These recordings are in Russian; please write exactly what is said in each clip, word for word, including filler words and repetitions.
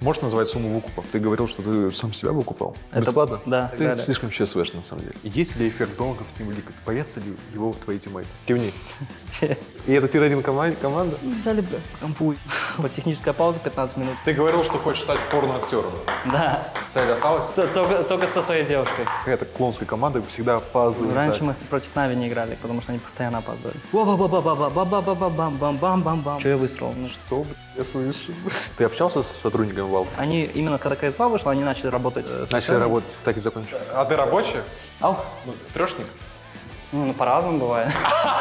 Можешь назвать сумму выкупа? Ты говорил, что ты сам себя выкупал. Это... Бесплатно? Да. Ты далее. слишком счастливый, на самом деле. Есть ли эффект Донга в Team Liquid? Боятся ли его твои тиммейты? Кивни. И это тир один команда? Взяли, бля, компу. Вот техническая пауза пятнадцать минут. Ты говорил, что хочешь стать порно-актером. Да. Цель осталась? Только, только со своей девушкой. Какая-то клоунская команда всегда опаздывает. Раньше так. Мы против Нави не играли, потому что они постоянно опаздывали. Ба-ба-ба-ба-ба-ба-ба-ба-бам-бам-бам-бам. Что я высрал? Ну что, я слышу. Ты общался с сотрудниками Valve? Они именно когда си эс два вышла, они начали работать с Начали работать, так и закончили. А ты рабочий? Ау. Ну, трешник? Ну, по-разному бывает.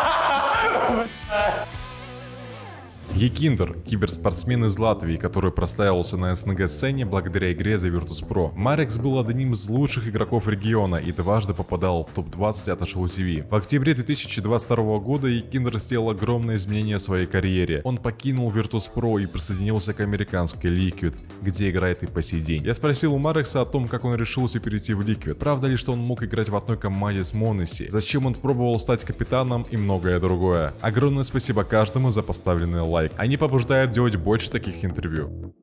Екиндер – киберспортсмен из Латвии, который прославился на эс эн гэ-сцене благодаря игре за Virtus.pro. Марекс был одним из лучших игроков региона и дважды попадал в топ двадцать от Ашоу ти ви. В октябре две тысячи двадцать второго года Екиндер сделал огромные изменения в своей карьере. Он покинул Virtus.pro и присоединился к американской Liquid, где играет и по сей день. Я спросил у Марекса о том, как он решился перейти в Liquid. Правда ли, что он мог играть в одной команде с Моноси? Зачем он пробовал стать капитаном и многое другое. Огромное спасибо каждому за поставленный лайк. Они побуждают делать больше таких интервью.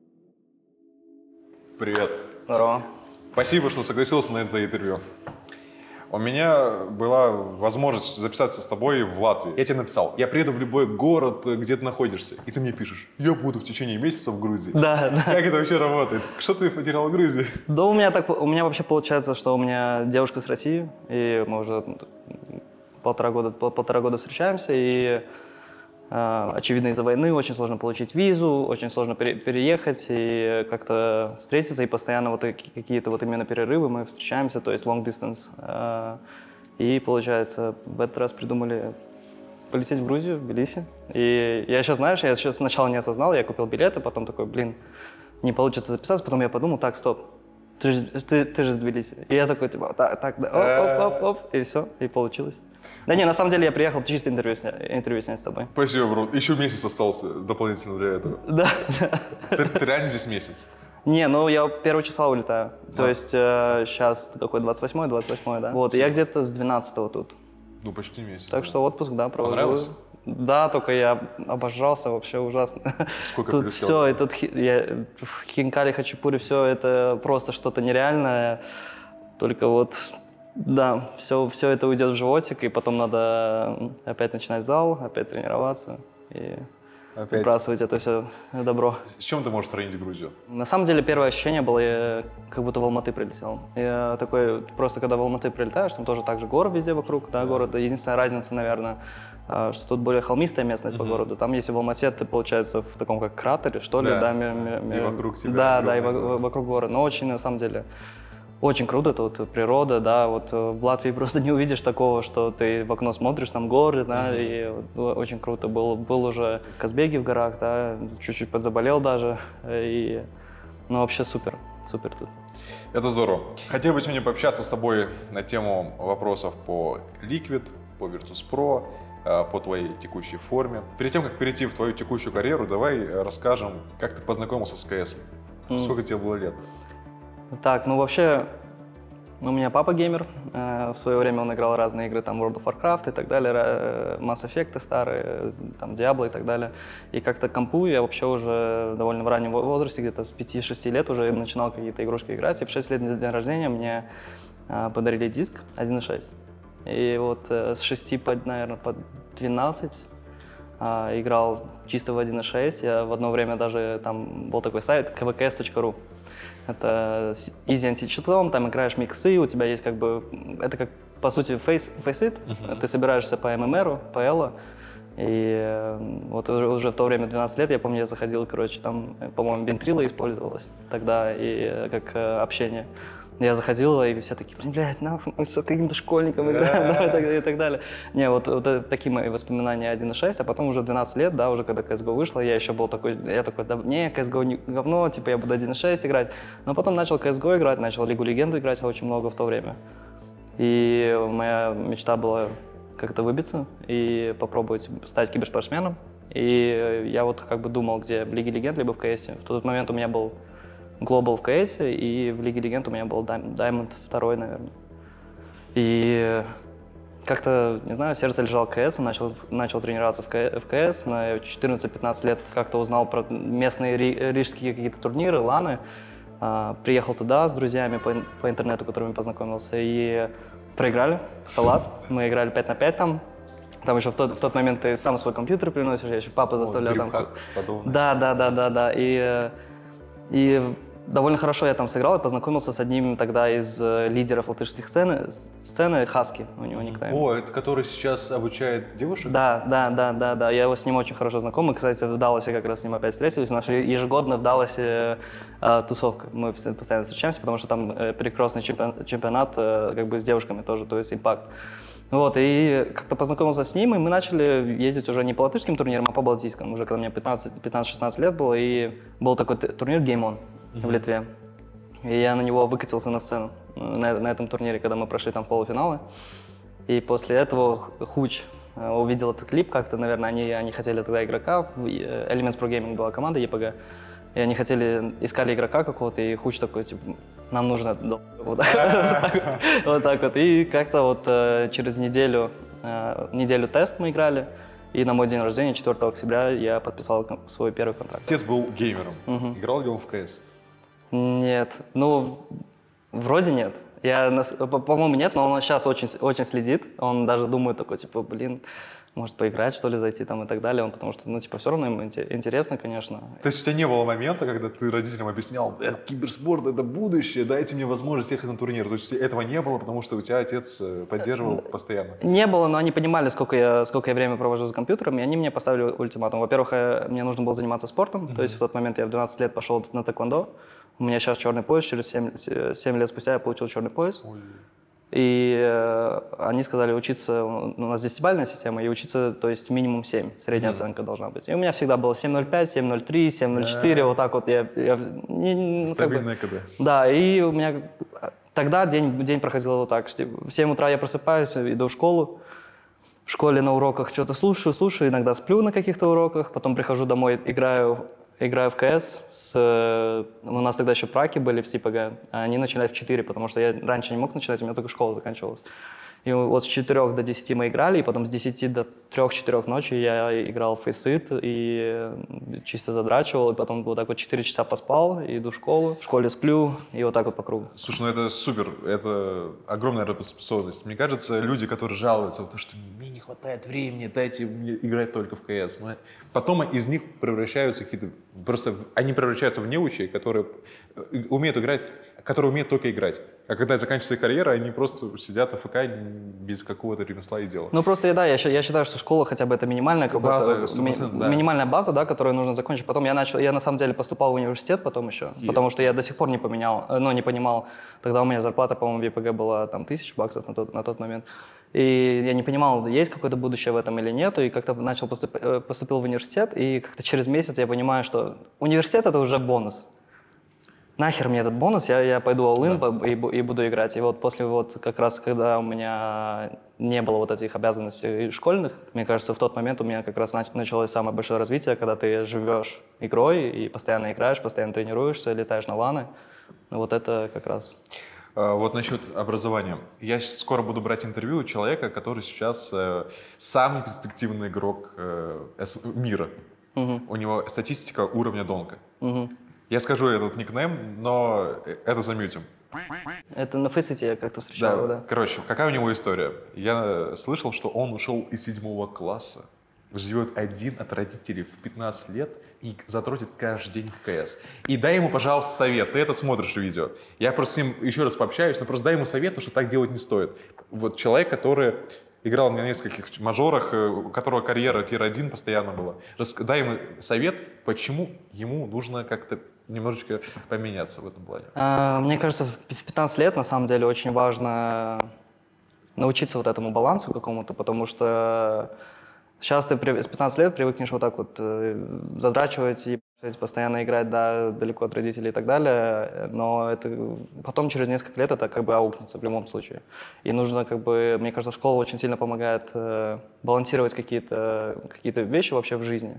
Привет. Здорово. Спасибо, что согласился на это интервью. У меня была возможность записаться с тобой в Латвии. Я тебе написал, я приеду в любой город, где ты находишься. И ты мне пишешь, я буду в течение месяца в Грузии. Да, да. Как это вообще работает? Что ты потерял в Грузии? Да у меня так, у меня вообще получается, что у меня девушка с России, и мы уже полтора года, полтора года встречаемся, и очевидно, из-за войны очень сложно получить визу, очень сложно пере переехать и как-то встретиться, и постоянно вот какие-то вот именно перерывы мы встречаемся, то есть long distance. И получается, в этот раз придумали полететь в Грузию, в Тбилиси. И я сейчас, знаешь, я сейчас сначала не осознал, я купил билеты, потом такой, блин, не получится записаться, потом я подумал, так, стоп, ты же, ты, ты же в Тбилиси. И я такой, типа, так, так, да, оп-оп-оп-оп, и все, и получилось. Да не, на самом деле я приехал чисто интервью снять, интервью снять с тобой. Спасибо, бро. Еще месяц остался дополнительно для этого. Да, да. Ты, ты реально здесь месяц? Не, ну я первого числа улетаю. Да. То есть э, сейчас какой, двадцать восьмое, двадцать восьмое, да? Вот, и я где-то с двенадцатого тут. Ну, почти месяц. Так да. что отпуск, да, провожу. Понравился? Да, только я обожрался, вообще ужасно. Сколько тут прилетел? все, и тут я, Хинкали, Хачапури, все это просто что-то нереальное. Только вот, да, все, все это уйдет в животик, и потом надо опять начинать в зал, опять тренироваться и опять выбрасывать это все добро. С чем ты можешь сравнить Грузию? На самом деле первое ощущение было, я как будто в Алматы прилетел. Я такой, просто когда в Алматы прилетаешь, там тоже так же горы везде вокруг, да, город. Единственная разница, наверное, что тут более холмистая местность uh-huh. по городу. Там, если в Алмате, ты, получается, в таком как кратере, что ли, да, да, ми, ми, и вокруг тебя. Да, да, и в, вокруг города. Но очень, на самом деле, очень круто, это вот природа, да, вот в Латвии просто не увидишь такого, что ты в окно смотришь, там горы, да, mm-hmm. и вот, очень круто. Был, был уже в Казбеге в горах, да, чуть-чуть подзаболел даже, и, ну, вообще супер, супер тут. Это здорово. Хотел бы сегодня пообщаться с тобой на тему вопросов по Liquid, по Virtus.pro, по твоей текущей форме. Перед тем, как перейти в твою текущую карьеру, давай расскажем, как ты познакомился с КС. Mm. Сколько тебе было лет? Так, ну вообще, у меня папа геймер, в свое время он играл разные игры, там World of Warcraft и так далее, Mass Effect старые, там Diablo и так далее. И как-то к компу я вообще уже довольно в раннем возрасте, где-то с пяти-шести лет уже начинал какие-то игрушки играть. И в шесть лет на день рождения мне подарили диск один и шесть. И вот с шести, по, наверное, по двенадцать играл чисто в один и шесть. Я в одно время даже, там был такой сайт кей ви кей эс точка ру. Это easy anti-cheat, там играешь миксы, у тебя есть как бы, это как по сути face, face it, uh-huh. ты собираешься по эм эм эр, по эло, и вот уже в то время, двенадцать лет, я помню, я заходил, короче, там, по-моему, Бентрила использовалась тогда, и как общение. Я заходил, и все такие, блядь, нахуй, мы с каким-то школьником играем, да, и, так, и так далее. Не, вот, вот такие мои воспоминания один и шесть, а потом уже двенадцать лет, да, уже когда си эс го вышла, я еще был такой, я такой, да, не, си эс го не говно, типа я буду один и шесть играть. Но потом начал си эс го играть, начал Лигу Легенд играть очень много в то время. И моя мечта была как-то выбиться и попробовать стать киберспортсменом. И я вот как бы думал, где в Лиге Легенд, либо в КС. В тот момент у меня был Global в КС, и в Лиге Легенд у меня был Diamond второй, наверное. И как-то, не знаю, сердце лежало к КС, начал, начал тренироваться в, К, в КС, на четырнадцать-пятнадцать лет как-то узнал про местные ри, рижские какие-то турниры, ланы, а, приехал туда с друзьями по, по интернету, которыми познакомился, и проиграли салат, мы играли пять на пять там, там еще в тот, в тот момент ты сам свой компьютер приносишь, я еще папа заставлял там... Да, да, да, да, да, и, и довольно хорошо я там сыграл и познакомился с одним тогда из э, лидеров латышских сцены, сцены Хаски, у него никнейм. О, это который сейчас обучает девушек? Да, да, да, да, да, я его с ним очень хорошо знаком, мы, кстати, в Далласе как раз с ним опять встретились, у нас ежегодно в Далласе э, тусовка, мы постоянно встречаемся, потому что там э, перекрестный чемпионат, чемпионат э, как бы с девушками тоже, то есть импакт. Вот, и как-то познакомился с ним, и мы начали ездить уже не по латышским турнирам, а по балтийским, уже когда мне пятнадцать-шестнадцать лет было, и был такой турнир Game On mm-hmm. в Литве. И я на него выкатился на сцену, на, на этом турнире, когда мы прошли там полуфиналы. И после этого Хуч увидел этот клип как-то, наверное, они, они хотели тогда игрока, Elements Pro Gaming была команда, ЕПГ, и они хотели, искали игрока какого-то, и Хуч такой, типа, нам нужно вот так вот, так вот. И как-то вот через неделю, неделю тест мы играли, и на мой день рождения, четвёртого октября, я подписал свой первый контракт. Отец был геймером. Угу. Играл ли он в КС? Нет, ну, вроде нет. Я, по-моему, нет, но он сейчас очень, очень следит. Он даже думает такой, типа, блин, может поиграть, что ли, зайти там и так далее. Он, потому что, ну, типа, все равно ему интересно, конечно. То есть у тебя не было момента, когда ты родителям объяснял, э, киберспорт — это будущее, дайте мне возможность ехать на турнир. То есть этого не было, потому что у тебя отец поддерживал постоянно? Не было, но они понимали, сколько я, сколько я времени провожу за компьютером, и они мне поставили ультиматум. Во-первых, мне нужно было заниматься спортом, mm-hmm. то есть в тот момент я в двенадцать лет пошел на тэквондо. У меня сейчас черный пояс, через семь лет спустя я получил черный пояс. Ой. И э, они сказали учиться, у нас десятибалльная система, и учиться, то есть минимум семь, средняя mm-hmm. оценка должна быть. И у меня всегда было семь ноль пять, семь ноль три, семь ноль четыре, yeah. вот так вот. Я, я, не, Стабильная как бы, КД. Да, и у меня тогда день, день проходил вот так. В семь утра я просыпаюсь, иду в школу. В школе на уроках что-то слушаю, слушаю, иногда сплю на каких-то уроках, потом прихожу домой, играю, играю в КС. С, у нас тогда еще праки были в СИПГ, а они начинали в четыре, потому что я раньше не мог начинать, у меня только школа заканчивалась. И вот с четырёх до десяти мы играли, и потом с десяти до трёх-четырёх ночи я играл в фейсит и чисто задрачивал, и потом вот так вот четыре часа поспал, и иду в школу, в школе сплю, и вот так вот по кругу. Слушай, ну это супер, это огромная работоспособность. Мне кажется, люди, которые жалуются, то, что мне не хватает времени, дайте мне играть только в КС, но потом из них превращаются какие-то, просто они превращаются в неучи, которые умеют играть, которые умеют только играть. А когда заканчивается их карьера, они просто сидят АФК без какого-то ремесла и дела. Ну просто, да, я, я считаю, что школа хотя бы это минимальная, база, ми, да. минимальная база, да, которую нужно закончить. Потом я начал, я на самом деле поступал в университет потом еще, yeah. потому что я до сих пор не поменял, ну не понимал, тогда у меня зарплата, по-моему, в ЕПГ была там тысяча баксов на тот, на тот момент. И я не понимал, есть какое-то будущее в этом или нет, и как-то начал поступ, поступил в университет, и как-то через месяц я понимаю, что университет — это уже бонус. Нахер мне этот бонус, я, я пойду all-in да. и, и буду играть. И вот после вот как раз, когда у меня не было вот этих обязанностей школьных, мне кажется, в тот момент у меня как раз началось самое большое развитие, когда ты живешь игрой и постоянно играешь, постоянно тренируешься, летаешь на ланы. Вот это как раз. Вот насчет образования. Я скоро буду брать интервью у человека, который сейчас э, самый перспективный игрок э, мира. Угу. У него статистика уровня Донка. Угу. Я скажу этот никнейм, но это замьютим. Это на фейсите я как-то встречал его, да. да. Короче, какая у него история? Я слышал, что он ушел из седьмого класса, живет один от родителей в пятнадцать лет и затротит каждый день в КС. И дай ему, пожалуйста, совет. Ты это смотришь видео. Я просто с ним еще раз пообщаюсь, но просто дай ему совет, потому что так делать не стоит. Вот человек, который играл на нескольких мажорах, у которого карьера тир один постоянно была. Дай ему совет, почему ему нужно как-то немножечко поменяться в этом плане. А, мне кажется, в пятнадцать лет на самом деле очень важно научиться вот этому балансу какому-то, потому что сейчас ты с пятнадцати лет привыкнешь вот так вот э, задрачивать, ебать, постоянно играть, да, далеко от родителей и так далее, но это потом через несколько лет это как бы аукнется в любом случае. И нужно как бы, мне кажется, школа очень сильно помогает э, балансировать какие-то какие-то вещи вообще в жизни.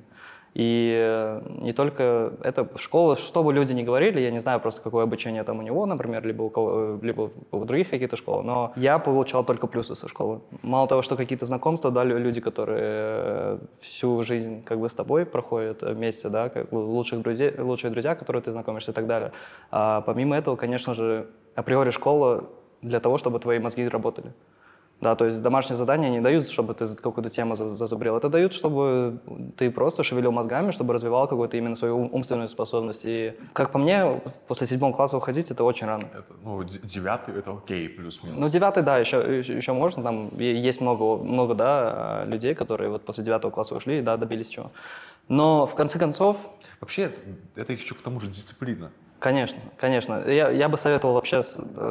И не только это, школа, что бы люди ни говорили, я не знаю просто, какое обучение там у него, например, либо у, кого, либо у других каких-то школ, но я получал только плюсы со школы. Мало того, что какие-то знакомства, да, люди, которые всю жизнь как бы с тобой проходят вместе, да, как лучших друзей, лучшие друзья, которые ты знакомишься и так далее. А помимо этого, конечно же, априори школа для того, чтобы твои мозги работали. Да, то есть домашние задания не дают, чтобы ты какую-то тему зазубрил. Это дают, чтобы ты просто шевелил мозгами, чтобы развивал какую-то именно свою умственную способность. И, как по мне, после седьмого класса уходить — это очень рано. Это, ну, девятый — это окей, плюс-минус. Ну, девятый, да, еще, еще, еще можно. Там есть много, много, да, людей, которые вот после девятого класса ушли и, да, добились чего. Но, в конце концов... Вообще, это, это еще к тому же дисциплина. Конечно, конечно. Я, я бы советовал вообще,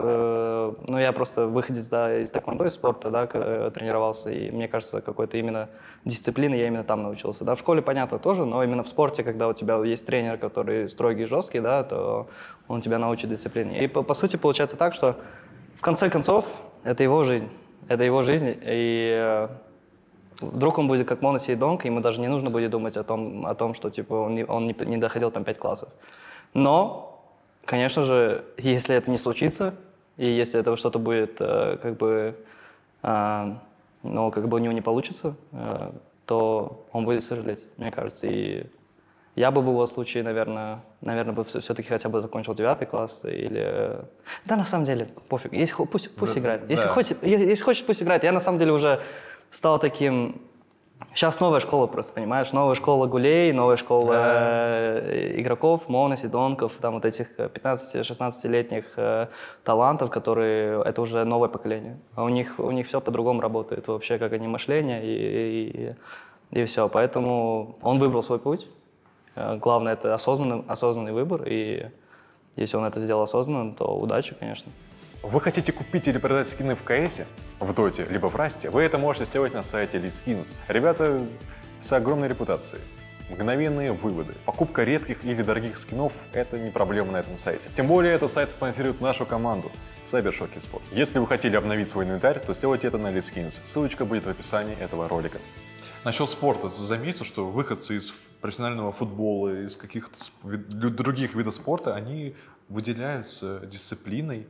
э, ну я просто выходец, да, из тэквондо, из спорта, да, тренировался, и мне кажется, какой-то именно дисциплины я именно там научился. Да, в школе, понятно, тоже, но именно в спорте, когда у тебя есть тренер, который строгий и жесткий, да, то он тебя научит дисциплине. И по, по сути получается так, что в конце концов это его жизнь, это его жизнь, и э, вдруг он будет как Моно Сейдонг, ему даже не нужно будет думать о том, о том что типа он не, он не, не доходил там пять классов. Но конечно же, если это не случится, и если это что-то будет, э, как бы, э, ну, как бы у него не получится, э, то он будет сожалеть, мне кажется. И я бы в его случае, наверное, наверное бы все-таки хотя бы закончил девятый класс или... Да, на самом деле, пофиг, если, пусть, пусть да, играет. Если, да. хочет, если хочет, пусть играет. Я на самом деле уже стал таким... Сейчас новая школа просто, понимаешь? Новая школа гулей, новая школа э, игроков, Моно, Сейдонгов, там вот этих пятнадцати-шестнадцатилетних э, талантов, которые... Это уже новое поколение. А у них, у них все по-другому работает вообще, как они мышление и, и, и все. Поэтому он выбрал свой путь. Главное — это осознанный, осознанный выбор. И если он это сделал осознанно, то удачи, конечно. Вы хотите купить или продать скины в КСе, в Доте, либо в Расте? Вы это можете сделать на сайте LeetSkins. Ребята с огромной репутацией. Мгновенные выводы. Покупка редких или дорогих скинов – это не проблема на этом сайте. Тем более этот сайт спонсирует нашу команду CyberShock eSports. Если вы хотели обновить свой инвентарь, то сделайте это на LeetSkins. Ссылочка будет в описании этого ролика. Насчет спорта. Заметьте, что выходцы из профессионального футбола, из каких-то других видов спорта, они выделяются дисциплиной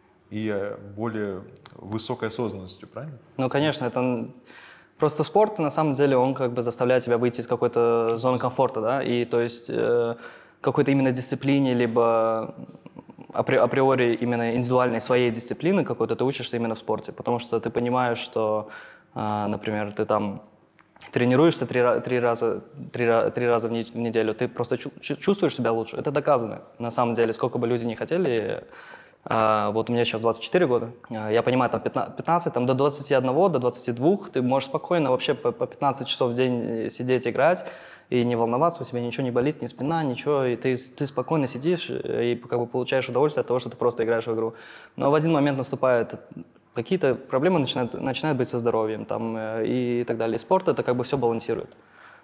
и более высокой осознанностью, правильно? Ну, конечно, это просто спорт, на самом деле, он как бы заставляет тебя выйти из какой-то зоны комфорта, да, и то есть э, какой-то именно дисциплине, либо апри априори именно индивидуальной своей дисциплины какой-то ты учишься именно в спорте, потому что ты понимаешь, что, э, например, ты там тренируешься три, три, раза, три, три раза в неделю, ты просто чувствуешь себя лучше, это доказано, на самом деле, сколько бы люди ни хотели. Uh, вот у меня сейчас двадцать четыре года, uh, я понимаю, там пятнадцать, там до двадцати одного, до двадцати двух ты можешь спокойно вообще по пятнадцать часов в день сидеть, играть и не волноваться, у тебя ничего не болит, ни спина, ничего, и ты, ты спокойно сидишь и как бы получаешь удовольствие от того, что ты просто играешь в игру. Но в один момент наступает, какие-то проблемы начинают, начинают быть со здоровьем там, и так далее. И спорт это как бы все балансирует.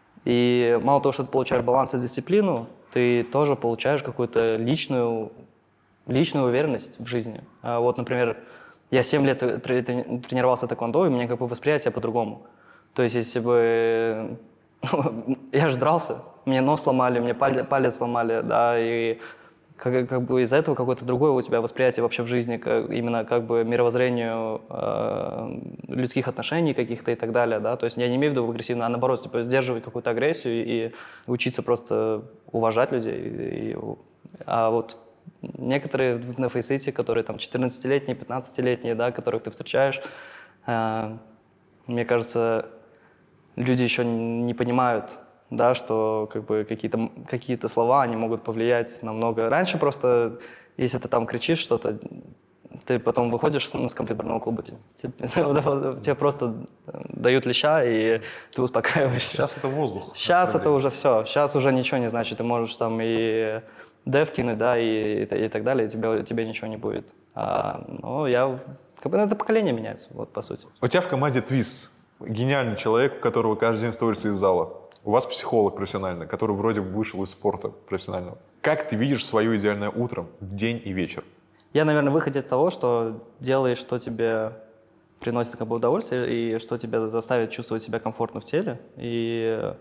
И мало того, что ты получаешь баланс и дисциплину, ты тоже получаешь какую-то личную личную уверенность в жизни. А вот, например, я семь лет тренировался тэквондо, и у меня как бы восприятие по-другому. То есть, если бы... я же дрался, мне нос сломали, мне палец, палец сломали, да, и как, как бы из-за этого какое-то другое у тебя восприятие вообще в жизни, как, именно как бы мировоззрению э, людских отношений каких-то и так далее, да. То есть я не имею в виду агрессивно, а наоборот, типа, сдерживать какую-то агрессию и учиться просто уважать людей. И, и, а вот некоторые на фейсите, которые там четырнадцатилетние, пятнадцатилетние, да, которых ты встречаешь, э, мне кажется, люди еще не понимают, да, что как бы какие-то какие-то слова, они могут повлиять на много. Раньше просто, если ты там кричишь что-то, ты потом выходишь ну, с компьютерного клуба, тебе, тебе просто дают леща, и ты успокаиваешься. Сейчас это воздух. Сейчас это уже все. Сейчас уже ничего не значит. Ты можешь там и дев кинуть, да, и, и, и так далее, и тебе, тебе ничего не будет. А, ну, я... Как бы, ну, это поколение меняется, вот, по сути. У тебя в команде Твист. Гениальный человек, у которого каждый день стоится из зала. У вас психолог профессиональный, который вроде бы вышел из спорта профессионального. Как ты видишь свое идеальное утро, день и вечер? Я, наверное, выходец из того, что делаешь, что тебе приносит как бы удовольствие и что тебя заставит чувствовать себя комфортно в теле. И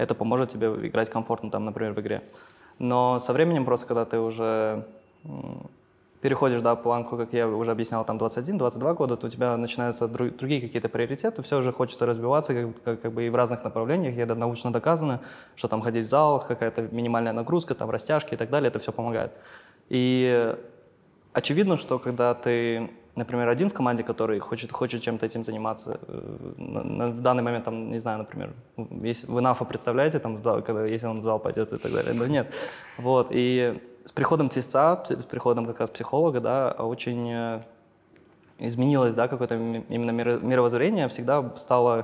это поможет тебе играть комфортно, там, например, в игре. Но со временем просто, когда ты уже переходишь, да, планку, как я уже объяснял, там двадцать один — двадцать два года, то у тебя начинаются друг, другие какие-то приоритеты, все уже хочется развиваться как, как, как бы и в разных направлениях, и это научно доказано, что там ходить в зал, какая-то минимальная нагрузка, там растяжки и так далее, это все помогает. И очевидно, что когда ты, например, один в команде, который хочет, хочет чем-то этим заниматься, на, на, в данный момент, там, не знаю, например, если вы Нафа представляете, там, когда, если он в зал пойдет и так далее, но нет. Вот, и с приходом твистца, с приходом как раз психолога, да, очень изменилось, да, какое-то именно мировоззрение, всегда стало,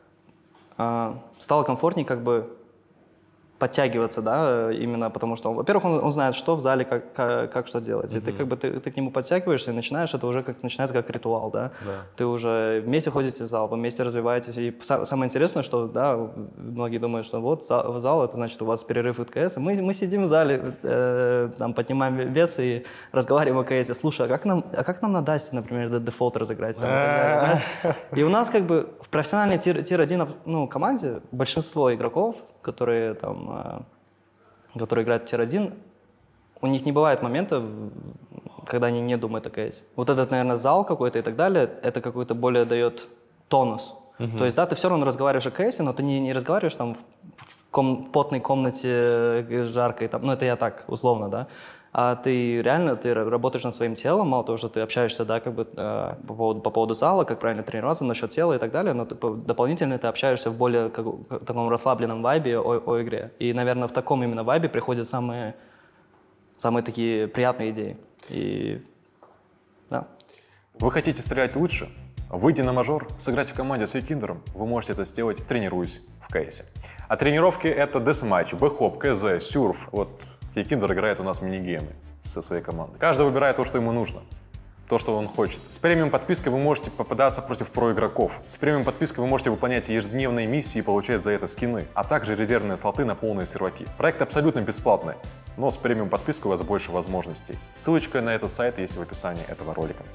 э, стало комфортнее как бы подтягиваться, да, именно потому что, во-первых, он, он знает, что в зале, как, как, как что делать, mm-hmm. и ты как бы ты, ты к нему подтягиваешься и начинаешь, это уже как начинается как ритуал, да, да. Ты уже вместе ходите в зал, вы вместе развиваетесь, и самое интересное, что, да, многие думают, что вот зал, в зал, это значит у вас перерыв от КС, мы, мы сидим в зале, э, там, поднимаем вес и разговариваем о КС, слушай, а как нам, а как нам на Дасте, например, дефолт разыграть, там, и так далее, да? И у нас как бы в профессиональной тир один, ну, команде большинство игроков, которые там, которые играют в тир один, у них не бывает моментов, когда они не думают о КС. Вот этот, наверное, зал какой-то и так далее, это какой-то более дает тонус. Uh-huh. То есть, да, ты все равно разговариваешь о КС, но ты не, не разговариваешь там в, в ком, потной комнате жаркой, там, ну это я так, условно, да. А ты реально, ты работаешь над своим телом, мало того, что ты общаешься, да, как бы э, по, поводу, по поводу зала, как правильно тренироваться, насчет тела и так далее, но ты, дополнительно ты общаешься в более как, как, таком расслабленном вайбе о, о игре. И, наверное, в таком именно вайбе приходят самые, самые такие приятные идеи. И, да. Вы хотите стрелять лучше? Выйти на мажор, сыграть в команде с Викиндером, вы можете это сделать, тренируясь в КСе. А тренировки — это десматч, бэкхоп, КЗ, сюрф. Вот Викиндер играет у нас мини-геймы со своей командой. Каждый выбирает то, что ему нужно, то, что он хочет. С премиум подпиской вы можете попадаться против про-игроков. С премиум подпиской вы можете выполнять ежедневные миссии и получать за это скины, а также резервные слоты на полные серваки. Проект абсолютно бесплатный, но с премиум подпиской у вас больше возможностей. Ссылочка на этот сайт есть в описании этого ролика.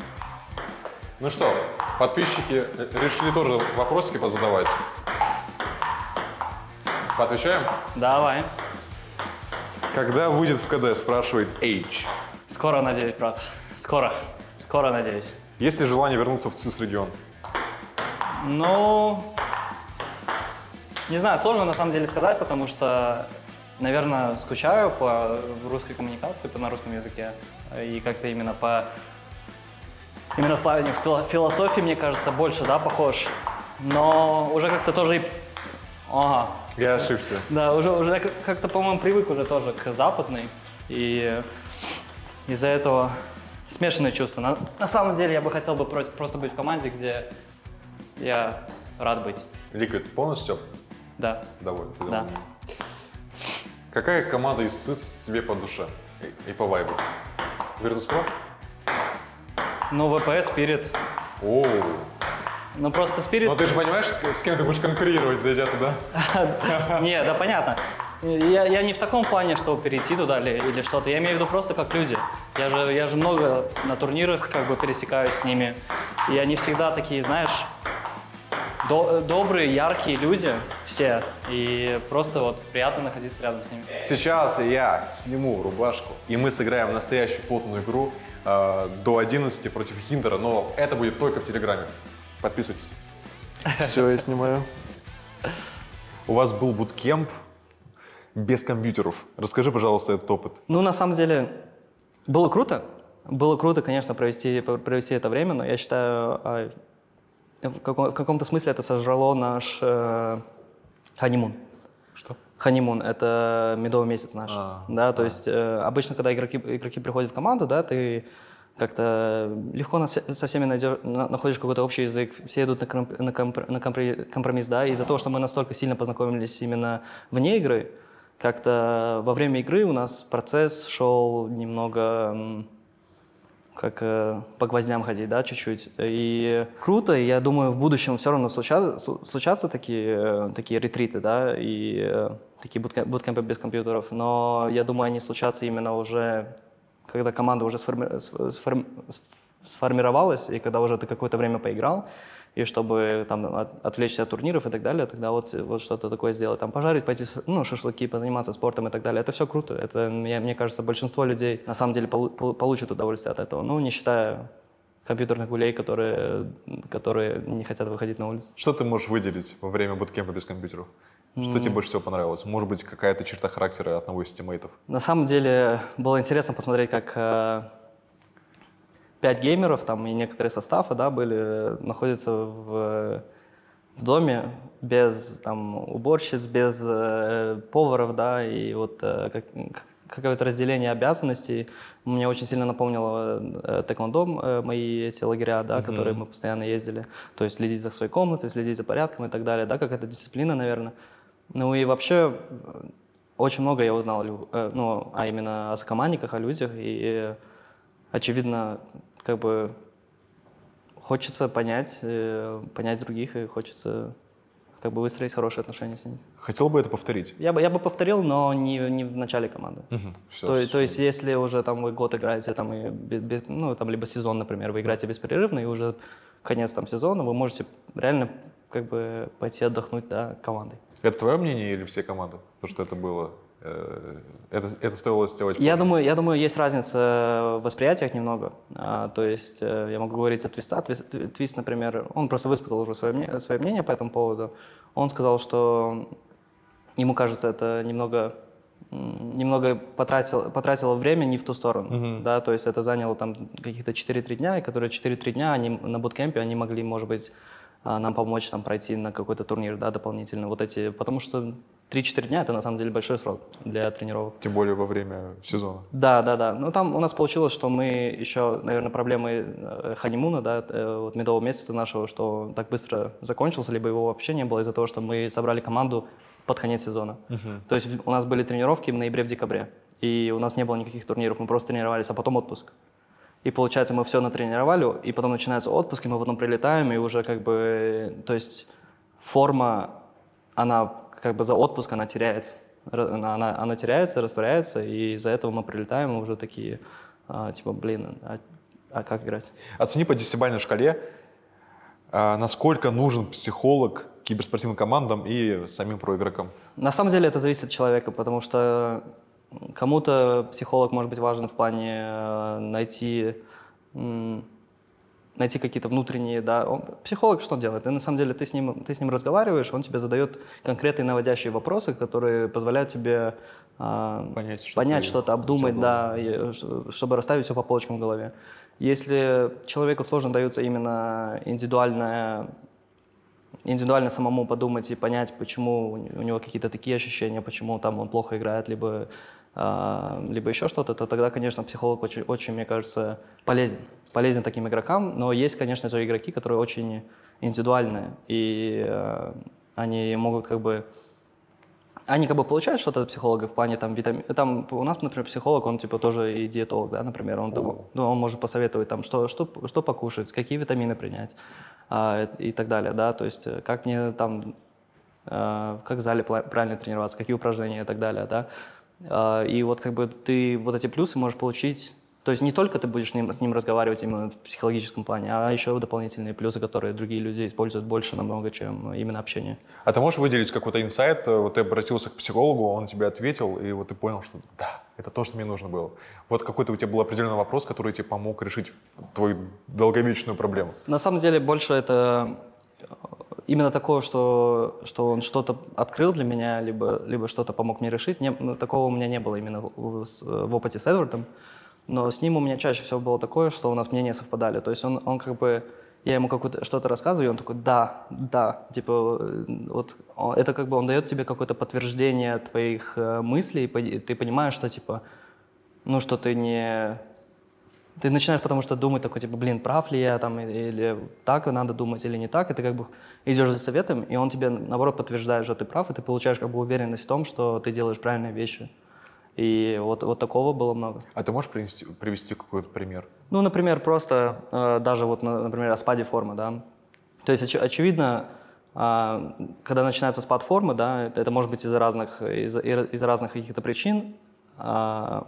Ну что, подписчики решили тоже вопросики позадавать. Поотвечаем? Давай. Когда выйдет в КД, спрашивает H. Скоро, надеюсь, брат. Скоро. Скоро, надеюсь. Есть ли желание вернуться в ЦИС-регион? Ну, не знаю, сложно на самом деле сказать, потому что, наверное, скучаю по русской коммуникации, по на русском языке. И как-то именно по... Именно в плане философии, мне кажется, больше, да, похож. Но уже как-то тоже и... Ага. Я ошибся. Да, уже, уже как-то, по-моему, привык уже тоже к западной. И из-за этого смешанные чувства. На, на самом деле я бы хотел бы просто быть в команде, где я рад быть. Liquid полностью? Да. Доволен? Ты да. доволен? Какая команда из ЦИС тебе по душе и, и по вайбу? Virtus.pro? Ну, ВПС, Spirit. Оу. Ну, просто Spirit... Но ты же понимаешь, с кем ты будешь конкурировать, зайдя туда? Нет, да, понятно. Я, я не в таком плане, чтобы перейти туда или, или что-то. Я имею в виду просто как люди. Я же, я же много на турнирах как бы пересекаюсь с ними. И они всегда такие, знаешь, до, добрые, яркие люди все. И просто вот приятно находиться рядом с ними. Сейчас я сниму рубашку, и мы сыграем настоящую потную игру э, до одиннадцати против Хиндера, но это будет только в Телеграме. Подписывайтесь. Все, я снимаю. У вас был буткемп без компьютеров. Расскажи, пожалуйста, этот опыт. Ну, на самом деле, было круто. Было круто, конечно, провести, провести это время, но я считаю, в, каком, в каком-то смысле это сожрало наш э, ханимун. Что? Ханимун — это медовый месяц наш. А, да, а. то есть э, обычно, когда игроки, игроки приходят в команду, да, ты как-то легко на, со всеми найдешь, на, находишь какой-то общий язык, все идут на, комп, на, комп, на компромисс, да, из-за того, что мы настолько сильно познакомились именно вне игры, как-то во время игры у нас процесс шел немного как э, по гвоздям ходить, да, чуть-чуть. И круто, и я думаю, в будущем все равно случатся, случатся такие, такие ретриты, да, и э, такие буткемпы без компьютеров, но я думаю, они случатся именно уже, когда команда уже сформи... сформи... сформировалась, и когда уже ты какое-то время поиграл, и чтобы там от, отвлечься от турниров и так далее, тогда вот, вот что-то такое сделать, там пожарить, пойти, ну, шашлыки, позаниматься спортом и так далее. Это все круто. Это, мне, мне кажется, большинство людей на самом деле полу, получат удовольствие от этого. Ну, не считая компьютерных гулей, которые, которые не хотят выходить на улицу. Что ты можешь выделить во время буткемпа без компьютеров? Что mm. тебе больше всего понравилось? Может быть, какая-то черта характера одного из тиммейтов? На самом деле, было интересно посмотреть, как э, пять геймеров, там и некоторые составы, да, были, находятся в, в доме без там, уборщиц, без э, поваров, да, и вот э, как, какое-то разделение обязанностей. Мне очень сильно напомнило э, тэквондо, э, мои эти лагеря, да, mm-hmm. которые мы постоянно ездили. То есть следить за своей комнатой, следить за порядком и так далее, да, какая-то дисциплина, наверное. Ну и вообще очень много я узнал, э, ну, а именно о сокомандниках, о людях, и очевидно, как бы хочется понять, э, понять других, и хочется как бы выстроить хорошие отношения с ними. Хотел бы это повторить? Я бы, я бы повторил, но не, не в начале команды. Угу, все, то, все. то есть, если уже там вы год играете, там, и, без, ну, там, либо сезон, например, вы играете беспрерывно, и уже конец там, сезона, вы можете реально как бы пойти отдохнуть, да, командой. Это твое мнение или все команды? То, что это было, э, это, это стоило сделать? Я думаю, я думаю, есть разница в восприятиях немного. А, то есть э, я могу говорить от Твиста. Твист, Твист, например, он просто высказал уже свое мнение, свое мнение по этому поводу. Он сказал, что ему кажется, это немного, немного потратил, потратило время не в ту сторону. Mm-hmm. Да, то есть это заняло там каких-то четыре-три дня, и которые четыре-три дня они, на буткемпе они могли, может быть, нам помочь там, пройти на какой-то турнир, да, дополнительно. Вот эти, потому что три-четыре дня — это на самом деле большой срок для тренировок. Тем более во время сезона. Да, да, да. Ну там у нас получилось, что мы еще, наверное, проблемы ханимуна, да, вот медового месяца нашего, что так быстро закончился, либо его вообще не было из-за того, что мы собрали команду под конец сезона. Uh-huh. То есть у нас были тренировки в ноябре, в декабре, и у нас не было никаких турниров, мы просто тренировались, а потом отпуск. И получается, мы все натренировали, и потом начинается отпуск, и мы потом прилетаем, и уже как бы, то есть форма, она как бы за отпуск, она теряется. Она, она, она теряется, растворяется, и из-за этого мы прилетаем, и уже такие, а, типа, блин, а, а как играть? Оцени по десятибалльной шкале, а, насколько нужен психолог киберспортивным командам и самим проигрокам. На самом деле это зависит от человека, потому что кому-то психолог может быть важен в плане э, найти, м, найти какие-то внутренние, да. Он, психолог что делает? И на самом деле ты с ним, ты с ним разговариваешь, он тебе задает конкретные наводящие вопросы, которые позволяют тебе э, понять, что понять что-то, обдумать, да, и, чтобы расставить все по полочкам в голове. Если человеку сложно дается именно индивидуальная индивидуально самому подумать и понять, почему у него какие-то такие ощущения, почему там он плохо играет, либо, э, либо еще что-то, то тогда, конечно, психолог очень, очень, мне кажется, полезен. Полезен таким игрокам, но есть, конечно же, игроки, которые очень индивидуальные, и э, они могут как бы... Они как бы получают что-то от психолога в плане там витамин... Там у нас, например, психолог, он типа тоже и диетолог, да, например, он, там, ну, он может посоветовать там, что, что, что покушать, какие витамины принять а, и так далее, да, то есть как мне там, а, как в зале правильно тренироваться, какие упражнения и так далее, да. А, и вот как бы ты вот эти плюсы можешь получить. То есть не только ты будешь с ним, с ним разговаривать именно в психологическом плане, а еще дополнительные плюсы, которые другие люди используют больше намного, чем именно общение. А ты можешь выделить какой-то инсайт? Вот ты обратился к психологу, он тебе ответил, и вот ты понял, что да, это то, что мне нужно было. Вот какой-то у тебя был определенный вопрос, который тебе помог решить твою долговечную проблему. На самом деле больше это именно такое, что, что он что-то открыл для меня, либо, либо что-то помог мне решить. Не, такого у меня не было именно в, в опыте с Эдвардом. Но с ним у меня чаще всего было такое, что у нас мнения совпадали. То есть он, он как бы, я ему какое-то что-то рассказываю, и он такой, да, да. Типа, вот это как бы он дает тебе какое-то подтверждение твоих э, мыслей, и ты понимаешь, что типа, ну что ты не... Ты начинаешь потому что думать такой, типа, блин, прав ли я там, или так надо думать, или не так, и ты как бы идешь за советом, и он тебе, наоборот, подтверждает, что ты прав, и ты получаешь как бы уверенность в том, что ты делаешь правильные вещи. И вот, вот такого было много. А ты можешь привести, привести какой-то пример? Ну, например, просто э, даже вот, например, о спаде формы, да. То есть, оч- очевидно, э, когда начинается спад формы, да, это может быть из-за разных, из-за, из-за разных каких-то причин. Э,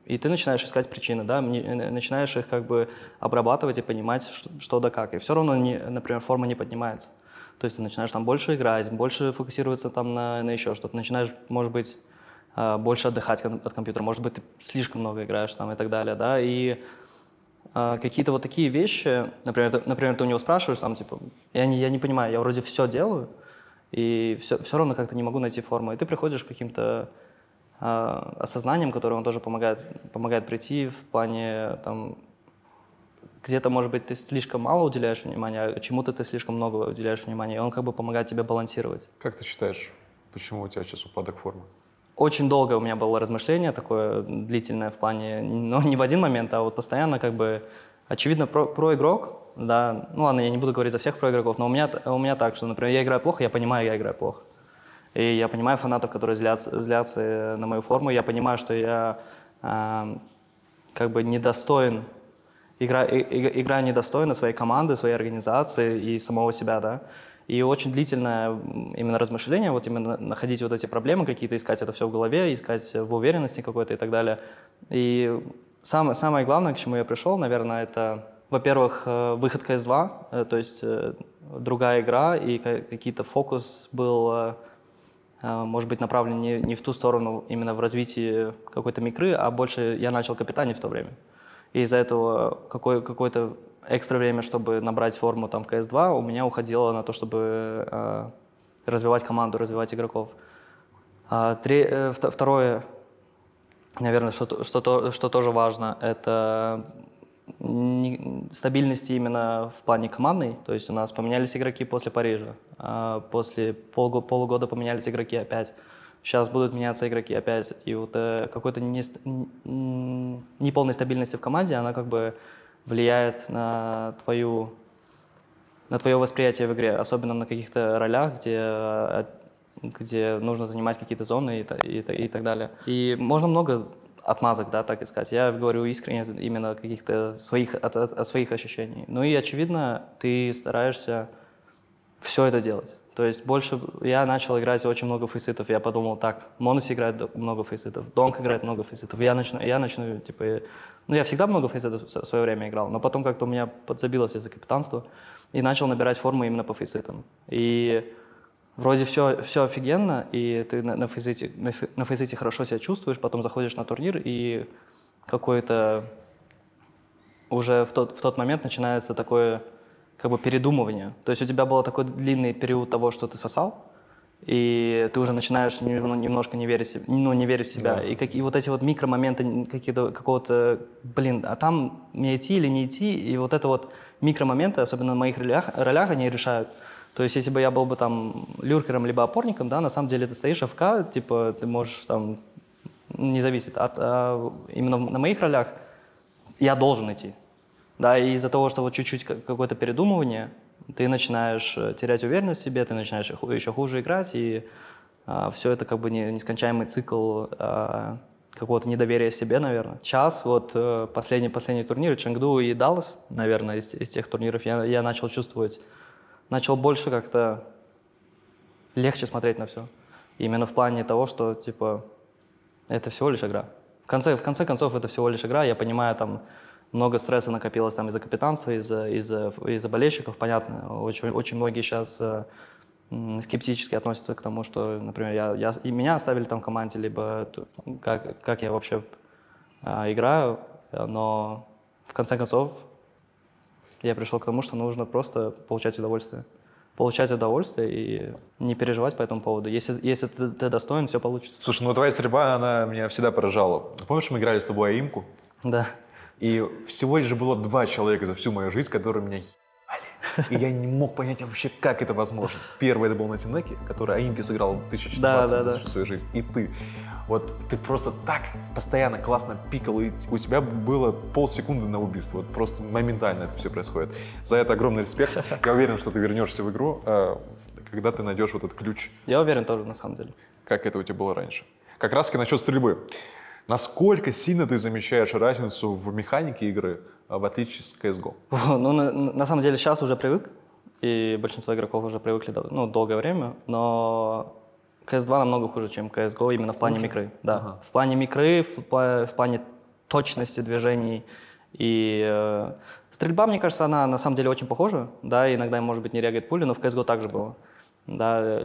и ты начинаешь искать причины, да, начинаешь их как бы обрабатывать и понимать, что, что да как. И все равно, не, например, форма не поднимается. То есть ты начинаешь там больше играть, больше фокусироваться там на, на еще что-то. Начинаешь, может быть, больше отдыхать от компьютера, может быть, ты слишком много играешь там и так далее, да, и а, какие-то вот такие вещи, например, ты, например, ты у него спрашиваешь, там, типа, я не, я не понимаю, я вроде все делаю, и все, все равно как-то не могу найти форму, и ты приходишь к каким-то а, осознаниям, которые он тоже помогает, помогает прийти в плане, там, где-то, может быть, ты слишком мало уделяешь внимания, а чему-то ты слишком много уделяешь внимания, и он как бы помогает тебе балансировать. Как ты считаешь, почему у тебя сейчас упадок формы? Очень долго у меня было размышление такое длительное в плане, ну, не в один момент, а вот постоянно как бы, очевидно, про, про игрок, да, ну ладно, я не буду говорить за всех про игроков, но у меня, у меня так, что, например, я играю плохо, я понимаю, я играю плохо. И я понимаю фанатов, которые злятся, злятся на мою форму, я понимаю, что я э, как бы недостоин, игра, и, играю недостойно своей команды, своей организации и самого себя, да. И очень длительное именно размышление, вот именно находить вот эти проблемы какие-то, искать это все в голове, искать в уверенности какой-то и так далее. И самое, самое главное, к чему я пришел, наверное, это, во-первых, выход си эс два, то есть другая игра, и какие-то фокус был, может быть, направлен не, не в ту сторону, именно в развитии какой-то микры, а больше я начал капитанить в то время. И из-за этого какой, какой-то экстра время, чтобы набрать форму там в си эс два, у меня уходило на то, чтобы э, развивать команду, развивать игроков. А, три, э, второе, наверное, что, что, что тоже важно, это не, стабильности именно в плане командной. То есть у нас поменялись игроки после Парижа, а после полугода, полугода поменялись игроки опять. Сейчас будут меняться игроки опять. И вот э, какой-то неполной стабильности в команде, она как бы влияет на, твою, на твое восприятие в игре, особенно на каких-то ролях, где, где нужно занимать какие-то зоны и, и, и так далее. И можно много отмазок, да, так искать. Я говорю искренне именно каких-то своих, от, от, от своих ощущений. Ну и, очевидно, ты стараешься все это делать. То есть больше я начал играть очень много фейситов. Я подумал, так, Моноси играет много фейситов, Донк играет много фейситов. Я начну, я начну, типа, ну я всегда много фейситов в свое время играл, но потом как-то у меня подзабилось из-за капитанства и начал набирать форму именно по фейситам. И вроде все, все офигенно, и ты на, на, фейсите, на, на фейсите хорошо себя чувствуешь, потом заходишь на турнир, и какое-то уже в тот, в тот момент начинается такое как бы передумывание. То есть у тебя был такой длинный период того, что ты сосал, и ты уже начинаешь немножко не верить, ну, не верить в себя. Да. И, как, и вот эти вот микромоменты какие-то, какого-то, блин, а там мне идти или не идти, и вот это вот микромоменты, особенно в моих ролях, ролях они решают. То есть если бы я был бы там люркером либо опорником, да, на самом деле ты стоишь АФК, типа ты можешь там, не зависит, от, а именно на моих ролях я должен идти. Да, и из-за того, что вот чуть-чуть какое-то передумывание, ты начинаешь терять уверенность в себе, ты начинаешь еще хуже играть, и а, все это как бы не, нескончаемый цикл а, какого-то недоверия себе, наверное. Сейчас вот последний, последний турнир, Чэнгду и Даллас, наверное, из, из тех турниров, я, я начал чувствовать, начал больше как-то легче смотреть на все. Именно в плане того, что, типа, это всего лишь игра. В конце, в конце концов, это всего лишь игра, я понимаю, там, много стресса накопилось там из-за капитанства, из-за, из-за, из-за болельщиков, понятно. Очень, очень многие сейчас э, скептически относятся к тому, что, например, я, я, и меня оставили там в команде, либо как, как я вообще э, играю. Но в конце концов я пришел к тому, что нужно просто получать удовольствие. Получать удовольствие и не переживать по этому поводу. Если, если ты, ты достоин, все получится. Слушай, ну твоя стрельба, она меня всегда поражала. Помнишь, мы играли с тобой аимку? Да. И всего лишь было два человека за всю мою жизнь, которые меня ебали. И я не мог понять вообще, как это возможно. Первый это был Натинеки, который аимки сыграл в две тысячи двадцать да, да, за всю да. свою жизнь. И ты. Вот ты просто так постоянно классно пикал, и у тебя было полсекунды на убийство. Вот просто моментально это все происходит. За это огромный респект. Я уверен, что ты вернешься в игру, когда ты найдешь вот этот ключ. Я уверен тоже, на самом деле. Как это у тебя было раньше. Как раз таки насчет стрельбы. Насколько сильно ты замечаешь разницу в механике игры, в отличие с си эс го? Ну, на, на самом деле, сейчас уже привык, и большинство игроков уже привыкли ну, долгое время, но си эс два намного хуже, чем си эс го именно в плане Хуже? микры. Да. Ага. В плане микры, в, в плане точности движений. И э, стрельба, мне кажется, она на самом деле очень похожа, да, иногда, может быть, не реагирует пули, но в си эс го также было, да,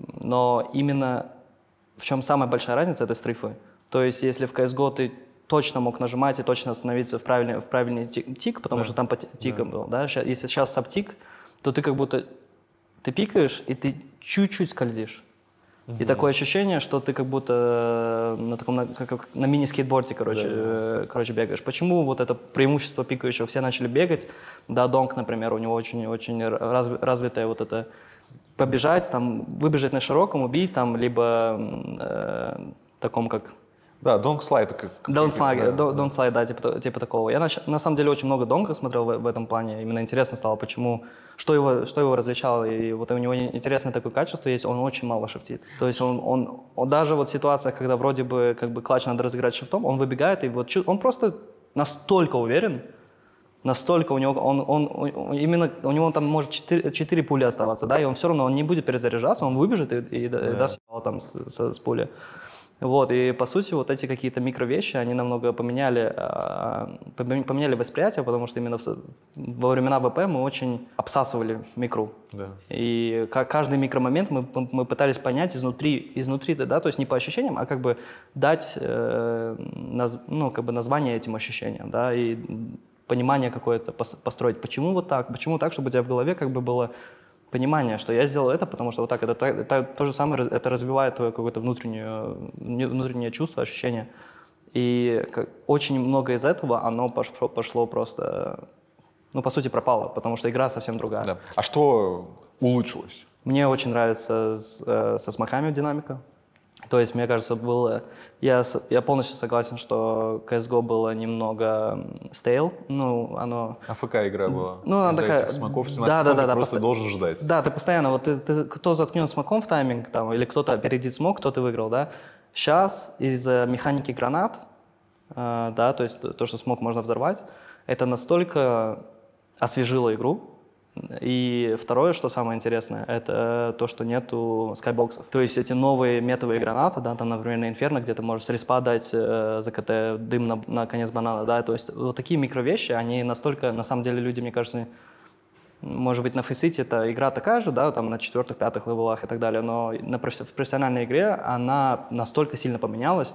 но именно в чем самая большая разница — это стрейфы. То есть если в си эс го ты точно мог нажимать и точно остановиться в правильный, в правильный тик, потому да. что там по тикам да. был, да, если сейчас сабтик, то ты как будто, ты пикаешь, и ты чуть-чуть скользишь. И такое ощущение, что ты как будто на таком на, как, на мини-скейтборде, короче, да. э, короче, бегаешь. Почему вот это преимущество пикающего? Все начали бегать. Да, Донг, например, у него очень-очень разви, развитое вот это побежать, там, выбежать на широком, убить, там, либо э, таком как... Да, донг слайд. Как, донг слайд, да, донг слайд, да, типа, типа такого. Я на, на самом деле очень много донга смотрел в, в этом плане. Именно интересно стало, почему, что его, что его различало. И вот у него интересное такое качество есть, он очень мало шифтит. То есть он, он, он даже вот в ситуациях, когда вроде бы как бы клатч надо разыграть шифтом, он выбегает, и вот он просто настолько уверен, настолько у него, он, он, он именно, у него там может четыре пули оставаться, да, и он все равно, он не будет перезаряжаться, он выбежит и, и, и даст там с, с, с пули. Вот, и по сути вот эти какие-то микровещи, они намного поменяли, поменяли восприятие, потому что именно в, во времена ВП мы очень обсасывали микру. Да. И каждый микромомент мы, мы пытались понять изнутри, изнутри, да, то есть не по ощущениям, а как бы дать э, наз, ну, как бы название этим ощущениям, да, и понимание какое-то построить. Почему вот так? Почему так, чтобы у тебя в голове как бы было понимание, что я сделал это, потому что вот так, это, это, это то же самое, это развивает твое какое-то внутреннее, внутреннее чувство, ощущение. И как, очень много из этого, оно пошло, пошло просто, ну, по сути, пропало, потому что игра совсем другая. Да. А что улучшилось? Мне очень нравится с, э, со смоками динамика. То есть, мне кажется, было... Я, я полностью согласен, что си эс го было немного стейл. Ну, оно... АФК игра была. Ну, она такая... Смоков, да, да, да, да, просто пост... должен ждать. Да, ты постоянно... Вот ты, ты, кто заткнет смоком в тайминг, там, или кто-то опередит смок, кто ты выиграл, да? Сейчас из-за механики гранат, э, да, то есть то, что смок можно взорвать, это настолько освежило игру. И второе, что самое интересное, это то, что нету скайбоксов. То есть эти новые метовые гранаты, да, там, например, на Инферно, где ты можешь с респа дать э, за КТ дым на, на конец банана, да, то есть вот такие микровещи, они настолько, на самом деле, люди, мне кажется, может быть, на фейсите это игра такая же, да, там на четвертых, пятых левелах и так далее, но на профи- в профессиональной игре она настолько сильно поменялась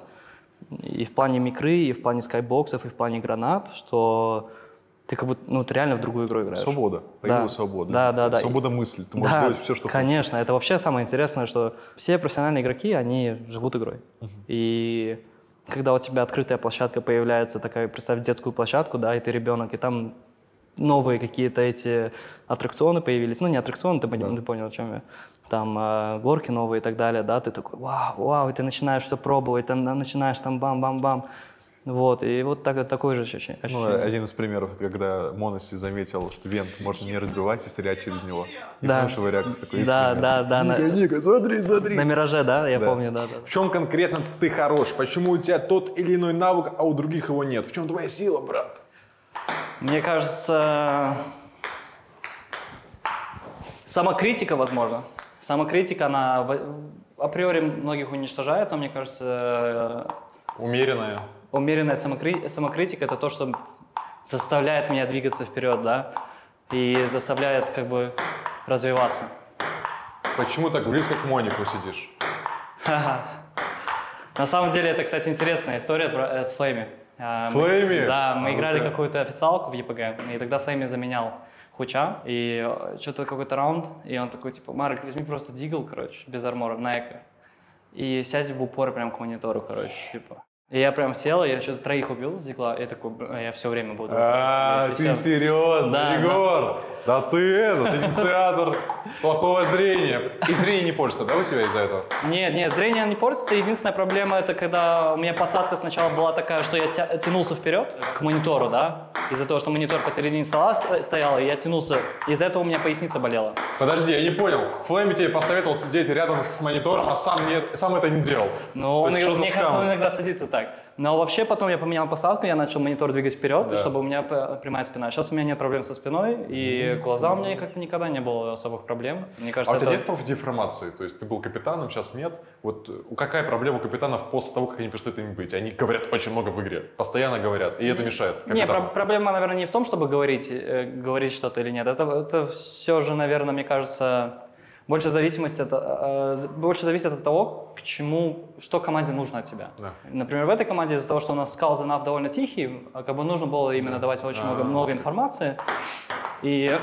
и в плане микры, и в плане скайбоксов, и в плане гранат, что... Ты как будто, ну, ты реально в другую игру играешь. Свобода. Появилась да. свобода. Да, да, да. Свобода мысли. Ты можешь да, делать все, что конечно. хочешь. Это вообще самое интересное, что все профессиональные игроки, они живут игрой. Uh-huh. И когда у тебя открытая площадка появляется, такая, представь, детскую площадку, да, и ты ребенок, и там новые какие-то эти аттракционы появились. Ну, не аттракционы, ты, да. ты понял, о чем я. Там э, горки новые и так далее, да, ты такой, вау, вау, и ты начинаешь все пробовать, там, начинаешь там бам-бам-бам. Вот, и вот так, такое же ощущение. Ну, один из примеров, это когда Моноси заметил, что вент можно не разбивать и стрелять через него. И да. помнишь его реакцию такой? Да, да, да. Ника, на... Ника, смотри, смотри. На Мираже, да, я да. помню, да, да. В чем конкретно ты хорош? Почему у тебя тот или иной навык, а у других его нет? В чем твоя сила, брат? Мне кажется, самокритика, возможно. Самокритика, она априори многих уничтожает, но мне кажется... Умеренная. Умеренная самокри... самокритика — это то, что заставляет меня двигаться вперед, да, и заставляет как бы развиваться. Почему так близко к Монику сидишь? На самом деле, это, кстати, интересная история про, э, с Флейми. Флейми? Да, мы а играли ну какую-то официалку в ЕПГ, и тогда Флейми заменял Хуча, и что-то какой-то раунд, и он такой, типа, Марк, возьми просто дигл, короче, без армора, на эко, и сядь в упор прям к монитору, короче, типа. И я прям сел, я что-то троих убил с дигла, и такой, я все время буду. А, ты серьезно, да, Егор? Да. да ты это, инициатор плохого зрения. И зрение не портится, да, у тебя из-за этого? Нет, нет, зрение не портится. Единственная проблема — это когда у меня посадка сначала была такая, что я тя- тянулся вперед к монитору, да, из-за того, что монитор посередине стола стоял, и я тянулся, из-за этого у меня поясница болела. Подожди, я не понял. Флейми тебе посоветовал сидеть рядом с монитором, а сам, не, сам это не делал. Ну, он, мне кажется, он иногда садится так. Но вообще потом я поменял посадку, я начал монитор двигать вперед, Да. чтобы у меня п- прямая спина. Сейчас у меня нет проблем со спиной, и глаза у меня как-то никогда не было особых проблем. Мне А кажется, у тебя это... нет профдеформации? То есть ты был капитаном, сейчас нет. Вот э, какая проблема у капитанов после того, как они перестают ими быть? Они говорят очень много в игре, постоянно говорят, и это мешает Не, капитану. про- проблема, наверное, не в том, чтобы говорить, э, говорить что-то или нет. Это, это все же, наверное, мне кажется, больше зависимость от, э, з- больше зависит от того, к чему, что команде нужно от тебя. Да. Например, в этой команде из-за того, что у нас скал Enough довольно тихий, а как бы нужно было именно давать очень А. много, много информации. И,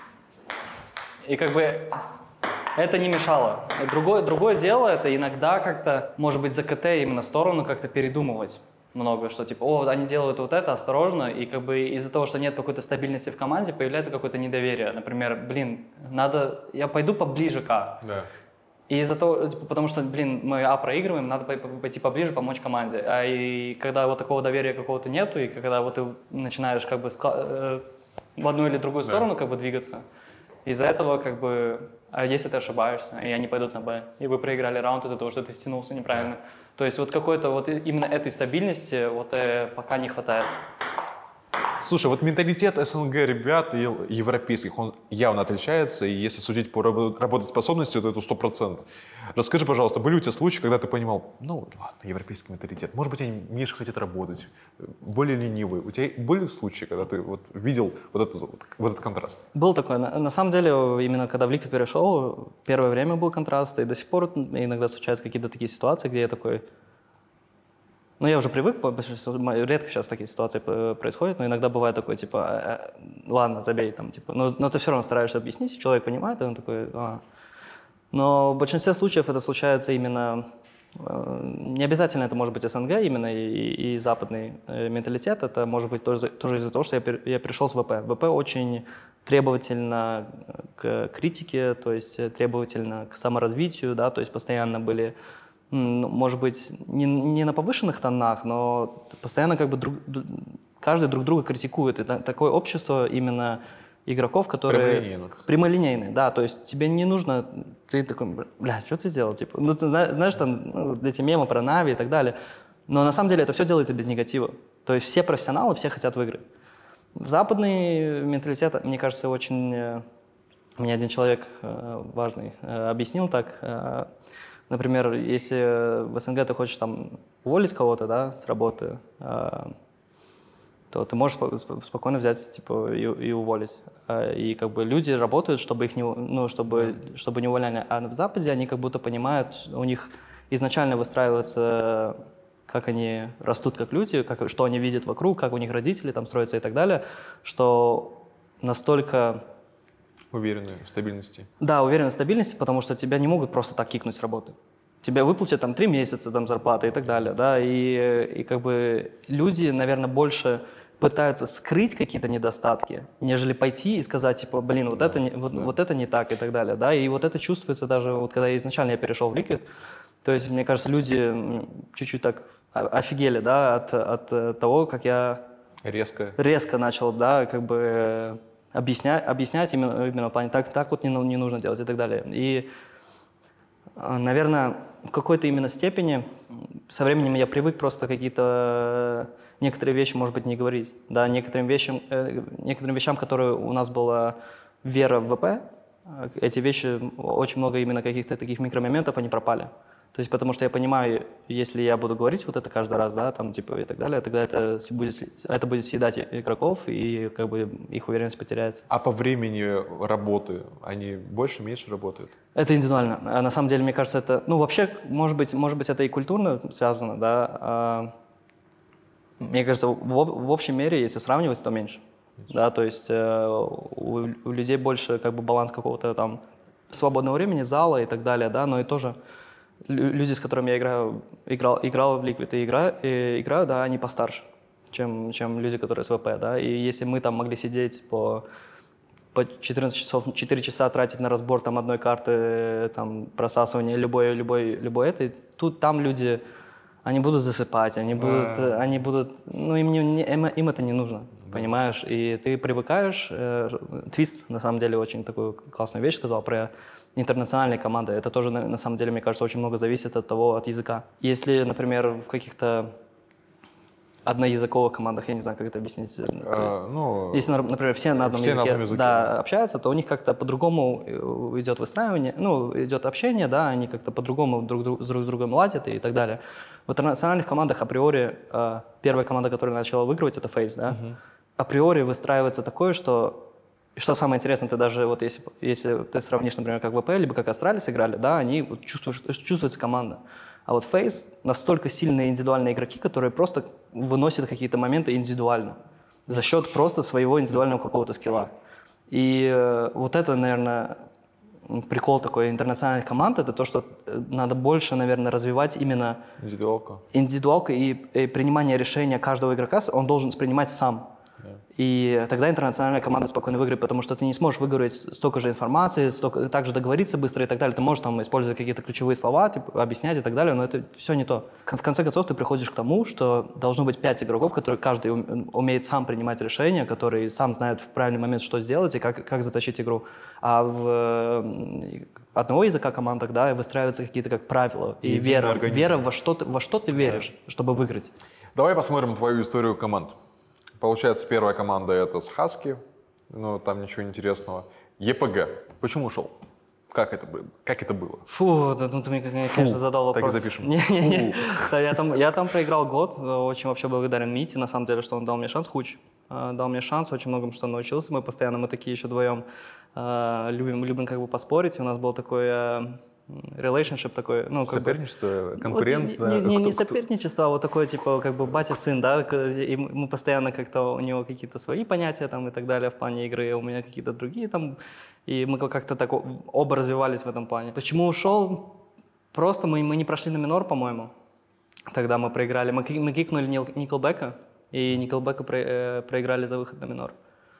и как бы это не мешало. Другое, другое дело, это иногда как-то, может быть, за КТ именно сторону как-то передумывать много, что типа, о, они делают вот это, осторожно, и как бы из-за того, что нет какой-то стабильности в команде, появляется какое-то недоверие. Например, блин, надо, я пойду поближе к А. Да. И из-за того, типа, потому что, блин, мы А проигрываем, надо пой- пойти поближе, помочь команде. А и когда вот такого доверия какого-то нету, и когда вот ты начинаешь как бы скла- э, в одну или другую Да. сторону как бы двигаться, из-за этого как бы, а если ты ошибаешься, и они пойдут на Б, и вы проиграли раунд из-за того, что ты стянулся неправильно. То есть вот какой-то вот и- именно этой стабильности вот э, пока не хватает. Слушай, вот менталитет СНГ ребят и европейских, он явно отличается, и если судить по рабо- работоспособности, то это сто процентов. Расскажи, пожалуйста, были у тебя случаи, когда ты понимал, ну ладно, европейский менталитет, может быть, они меньше хотят работать, более ленивые. У тебя были случаи, когда ты вот видел вот, эту, вот, вот этот контраст? Был такой. На, на самом деле, именно когда в Liquid перешел, первое время был контраст, и до сих пор иногда случаются какие-то такие ситуации, где я такой... Ну, я уже привык, потому что редко сейчас такие ситуации п- происходят, но иногда бывает такой, типа, «Э, э, ладно, забей, там, типа, но, но ты все равно стараешься объяснить, человек понимает, и он такой, а. Но в большинстве случаев это случается именно, э, не обязательно это может быть СНГ именно и, и- и западный э, менталитет, это может быть тоже, тоже из-за того, что я, пер- я пришел с ВП. ВП очень требовательно к критике, то есть э, требовательно к саморазвитию, да, то есть постоянно были, м, ну, может быть, не, не на повышенных тонах, но постоянно как бы друг, ду- каждый друг друга критикует. И та- такое общество именно игроков, которые... Прямолинейных. Прямолинейные, да, то есть тебе не нужно, ты такой, бля, что ты сделал, типа, ну, ты зна- знаешь, там, ну, вот эти мемы про Нави и так далее, но на самом деле это все делается без негатива, то есть все профессионалы, все хотят выиграть. Западный менталитет, мне кажется, очень, э, мне один человек э, важный э, объяснил так, э, например, если в СНГ ты хочешь там уволить кого-то, да, с работы, э, то ты можешь спо- спо- спокойно взять типа, и, и уволить. А, И как бы люди работают, чтобы их не, у- ну, чтобы, чтобы не увольняли. А в Западе они как будто понимают, у них изначально выстраивается, как они растут как люди, как, что они видят вокруг, как у них родители там строятся и так далее, что настолько... Уверенные в стабильности. Да, уверен в стабильности, потому что тебя не могут просто так кикнуть с работы. Тебя выплатят там три месяца там, зарплаты и так далее, да, и, и как бы люди, наверное, больше пытаются скрыть какие-то недостатки, нежели пойти и сказать, типа, блин, вот, это, не, вот, вот это не так и так далее, да, и вот это чувствуется даже, вот когда изначально я перешел в Liquid, то есть, мне кажется, люди м, чуть-чуть так о- офигели, да, от, от э, того, как я Резко. резко начал, да, как бы э, объяснять, объяснять именно, именно в плане, так, так вот не, ну- не нужно делать и так далее. И, э, наверное, в какой-то именно степени м, со временем я привык просто какие-то э, некоторые вещи, может быть, не говорить. Да, некоторым вещам, э, некоторым вещам, которые у нас была вера в ВП, э, эти вещи, очень много именно каких-то таких микромоментов, они пропали. То есть потому что я понимаю, если я буду говорить вот это каждый раз, да, там типа и так далее, тогда это с- будет, с- это будет съедать игроков, и как бы их уверенность потеряется. А по времени работы они больше, меньше работают? Это индивидуально. А на самом деле, мне кажется, это, ну вообще, может быть, может быть, это и культурно связано, да. А, мне кажется, в, об- в общем мере, если сравнивать, то меньше. Да, то есть э, у, у людей больше как бы баланс какого-то там свободного времени, зала и так далее, да, но и тоже лю- люди, с которыми я играю, играл, играл в Liquid и, игра, и играю, да, они постарше, чем, чем люди, которые с ВП, да, и если мы там могли сидеть по, по четырнадцать часов, четыре часа тратить на разбор там одной карты, там, просасывание любой, любой, любой этой, тут там люди, они будут засыпать, они будут, А. они будут, ну, им, не, не- им, им это не нужно, понимаешь, и ты привыкаешь, э, Твист, на самом деле, очень такую классную вещь сказал про интернациональные команды, это тоже, на, на самом деле, мне кажется, очень много зависит от того, от языка. Если, например, в каких-то одноязыковых командах, я не знаю, как это объяснить. А, ну, Если, например, все на одном все на языке, одном языке, да, да. общаются, то у них как-то по-другому идет выстраивание, ну, идет общение, да, они как-то по-другому друг, друг, с друг с другом ладят и так далее. В интернациональных командах априори э, первая команда, которая начала выигрывать, это Фейс, да. Uh-huh. Априори выстраивается такое, что, что самое интересное, ты даже вот если, если ты сравнишь, например, как ВП, либо как Астралис играли, да, они вот чувствуют, чувствуется команда. А вот Фейс настолько сильные индивидуальные игроки, которые просто выносят какие-то моменты индивидуально за счет просто своего индивидуального какого-то скилла. И э, вот это, наверное, прикол такой интернациональных команд, это то, что надо больше, наверное, развивать именно индивидуалку. Индивидуалку и, и принимание решения каждого игрока, он должен принимать сам. Yeah. И тогда интернациональная команда спокойно выиграет, потому что ты не сможешь выиграть столько же информации, столько, также договориться быстро и так далее. Ты можешь там использовать какие-то ключевые слова, типа, объяснять и так далее, но это все не то. В конце концов, ты приходишь к тому, что должно быть пять игроков, которые каждый умеет сам принимать решения, который сам знает в правильный момент, что сделать и как, как затащить игру. А в одного языка командах, да, выстраиваются какие-то как правила и вера, вера во что ты, во что ты веришь, yeah. чтобы выиграть. Давай посмотрим твою историю команд. Получается, первая команда это с Хаски, ну там ничего интересного. ЕПГ. Почему ушел? Как это было? Как это было? Фу, да, ну ты мне, конечно, Фу, задал вопрос. Так и запишем. Не-не-не. Да, я, там, я там проиграл год, очень вообще благодарен Мите, на самом деле, что он дал мне шанс, Хуч. Дал мне шанс, очень многому что научился. Мы постоянно, мы такие еще вдвоем любим, любим как бы поспорить. У нас был такой... relationship такой, ну, соперничество, как бы, конкурент, вот, не, не, не, не соперничество, а вот такое типа как бы батя-сын, да, и мы постоянно как-то у него какие-то свои понятия там и так далее в плане игры, у меня какие-то другие там, и мы как-то так оба развивались в этом плане. Почему ушел? Просто мы, мы не прошли на минор, по-моему, тогда мы проиграли, мы, мы кикнули Никлбека, и Никлбека про, э, проиграли за выход на минор.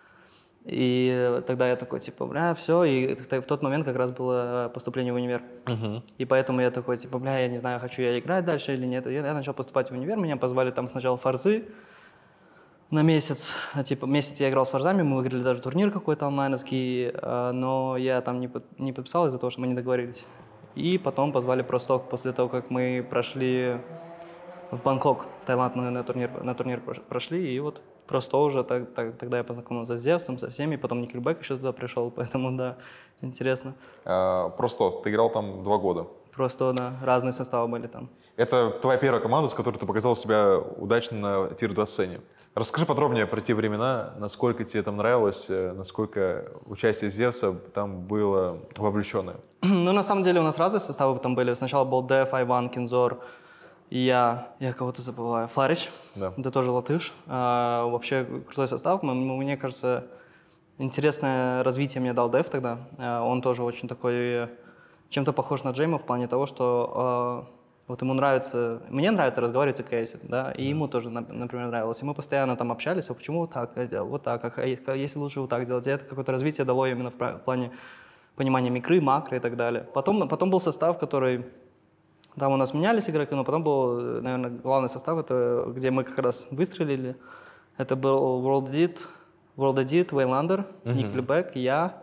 И тогда я такой, типа, бля, все, и в тот момент как раз было поступление в универ. Uh-huh. И поэтому я такой, типа, бля, я не знаю, хочу я играть дальше или нет. Я, я начал поступать в универ, меня позвали там сначала в Форзы на месяц. Типа, месяц я играл с Форзами, мы выиграли даже турнир какой-то онлайновский, но я там не, под, не подписал из-за того, что мы не договорились. И потом позвали Просток после того, как мы прошли в Бангкок, в Таиланд мы на турнир, на турнир прошли, и вот просто уже так, так, тогда я познакомился с Зевсом, со всеми, потом Никельбэк еще туда пришел, поэтому да, интересно. А, просто ты играл там два года? Просто, да, разные составы были там. Это твоя первая команда, с которой ты показал себя удачно на тир два сцене. Расскажи подробнее про те времена, насколько тебе там нравилось, насколько участие Зевса там было вовлеченное. Ну, на самом деле у нас разные составы там были. Сначала был Деф, Айван, Кинзор. И я, я кого-то забываю, Фларич, да. Это тоже латыш. А, вообще крутой состав. Мне кажется, интересное развитие мне дал Дев тогда. А, он тоже очень такой, чем-то похож на Джейма в плане того, что а, вот ему нравится, мне нравится разговаривать о кейсе, да, и ему тоже, например, нравилось. И мы постоянно там общались, а почему вот так, вот так, а если лучше вот так делать. И это какое-то развитие дало именно в плане понимания микры, макро и так далее. Потом, потом был состав, который... Там у нас менялись игроки, но потом был, наверное, главный состав, это где мы как раз выстрелили. Это был World Edit, World Edit, Вейландер, uh-huh. Никельбэк, я.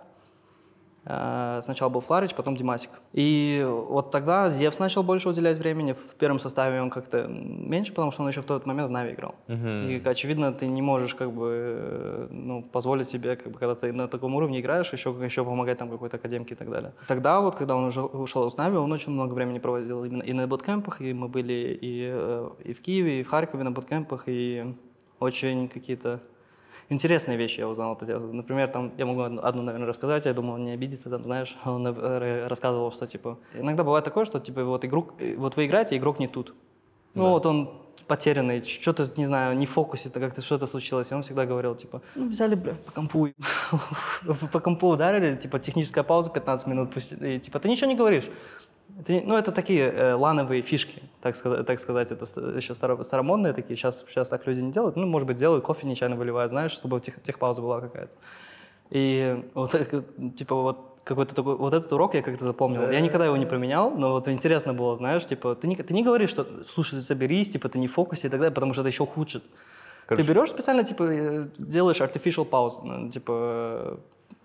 Сначала был Фларич, потом Димасик. И вот тогда Зевс начал больше уделять времени. В первом составе он как-то меньше, потому что он еще в тот момент в Нави играл. Uh-huh. И, очевидно, ты не можешь как бы, ну, позволить себе, как бы, когда ты на таком уровне играешь, еще, еще помогать там какой-то академке и так далее. Тогда вот, когда он уже ушел из Нави, он очень много времени проводил именно и на буткемпах, и мы были и, и в Киеве, и в Харькове на буткемпах, и очень какие-то... Интересные вещи я узнал это дело. Например, там, я могу одну, одну, наверное, рассказать, я думал, он не обидится, там, знаешь, он рассказывал, что, типа, иногда бывает такое, что, типа, вот, игрок, вот вы играете, игрок не тут. Ну, да. Вот он потерянный, что-то, не знаю, не в фокусе, как-то что-то случилось, и он всегда говорил, типа, ну, взяли, бля, по компу, по компу ударили, типа, техническая пауза пятнадцать минут, и, типа, ты ничего не говоришь. Это, ну, это такие э, лановые фишки, так сказать, так сказать, это еще старо, старомодные такие, сейчас, сейчас так люди не делают, ну, может быть, делают, кофе нечаянно выливают, знаешь, чтобы тех, техпауза была какая-то. И вот, типа, вот какой-то такой, вот этот урок я как-то запомнил, я никогда его не применял, но вот интересно было, знаешь, типа, ты не, ты не говоришь, что, слушай, соберись, типа, ты не в фокусе и так далее, потому что это еще худшит. Короче. Ты берешь специально, типа, делаешь artificial pause, ну, типа,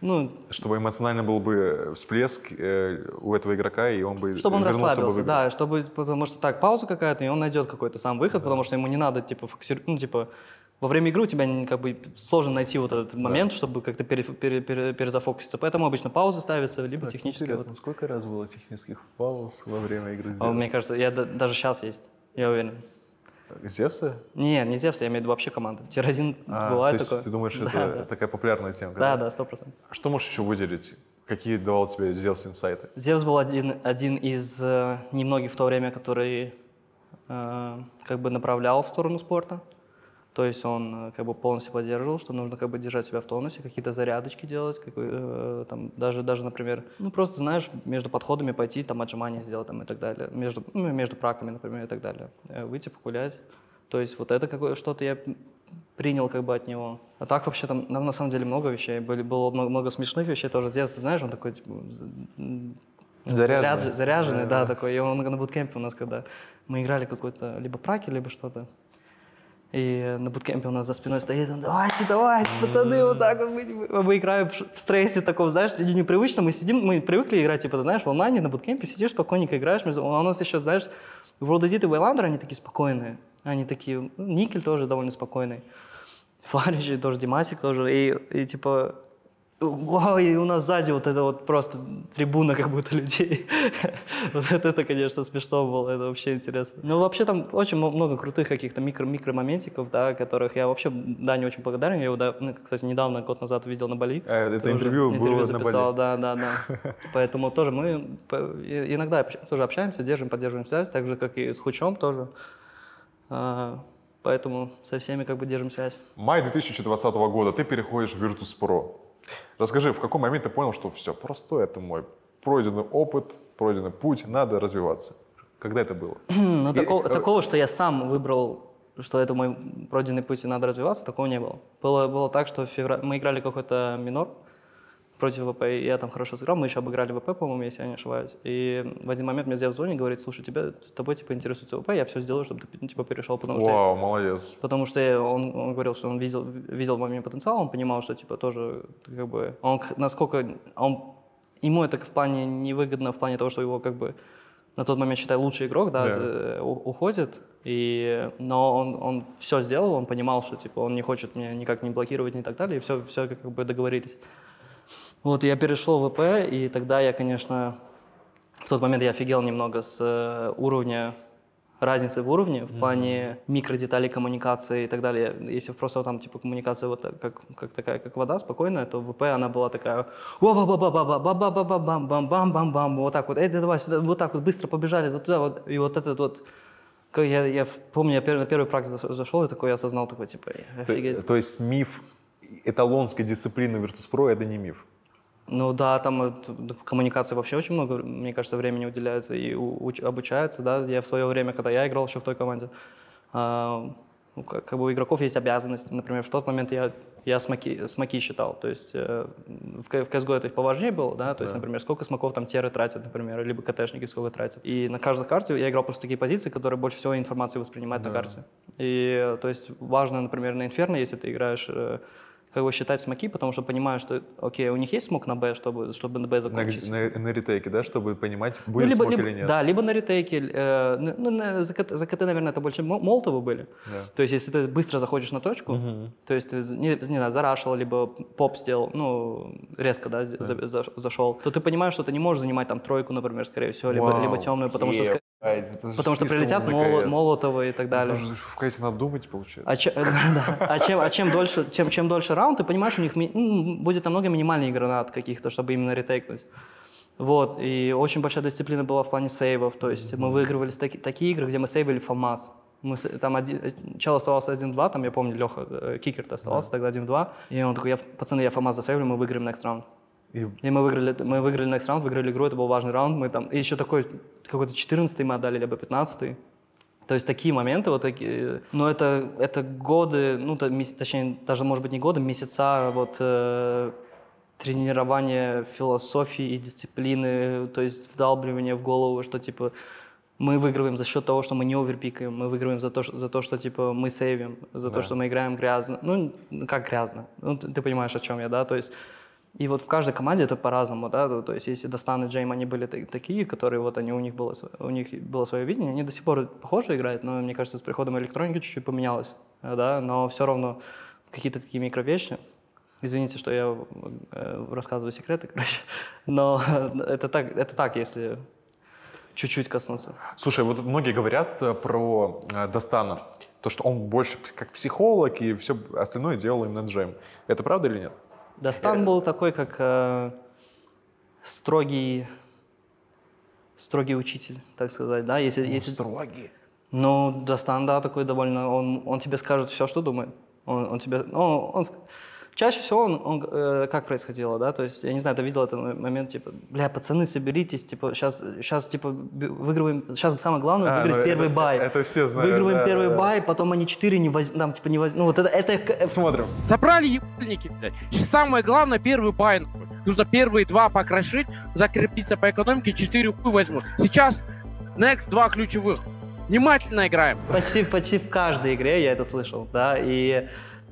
Ну, Чтобы эмоционально был бы всплеск э, у этого игрока, и он бы чтобы он вернулся бы в расслабился, игру. да, чтобы, потому что так, пауза какая-то, и он найдет какой-то сам выход, да. Потому что ему не надо, типа, фокусировать, ну, типа, во время игры у тебя как бы сложно найти вот этот момент, да. чтобы как-то пере, пере, пере, перезафокуситься. Поэтому обычно паузы ставятся, либо так, технические. Вот. Сколько раз было технических пауз во время игры? А, мне кажется, я даже сейчас есть, я уверен. Зевса? Нет, не Зевса, я имею в виду вообще команду. Тир один а, бывает то есть такое. Ты думаешь, да, это да. такая популярная тема? Да, да, сто процентов. Что можешь еще выделить? Какие давал тебе Зевс инсайты? Зевс был один, один из э, немногих в то время, который э, как бы направлял в сторону спорта. То есть он э, как бы полностью поддерживал, что нужно как бы держать себя в тонусе, какие-то зарядочки делать, как бы, э, там, даже, даже, например, ну просто, знаешь, между подходами пойти, там, отжимания сделать там, и так далее, между, ну, между праками, например, и так далее, э, выйти погулять. То есть вот это какое что-то я принял как бы от него. А так вообще там, там на самом деле много вещей, были, было много, много смешных вещей тоже. Зевс, ты знаешь, он такой, типа, заряженный, заряженный да, да, такой. И он на буткемпе у нас, когда мы играли какой-то либо праки, либо что-то, и на буткемпе у нас за спиной стоит, он, давайте, давайте, пацаны, вот так вот, мы, мы играем в стрессе таком, знаешь, непривычно, мы сидим, мы привыкли играть, типа, знаешь, в онлайне, на буткемпе сидишь, спокойненько играешь, а у нас еще, знаешь, World Edit и Waylander, они такие спокойные, они такие, ну, Никель тоже довольно спокойный, Фларич тоже, Димасик тоже, и, и типа, вау, и у нас сзади вот это вот просто трибуна как будто людей. Вот это, конечно, смешно было, это вообще интересно. Ну, вообще там очень много крутых каких-то микро микромоментиков, да, которых я вообще, да, не очень благодарен. Я его, да, ну, кстати, недавно, год назад увидел на Бали. А, это интервью было записал, на Бали? Да, да, да. Поэтому тоже мы иногда тоже общаемся, держим, поддерживаем связь, так же, как и с Хучом тоже. Поэтому со всеми как бы держим связь. Май две тысячи двадцатого года ты переходишь в Virtus.pro. Расскажи, в какой момент ты понял, что все, просто это мой пройденный опыт, пройденный путь, надо развиваться? Когда это было? Ну, И... такого, такого, что я сам выбрал, что это мой пройденный путь и надо развиваться, такого не было. Было, было так, что в феврале мы играли какой-то минор против ВП, и я там хорошо сыграл, мы еще обыграли ВП, по-моему, если я не ошибаюсь. И в один момент мне Зевс звонит и говорит, слушай, тебя, тобой типа интересуется ВП, я все сделаю, чтобы ты типа перешел, потому что... Вау, я, молодец. Потому что я, он, он говорил, что он видел, видел во мне потенциал, он понимал, что типа тоже как бы... Он насколько... Он, ему это в плане невыгодно, в плане того, что его как бы на тот момент, считай, лучший игрок, да, yeah. уходит, и, но он, он все сделал, он понимал, что типа он не хочет меня никак не блокировать и так далее, и все, все как бы договорились. Вот, я перешел в ВП, и тогда я, конечно, в тот момент я офигел немного с уровня, разницы в уровне, в mm-hmm. плане микродеталей коммуникации и так далее. Если просто там, типа, коммуникация вот как, как такая, как вода, спокойная, то в ВП она была такая бам-бам-бам-бам-бам-бам-бам-бам, вот так вот, эй, давай сюда, вот так вот, быстро побежали, вот туда вот, и вот этот вот, я, я помню, я на первый практик зашел, и такой я осознал, такой, типа, офигеть. То, то есть миф эталонской дисциплины Virtus.pro — это не миф? Ну да, там в коммуникации вообще очень много, мне кажется, времени уделяется и уч, обучается, да. Я в свое время, когда я играл еще в той команде, а, ну, как, как бы у игроков есть обязанности. Например, в тот момент я, я смоки, смоки считал, то есть э, в, в си эс го это поважнее было, да, то есть, да. Например, сколько смоков там теры тратят, например, либо КТшники сколько тратят. И на каждой карте я играл просто такие позиции, которые больше всего информации воспринимают, да. На карте. И то есть важно, например, на Инферно, если ты играешь... как бы считать смоки, потому что понимаю, что, окей, у них есть смок на Б, чтобы, чтобы на Б закончить. На, на, на ретейке, да, чтобы понимать, будет ну, либо, смок либо, или нет. Да, либо на ретейке. Э, ну, на, за, КТ, за КТ, наверное, это больше молотовы были. Да. То есть, если ты быстро заходишь на точку, угу. То есть, ты, не, не знаю, зарашил, либо поп сделал, ну, резко, да, да. За, за, зашел, то ты понимаешь, что ты не можешь занимать там тройку, например, скорее всего, либо, либо темную, потому что... Потому что прилетят мол, молотовы и так далее. Это же в КС надо думать, получается. А, че, да, а, чем, а чем, дольше, чем, чем дольше раунд, ты понимаешь, у них ми, ну, будет намного минимальных гранат каких-то, чтобы именно ретейкнуть. Вот. И очень большая дисциплина была в плане сейвов. То есть mm-hmm. мы выигрывали таки, такие игры, где мы сейвили ФАМАС. Мы, там один, чел оставался один-два, там, я помню, Леха, э, кикер-то оставался yeah. тогда один-два. И он такой, я, пацаны, я ФАМАС засейвлю, мы выиграем next round. И, и мы выиграли, мы выиграли next round, выиграли игру, это был важный раунд. Мы там, и еще такой, какой-то четырнадцатый мы отдали, либо пятнадцатый. То есть такие моменты, вот такие, но это, это годы, ну, то, точнее, даже, может быть, не годы, месяца вот, э, тренирования философии и дисциплины, то есть вдалбливания в голову, что, типа, мы выигрываем за счет того, что мы не оверпикаем, мы выигрываем за то, что, за то, что типа, мы сейвим, за да. то, что мы играем грязно. Ну, как грязно? Ну, ты, ты понимаешь, о чем я, да? То есть И вот в каждой команде это по-разному, да, то, то есть если Достан и Джейм, они были та- такие, которые вот они, у них было, св- у них было свое видение, они до сих пор похоже играют, но мне кажется, с приходом электроники чуть-чуть поменялось, э, да, но все равно какие-то такие микровещи. Извините, что я э, рассказываю секреты, короче, но это так, это так, если чуть-чуть коснуться. Слушай, вот многие говорят э, про э, Достана, то, что он больше пс- как психолог и все остальное делал именно Джейм. Это правда или нет? Достан был такой, как э, строгий, строгий учитель, так сказать, да, если, если... Строгий. Ну, Достан, да, такой довольно, он, он тебе скажет все, что думает. Он, он тебе, ну, он, ск- чаще всего он, он, э, как происходило, да, то есть, я не знаю, ты видел этот момент, типа, бля, пацаны, соберитесь, типа, сейчас, сейчас, типа, б- выигрываем, сейчас самое главное, А, выиграть ну, первый это- бай. это все знают, Выигрываем да, первый да, да. бай, потом они четыре не возьмут, там, типа, не возьмут, ну, вот это, это, э, Смотрим. Собрали ебальники, блядь. Сейчас самое главное, первый бай. нахуй. Нужно первые два покрошить, закрепиться по экономике, четыре хуй возьмут. Сейчас next два ключевых. Внимательно играем. Почти, почти в каждой игре я это слышал, да, и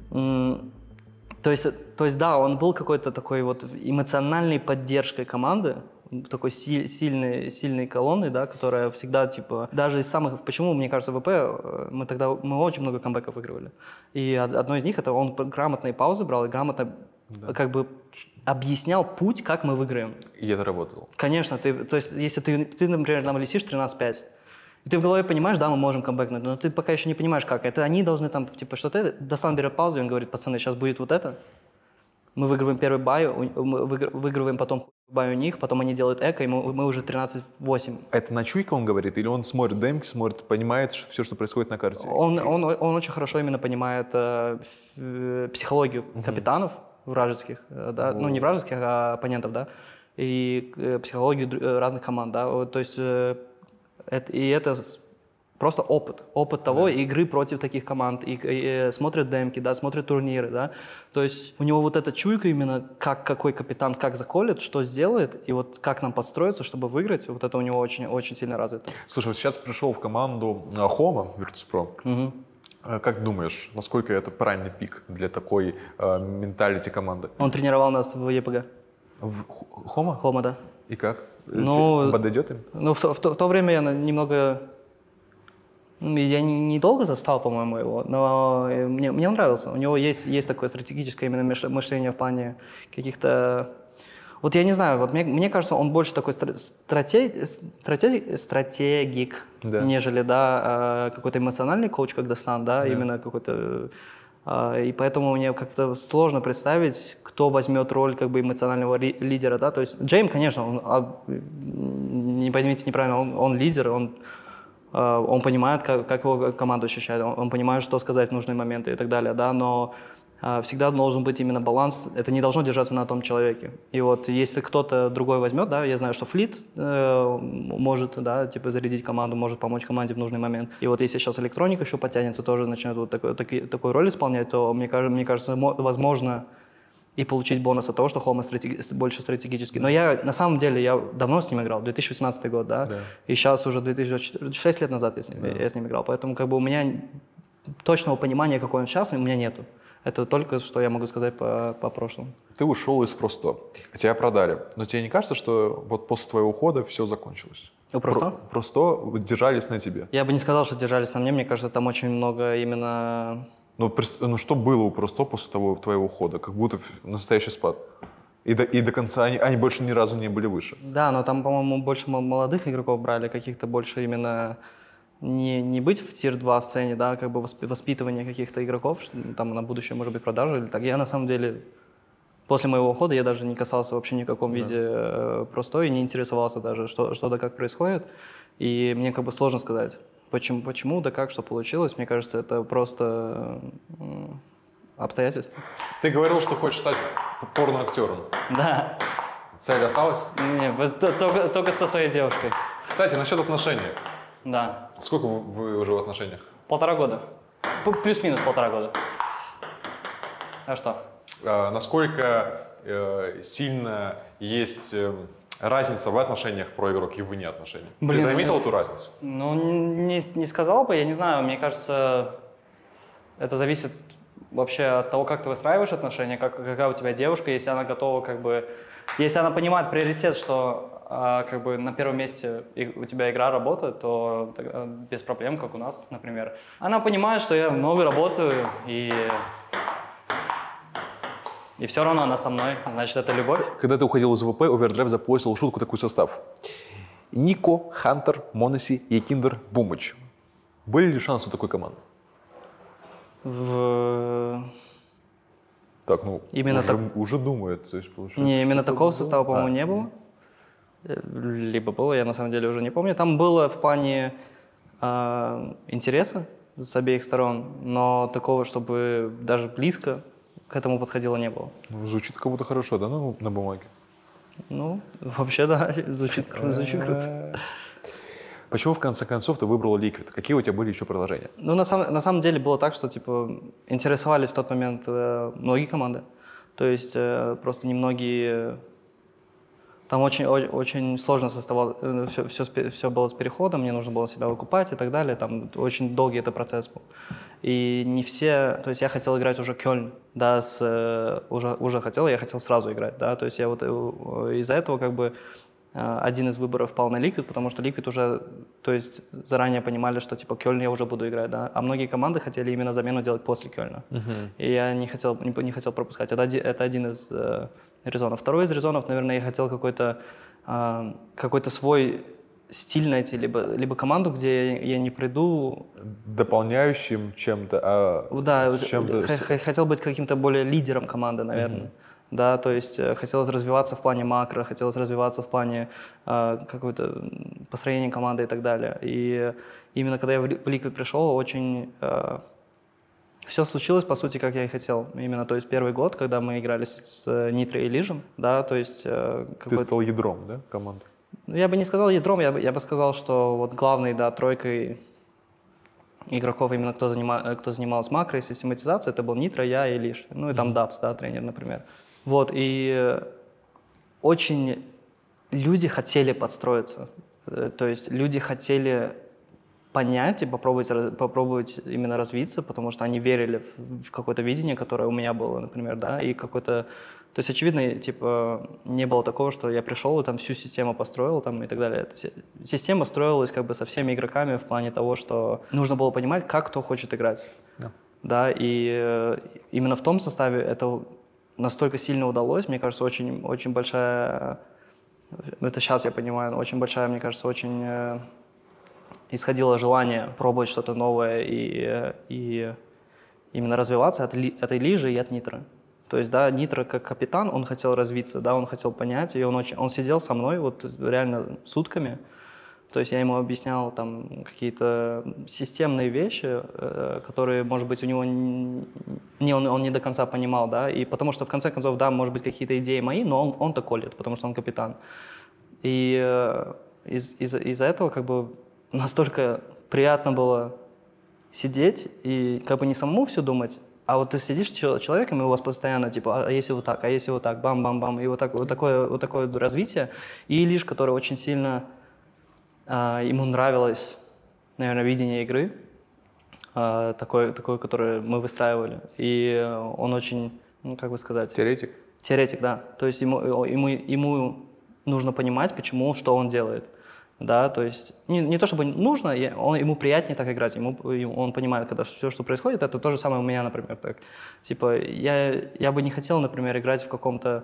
м, то есть, то есть, да, он был какой-то такой вот эмоциональной поддержкой команды, такой си- сильной, сильной колонной, да, которая всегда, типа, даже из самых, почему, мне кажется, ВП, э, мы тогда, мы очень много камбэков выигрывали, и од- одно из них, это он грамотные паузы брал и грамотно, как бы, объяснял путь, как мы выиграем. И это работало. Конечно, ты, то есть, если ты, ты например, там лисишь тринадцать пять, и ты в голове понимаешь, да, мы можем камбэкнуть, но ты пока еще не понимаешь, как. Это они должны там, типа, что-то... Достан берет паузу, и он говорит, пацаны, сейчас будет вот это. Мы выигрываем первый бай, у- мы выигр- выигрываем потом бай у них, потом они делают эко, и мы, мы уже тринадцать восемь. Это на чуйка он говорит, или он смотрит демки, смотрит, понимает все, что происходит на карте? Он, он, он очень хорошо именно понимает э, ф- э, психологию капитанов вражеских, э, да, ну не вражеских, а оппонентов, да, и э, психологию др- э, разных команд, да, вот, то есть э, это, и это с- просто опыт, опыт того игры против таких команд, и, и, э, смотрит демки, да, смотрит турниры, да, то есть у него вот эта чуйка именно, как какой капитан, как заколет, что сделает, и вот как нам подстроиться, чтобы выиграть, вот это у него очень, очень сильно развито. Слушай, вот сейчас пришел в команду э, Хома, Virtus.pro. Мгм. Э, Как думаешь, насколько это правильный пик для такой э, менталити команды? Он тренировал нас в ЕПГ, В Х- Хома? Хома, да. И как? Ну, Те- подойдет им? Ну, в, то- в то, в то время я на- немного... ну, Я не- недолго застал, по-моему, его, но э, мне, мне он нравился. У него есть, есть такое стратегическое именно мыш- мышление в плане каких-то... Вот я не знаю, вот мне, мне кажется, он больше такой стра- стратег, стратег, стратегик, Да. нежели, да, э, какой-то эмоциональный коуч, как Достан, да, именно какой-то... э, И поэтому мне как-то сложно представить, кто возьмет роль как бы эмоционального ри- лидера, да, то есть Джейм, конечно, он, а, не поймите неправильно, он, он лидер, он, э, он понимает, как, как его команда ощущает, он, он понимает, что сказать в нужные моменты и так далее, да, но э, всегда должен быть именно баланс, это не должно держаться на том человеке. И вот если кто-то другой возьмет, да, я знаю, что Флит э, может, да, типа зарядить команду, может помочь команде в нужный момент. И вот если сейчас электроника еще подтянется, тоже начнет вот такой, таки- такую роль исполнять, то мне, кажется, мне кажется, мо- возможно и получить бонус от того, что Хома стратеги- больше стратегический. Но я, на самом деле, я давно с ним играл, две тысячи восемнадцатый год, да, Да. и сейчас уже две тысячи двадцать четвёртый, шесть лет назад я с, ним, я с ним играл, поэтому как бы у меня точного понимания, какой он сейчас, у меня нету. Это только что я могу сказать по, по прошлому. Ты ушел из Просто. Тебя продали. Но тебе не кажется, что вот после твоего ухода все закончилось? У Просто? Про- Просто держались на тебе. Я бы не сказал, что держались на мне, мне кажется, там очень много именно... Ну, прес- ну что было у Просто после того твоего ухода? Как будто в- настоящий спад. И до, и до конца они, они больше ни разу не были выше. Да, но там, по-моему, больше мо- молодых игроков брали, каких-то больше именно не, не быть в тир-два сцене, да, как бы восп- воспитывание каких-то игроков, что, ну, там на будущее, может быть, продажи или так. Я на самом деле, после моего ухода, я даже не касался вообще ни в каком виде э, Просто и не интересовался даже, что, что да как происходит. И мне как бы сложно сказать, почему, почему да как, что получилось. Мне кажется, это просто э, обстоятельства. Ты говорил, что хочешь стать порно-актером. Да, Цель осталась? не, вот то- только, только со своей девушкой. Кстати, насчет отношений. Да. Сколько вы вы уже в отношениях? Полтора года. П- Плюс-минус полтора года. А что? А, насколько э, сильно есть э, разница в отношениях про игрок и вне отношений? Блин, Ты заметил ну, эту разницу? Ну, не, не сказал бы, я не знаю, мне кажется, это зависит вообще от того, как ты выстраиваешь отношения, как, какая у тебя девушка, если она готова, как бы, если она понимает приоритет, что а, как бы на первом месте и, у тебя игра, работа, то тогда без проблем, как у нас, например. Она понимает, что я много работаю, и, и все равно она со мной, значит, это любовь. Когда ты уходил из ВП, Overdrive запостил шутку такой состав. Нико, Хантер, Моноси, Якиндер, Бумыч. Были ли шансы у такой команды? В... Так, ну, Именно уже, так... уже думает. То есть, получается, Не, именно что-то такого было? состава, по-моему, А. не было. Либо было, я на самом деле уже не помню. Там было в плане э, интереса с обеих сторон, но такого, чтобы даже близко к этому подходило, не было. Ну, звучит как будто хорошо, да, ну, на бумаге? Ну, вообще, да, звучит, звучит круто. Почему, в конце концов, ты выбрал Liquid? Какие у тебя были еще предложения? Ну, на, сам, на самом деле было так, что, типа, интересовались в тот момент э, многие команды. То есть э, просто немногие... Там очень, о- очень сложно составалось, все, все, все было с переходом, мне нужно было себя выкупать и так далее. Там очень долгий это процесс был. И не все... То есть я хотел играть уже Кёльн, да, с, э, уже, уже хотел, я хотел сразу играть, да. То есть я вот э, из-за этого как бы э, один из выборов пал на Liquid, потому что Liquid уже, то есть заранее понимали, что типа Кёльн я уже буду играть, да. А многие команды хотели именно замену делать после Кёльна. Uh-huh. И я не хотел, не, не хотел пропускать. Это, это один из... Э, резонов. Второй из резонов, наверное, я хотел какой-то, э, какой-то свой стиль найти, либо, либо команду, где я, я не приду... Дополняющим чем-то, а да, чем-то... х- хотел быть каким-то более лидером команды, наверное. Mm-hmm. Да, то есть э, хотелось развиваться в плане макро, хотелось развиваться в плане э, какого-то построения команды и так далее. И именно когда я в Liquid пришел, очень... Э, Все случилось, по сути, как я и хотел. Именно, то есть первый год, когда мы играли с Nitro и Legion, да, то есть... Э, Ты стал ядром, да, команды? Я бы не сказал ядром, я бы, я бы сказал, что вот главной, да, тройкой игроков, именно кто, занима, кто занимался макро и систематизацией, это был Nitro, я и Лиш. Ну и там Дабс, да, тренер, например. Вот, и очень люди хотели подстроиться. То есть люди хотели... понять и попробовать, попробовать именно развиться, потому что они верили в, в какое-то видение, которое у меня было, например, да, и какое-то... То есть, очевидно, типа, не было такого, что я пришел и там всю систему построил там, и так далее. Система строилась как бы со всеми игроками в плане того, что нужно было понимать, как кто хочет играть. Yeah. Да, и э, именно в том составе это настолько сильно удалось, мне кажется, очень, очень большая... Это сейчас я понимаю, очень большая, мне кажется, очень... Э, исходило желание пробовать что-то новое и, и именно развиваться от, ли, от Лижи и от Нитро. То есть, да, Нитро как капитан, он хотел развиться, да, он хотел понять, и он, очень, он сидел со мной вот реально сутками. То есть я ему объяснял там какие-то системные вещи, э, которые, может быть, у него не, он, он не до конца понимал, да, и потому что, в конце концов, да, может быть, какие-то идеи мои, но он, он-то колет, потому что он капитан. И э, из, из, из-за этого как бы настолько приятно было сидеть и как бы не самому все думать, а вот ты сидишь с человеком, и у вас постоянно типа, а если вот так, а если вот так, бам-бам-бам, и вот, так, вот, такое, вот такое развитие. И Лиш, который очень сильно, а, ему нравилось, наверное, видение игры, а, такое, такое, которое мы выстраивали. И он очень, ну, как бы сказать... Теоретик? Теоретик, да. То есть ему, ему, ему нужно понимать, почему, что он делает. Да, то есть не, не то чтобы нужно, он, ему приятнее так играть, ему, он понимает, когда все, что происходит, это то же самое у меня, например. Так. Типа, я, я бы не хотел, например, играть в каком-то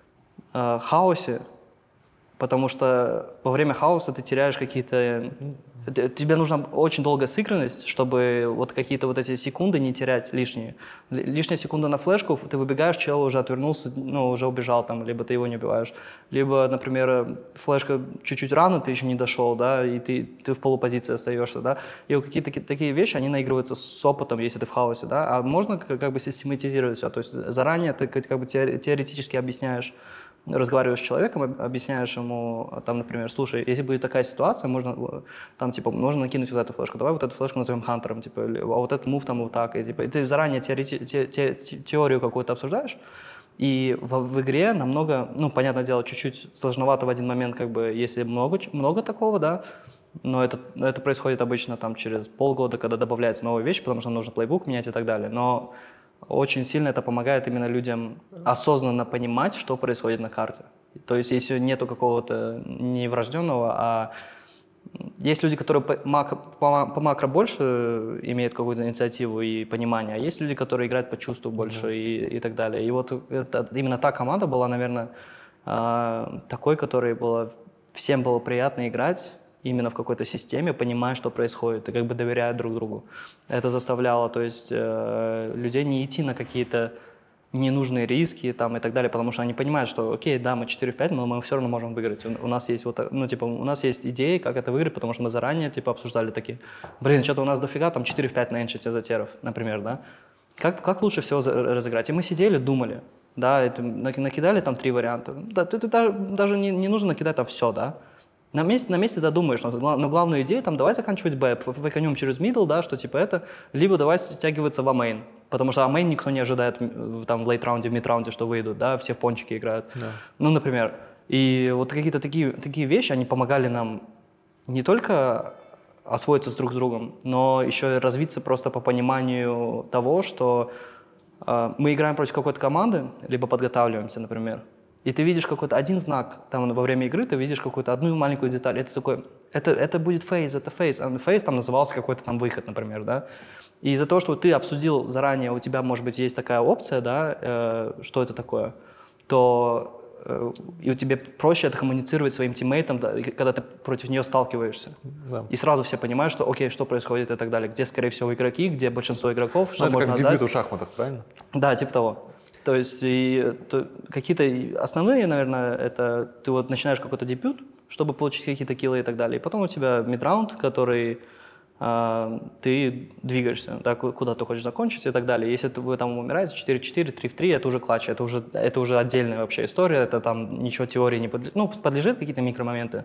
э, хаосе, потому что во время хаоса ты теряешь какие-то... Тебе нужна очень долгая сыгранность, чтобы вот какие-то вот эти секунды не терять лишние. Лишняя секунда на флешку, ты выбегаешь, чел уже отвернулся, ну, уже убежал там, либо ты его не убиваешь. Либо, например, флешка чуть-чуть рано, ты еще не дошел, да, и ты, ты в полупозиции остаешься, да. И вот какие-то такие вещи, они наигрываются с опытом, если ты в хаосе, да. А можно как, как бы систематизировать все, то есть заранее ты как бы теоретически объясняешь, разговариваешь с человеком, объясняешь ему, там, например, слушай, если будет такая ситуация, можно, там, типа, можно накинуть вот эту флешку, давай вот эту флешку назовем хантером, типа, а вот этот мув там вот так, и, типа, и ты заранее теорети- те- те- теорию какую-то обсуждаешь, и в, в игре намного, ну, понятное дело, чуть-чуть сложновато в один момент, как бы, если много, много такого, да, но это, это происходит обычно там через полгода, когда добавляется новая вещь, потому что нужно плейбук менять и так далее, но очень сильно это помогает именно людям осознанно понимать, что происходит на карте. То есть если нету какого-то не врожденного, а есть люди, которые по, мак, по, по макро больше имеют какую-то инициативу и понимание, а есть люди, которые играют по чувству больше mm-hmm. и, и так далее. И вот это, именно та команда была, наверное, такой, которой было, всем было приятно играть именно в какой-то системе, понимая, что происходит, и как бы доверяя друг другу. Это заставляло, то есть, э, людей не идти на какие-то ненужные риски там, и так далее, потому что они понимают, что окей, да, мы четыре в пять, но мы все равно можем выиграть. У, у нас есть вот, ну, типа, у нас есть идеи, как это выиграть, потому что мы заранее, типа, обсуждали такие, блин, что-то у нас дофига, там, четыре в пять на эншите затеров, например, да? Как, как лучше всего разыграть? И мы сидели, думали, да, это, накидали там три варианта. Да, ты, ты даже, даже не, не нужно накидать там все, да? На месте, на месте, да, думаешь, но, но главную идею, там, давай заканчивать Б, фейканем через middle, да, что типа это, либо давай стягиваться в амейн, потому что амейн никто не ожидает там в лейт-раунде, в мид-раунде, что выйдут, да, все в пончики играют. Да. Ну, например. И вот какие-то такие, такие вещи, они помогали нам не только освоиться с друг с другом, но еще и развиться просто по пониманию того, что э, мы играем против какой-то команды, либо подготавливаемся, например, и ты видишь какой-то один знак, там во время игры ты видишь какую-то одну маленькую деталь, это такой, это, это будет фейз, это фейз, а фейз там назывался какой-то там выход, например, да, и из-за того, что ты обсудил заранее, у тебя, может быть, есть такая опция, да, э, что это такое, то э, и у тебя проще это коммуницировать своим тиммейтам, да, когда ты против нее сталкиваешься, да. И сразу все понимают, что окей, что происходит и так далее, где, скорее всего, игроки, где большинство игроков, что это можно как дебют в шахматах, правильно? Да, типа того. То есть и, то, какие-то основные, наверное, это ты вот начинаешь какой-то дебют, чтобы получить какие-то киллы и так далее. И потом у тебя мид-раунд, который э, ты двигаешься, да, куда ты хочешь закончить и так далее. Если вы там умираете четыре четыре, три в три, это уже клатч, это уже, это уже отдельная вообще история, это там ничего теории не подлежит. Ну, подлежит какие-то микромоменты,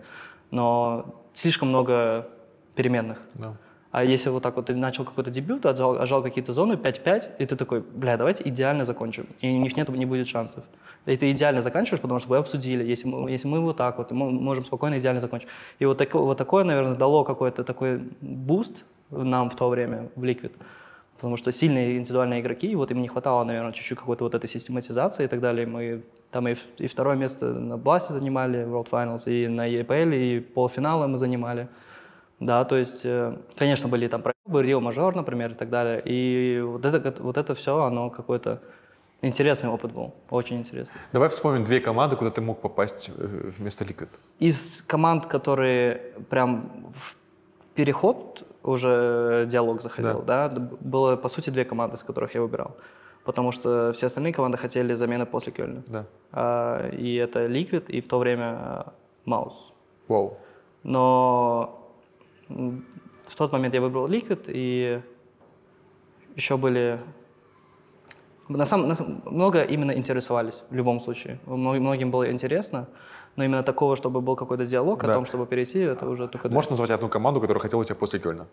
но слишком много переменных. Да. А если вот так вот ты начал какой-то дебют, отжал, отжал какие-то зоны, пять пять, и ты такой, бля, давайте идеально закончим, и у них нет, не будет шансов. И ты идеально заканчиваешь, потому что вы обсудили, если мы, если мы вот так вот, мы можем спокойно идеально закончить. И вот, так, вот такое, наверное, дало какой-то такой буст нам в то время, в Liquid, потому что сильные индивидуальные игроки, и вот им не хватало, наверное, чуть-чуть какой-то вот этой систематизации и так далее. Мы там и, и второе место на Бласте занимали, World Finals, и на и пи эл, и полуфиналы мы занимали. Да, то есть, конечно, были там проебы, Рио-мажор, например, и так далее. И вот это, вот это все, оно какой-то интересный опыт был, очень интересный. Давай вспомним две команды, куда ты мог попасть вместо Liquid. Из команд, которые прям в переход уже диалог заходил, да. Да, было, по сути, две команды, из которых я выбирал. Потому что все остальные команды хотели замены после Кёльна. Да. А, и это Liquid, и в то время Маус. Вау. Но в тот момент я выбрал Liquid, и еще были... На самом, на самом, много именно интересовались в любом случае. Многим было интересно, но именно такого, чтобы был какой-то диалог да. о том, чтобы перейти, это уже только... Можешь назвать одну команду, которая хотела тебя после Кёльна?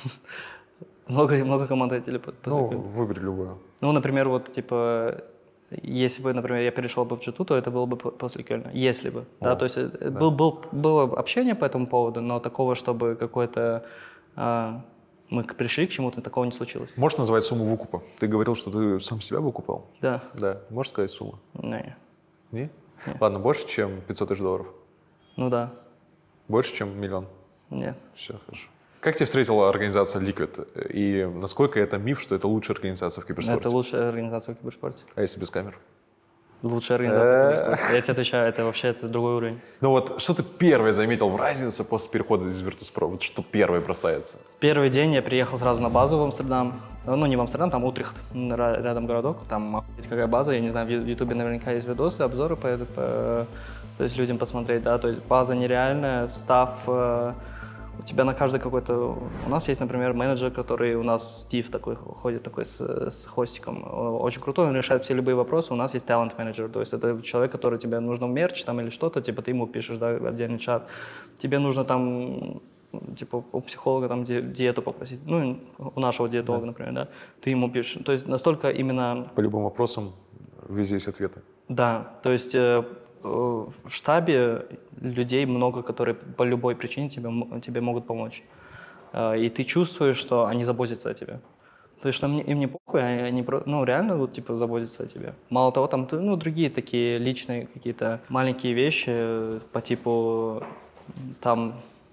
Много, много команд хотели после Ну, Кёльна. выбери любую. Ну, например, вот, типа... Если бы, например, я перешел бы в джи ту, то это было бы после Кёльна. Если бы. О, да, то есть да. Был, был, было общение по этому поводу, но такого, чтобы какое-то... А, мы пришли к чему-то, такого не случилось. Можешь назвать сумму выкупа? Ты говорил, что ты сам себя выкупал? Да. Да. Можешь сказать сумму? Не. Не? Не. Ладно, больше, чем пятьсот тысяч долларов? Ну да. Больше, чем миллион? Нет. Все, хорошо. Как тебя встретила организация Liquid? И насколько это миф, что это лучшая организация в киберспорте? Это лучшая организация в киберспорте. А если без камер? Лучшая организация в киберспорте. Я тебе отвечаю, это вообще это другой уровень. Ну вот, что ты первое заметил в разнице после перехода из Virtus.pro? Вот что первое бросается? Первый день я приехал сразу на базу в Амстердам. Ну, не в Амстердам, там Утрехт, рядом городок. Там какая база, я не знаю, в Ютубе наверняка есть видосы, обзоры по, по, то есть людям посмотреть, да. То есть база нереальная, став... У тебя на каждый какой-то... У нас есть, например, менеджер, который у нас, Стив, такой, ходит такой с, с хостиком. Очень крутой, он решает все любые вопросы. У нас есть талант-менеджер, то есть это человек, который тебе нужно мерч там или что-то, типа ты ему пишешь, да, отдельный чат. Тебе нужно там, типа, у психолога там ди- диету попросить. Ну, у нашего диетолога, да. например, да. Ты ему пишешь. То есть настолько именно... По любым вопросам везде есть ответы. Да, то есть... В штабе людей много, которые по любой причине тебе, тебе могут помочь. И ты чувствуешь, что они заботятся о тебе. То есть, что им не похуй, похуй, они, про- ну, реально, вот, типа, заботятся о тебе. Мало того, там, ты, ну, другие такие личные какие-то маленькие вещи э, по типу, там,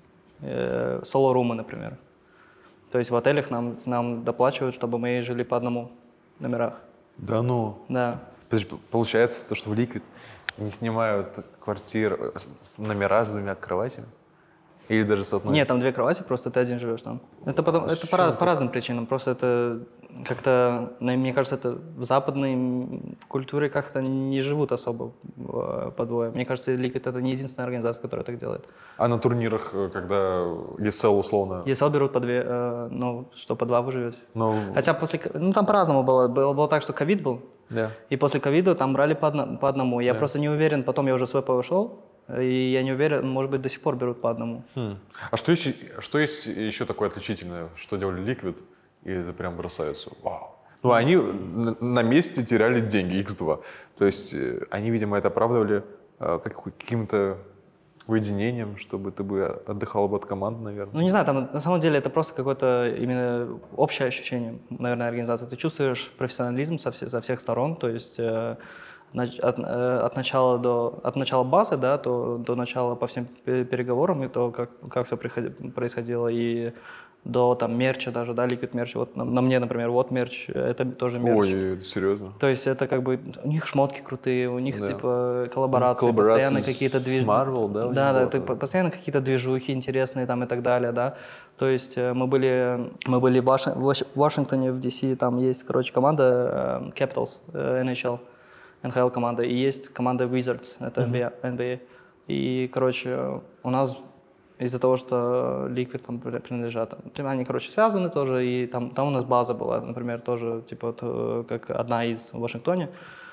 э, соло-румы, например. То есть в отелях нам, нам доплачивают, чтобы мы жили по одному в номерах. Да ну. Да. Подожди, получается, то, что в Liquid не снимают квартиры, с- с номера с двумя кроватями? Или даже с одной? Нет, там две кровати, просто ты один живешь там. Это, потом, это по, раз- по разным причинам. Просто это как-то, ну, мне кажется, это в западной м, культуре как-то не живут особо э, по двое. Мне кажется, Liquid — это не единственная организация, которая так делает. А на турнирах, э, когда и эс эл условно... и эс эл берут по две, э, ну, что по два вы живете. Ну, Хотя после, ко- ну, там по-разному было. Было, было так, что ковид был, да. и после ковида там брали по, одно- по одному. Я Да. просто не уверен, потом я уже с веб ушел, и я не уверен, может быть, до сих пор берут по одному. Хм. А что есть, что есть еще такое отличительное, что делали Liquid, и это прям бросаются? Вау. Ну, они на, на месте теряли деньги, икс два. То есть э, они, видимо, это оправдывали э, как- каким-то уединением, чтобы ты бы отдыхал бы от команды, наверное. Ну, не знаю, там на самом деле это просто какое-то именно общее ощущение, наверное, организации. Ты чувствуешь профессионализм со, все- со всех сторон, то есть э, нач- от, э, от начала до от начала базы, да, то, до начала по всем пе- переговорам, и то, как, как все происходило, и до там мерча даже, да, Liquid мерч. Вот на, на мне, например, вот мерч, это тоже мерч. Ой, серьезно? То есть это как бы, у них шмотки крутые, у них Да. типа коллаборации, Коллаборации постоянно с- какие-то с движухи. Marvel, да, у них Да, да, было ты там? по- постоянно какие-то движухи интересные там и так далее, да. То есть э, мы были, мы были в, Ваши- в Ваш- в Вашингтоне, в ди си, там есть, короче, команда э, Capitals, э, эн эйч эл, эн эйч эл команда, и есть команда Wizards, это эн би эй. эн би эй. И, короче, у нас из-за того, что Liquid там при- принадлежат, там, они, короче, связаны тоже, и там, там у нас база была, например, тоже, типа, вот, э, как одна из в Вашингтоне,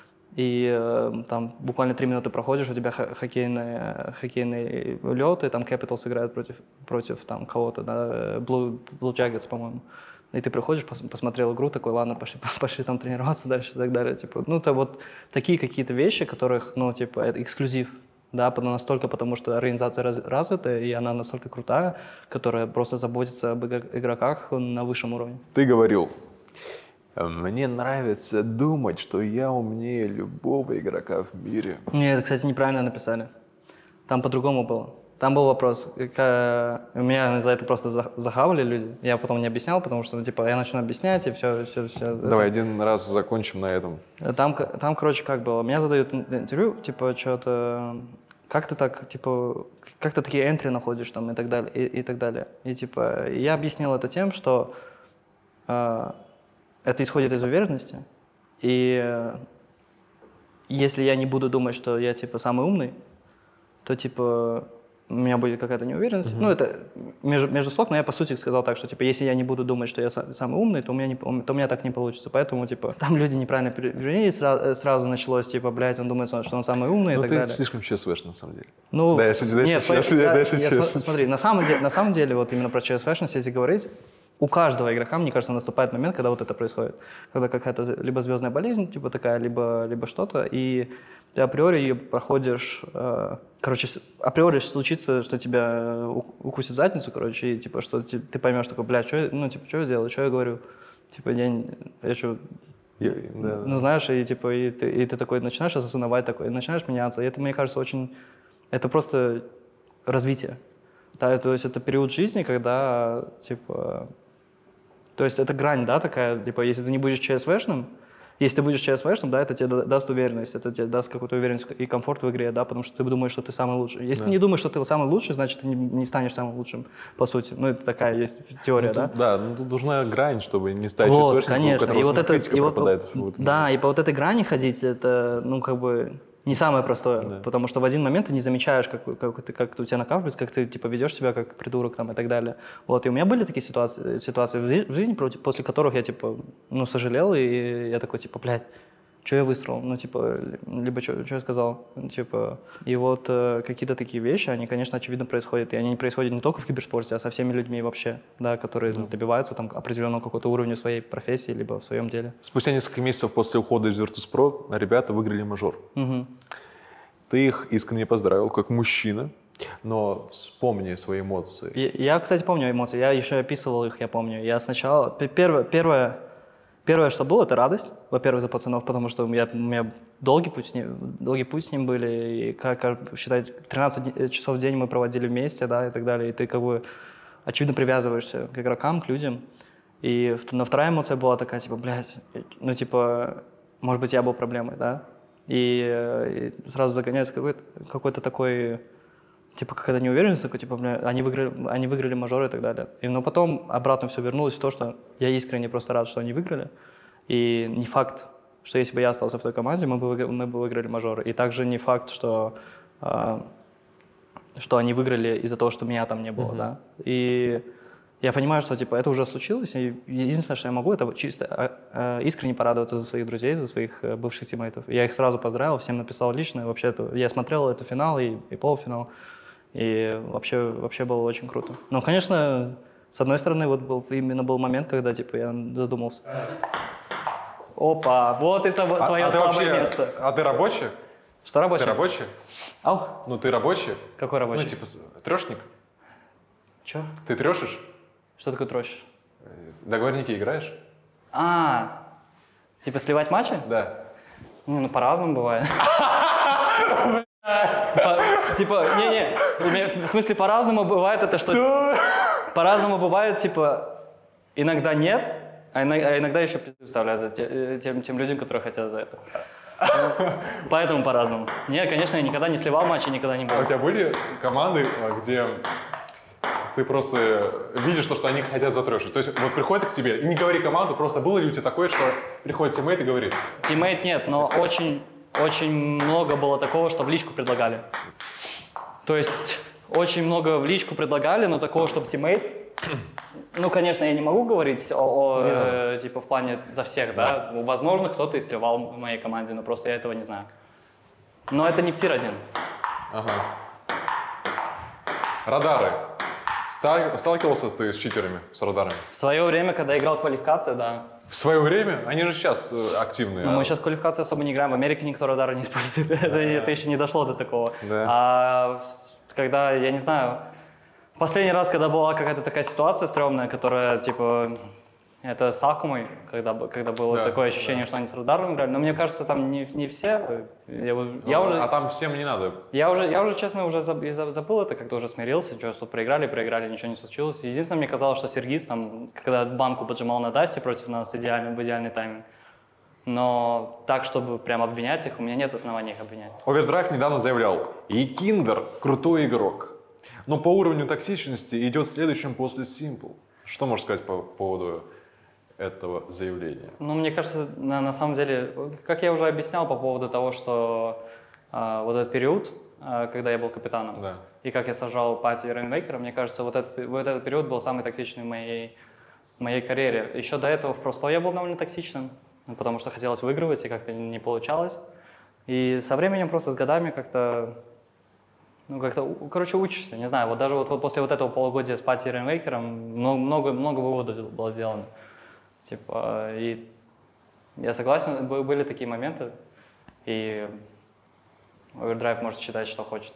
и э, там буквально три минуты проходишь, у тебя ха- хоккейные, хоккейные лёты, там Capitals играют против, против там кого-то, да, э, Blue, Blue Jackets, по-моему. И ты приходишь, пос- посмотрел игру, такой, ладно, пошли, пошли там тренироваться дальше и так далее. Типа, ну, это вот такие какие-то вещи, которых, ну, типа, это эксклюзив. Да, потому- настолько, потому что организация раз- развитая, и она настолько крутая, которая просто заботится об игр- игроках на высшем уровне. Ты говорил, мне нравится думать, что я умнее любого игрока в мире. Не, это, кстати, неправильно написали. Там по-другому было. Там был вопрос, ка- меня за это просто за- захавали люди. Я потом не объяснял, потому что, ну, типа, я начну объяснять, и все, все, все. Давай один раз закончим на этом. Там, к- там, короче, как было. Меня задают ин- интервью, типа, что-то... Как ты так, типа, как ты такие энтри находишь там и так далее, и, и так далее. И, типа, я объяснил это тем, что э, это исходит из уверенности. И э, если я не буду думать, что я, типа, самый умный, то, типа, у меня будет какая-то неуверенность. Ну, это между, между слов, но я, по сути, сказал так, что, типа, если я не буду думать, что я са- самый умный, то у меня, не, то у меня так не получится. Поэтому, типа, там люди неправильно перевели, сразу, сразу началось, типа, блядь, он думает, что он самый умный Ну и так ты далее. слишком ЧСВшный, на самом деле. Ну, Да, я шучу, да, я нет, шучу, смотри, я- да, да, я шучу, я я см- шучу. смотри, на самом, деле, на самом деле, вот именно про ЧСВшность, если говорить, у каждого игрока, мне кажется, наступает момент, когда вот это происходит. Когда какая-то з- либо звездная болезнь, типа такая, либо, либо что-то, и ты априори ее проходишь... э, короче, с- априори случится, что тебя э, у- укусит в задницу, короче, и типа, что ти- ты поймешь, такой, бля, что я, ну, типа, что я делаю, что я говорю? Типа, я, не- я что, Я- да, ну, знаешь, и типа, и ты, и ты такой начинаешь осознавать такой, и начинаешь меняться. И это, мне кажется, очень... Это просто развитие. Да, то есть это период жизни, когда, типа... То есть это грань, да, такая, типа, если ты не будешь ЧСВшным, если ты будешь ЧСВшным, да, это тебе да- даст уверенность, это тебе даст какую-то уверенность и комфорт в игре, да, потому что ты думаешь, что ты самый лучший. Если ты не думаешь, что ты самый лучший, значит, ты не, не станешь самым лучшим, по сути. Ну, это такая есть теория, Ну, да. тут- да, ну тут нужна грань, чтобы не стать Вот, ЧСВшником, у конечно. которого И вот сама это, критика и вот- пропадает в- вот- да, и по вот этой грани ходить, это, ну, как бы не самое простое, Да. потому что в один момент ты не замечаешь, как, как, ты, как у тебя накапливается, как ты, типа, ведешь себя как придурок там и так далее. Вот, и у меня были такие ситуации, ситуации в жи- в жизни, против- после которых я, типа, ну, сожалел, и я такой, типа, блядь, что я высрал? Ну, типа, либо что я сказал, типа, и вот э, какие-то такие вещи, они, конечно, очевидно происходят, и они не происходят не только в киберспорте, а со всеми людьми вообще, да, которые ну, добиваются там определенного какого-то уровня в своей профессии, либо в своем деле. Спустя несколько месяцев после ухода из Virtus.pro ребята выиграли мажор. Мгм. Ты их искренне поздравил, как мужчина, но вспомни свои эмоции. Я, я, кстати, помню эмоции, я еще описывал их, я помню. Я сначала, п- первое, первое, Первое, что было, это радость, во-первых, за пацанов, потому что я, у меня долгий путь, с ним, долгий путь с ним были, и, как, как считать, тринадцать часов в день мы проводили вместе, да, и так далее, и ты как бы очевидно привязываешься к игрокам, к людям. И, но вторая эмоция была такая, типа, блядь, ну, типа, может быть, я был проблемой, да, и, и сразу загоняется какой-то, какой-то такой... Типа какая-то неуверенность, такой, типа, бля, они выиграли, они выиграли мажоры и так далее. И, но потом обратно все вернулось в то, что я искренне просто рад, что они выиграли. И не факт, что если бы я остался в той команде, мы бы выиграли, мы бы выиграли мажоры. И также не факт, что, э, что они выиграли из-за того, что меня там не было, mm-hmm. да. И я понимаю, что типа это уже случилось. И единственное, что я могу, это чисто э, искренне порадоваться за своих друзей, за своих э, бывших тиммейтов. Я их сразу поздравил, всем написал лично. Вообще, это, я смотрел это финал и, и полуфинал. И вообще, вообще было очень круто. Но, конечно, с одной стороны, вот был, именно был момент, когда типа, я задумался. Опа, вот и твое а, а слабое вообще, место. А ты рабочий? Что рабочий? Ты рабочий? Ау? Ну, ты рабочий? Какой рабочий? Ну, типа, трешник? Че? Ты трешишь? Что такое трощишь? Договорники играешь? А, типа сливать матчи? Да. Не, ну по-разному бывает. Типа, не-не, в смысле по-разному бывает это, что... По-разному бывает, типа, иногда нет, а иногда еще пизду вставляют тем людям, которые хотят за это. Поэтому по-разному. Нет, конечно, я никогда не сливал матчи, никогда не был. А у тебя были команды, где ты просто видишь то, что они хотят затрешить? То есть вот приходят к тебе, и не говори команду, просто было ли у тебя такое, что приходит тиммейт и говорит? Тиммейт нет, но очень... Очень много было такого, что в личку предлагали. То есть очень много в личку предлагали, но такого, чтобы тиммейт... Ну, конечно, я не могу говорить о, о э, типа в плане за всех, да. да? Возможно, кто-то и сливал в моей команде, но просто я этого не знаю. Но это не в тир один. Ага. Радары. Сталкивался ты с читерами, с радарами? В свое время, когда играл квалификация, да. В свое время? Они же сейчас активные. Ну, а... мы сейчас квалификации особо не играем. В Америке никто радары не использует. это, это еще не дошло до такого. Да. А когда, я не знаю, последний раз, когда была какая-то такая ситуация стрёмная, которая, типа, это с Акумой, когда, когда было да, такое ощущение, да. что они с радаром играли. Но мне кажется, там не, не все. Я, ну, я уже, а там всем не надо. Я уже, я уже честно, уже забыл это, как-то уже смирился. Что, что проиграли, проиграли, ничего не случилось. Единственное, мне казалось, что Сергис, там, когда банку поджимал на Дасте против нас идеально, в идеальный тайминг. Но так, чтобы прям обвинять их, у меня нет оснований их обвинять. Overdrive недавно заявлял: Екиндер крутой игрок, но по уровню токсичности идет следующим после Simple. Что можешь сказать по поводу этого заявления? Ну, мне кажется, на, на самом деле, как я уже объяснял по поводу того, что э, вот этот период, э, когда я был капитаном, да. и как я сажал Пати и Рейнвейкера, мне кажется, вот этот, вот этот период был самый токсичный в моей, в моей карьере. Еще до этого в Просто я был довольно токсичным, потому что хотелось выигрывать, и как-то не получалось. И со временем, просто с годами как-то, ну, как-то, короче, учишься, не знаю, вот даже вот, вот после вот этого полугодия с Пати и Рейнвейкером много, много выводов было сделано. Типа, и я согласен, были такие моменты, и Overdrive может считать, что хочет.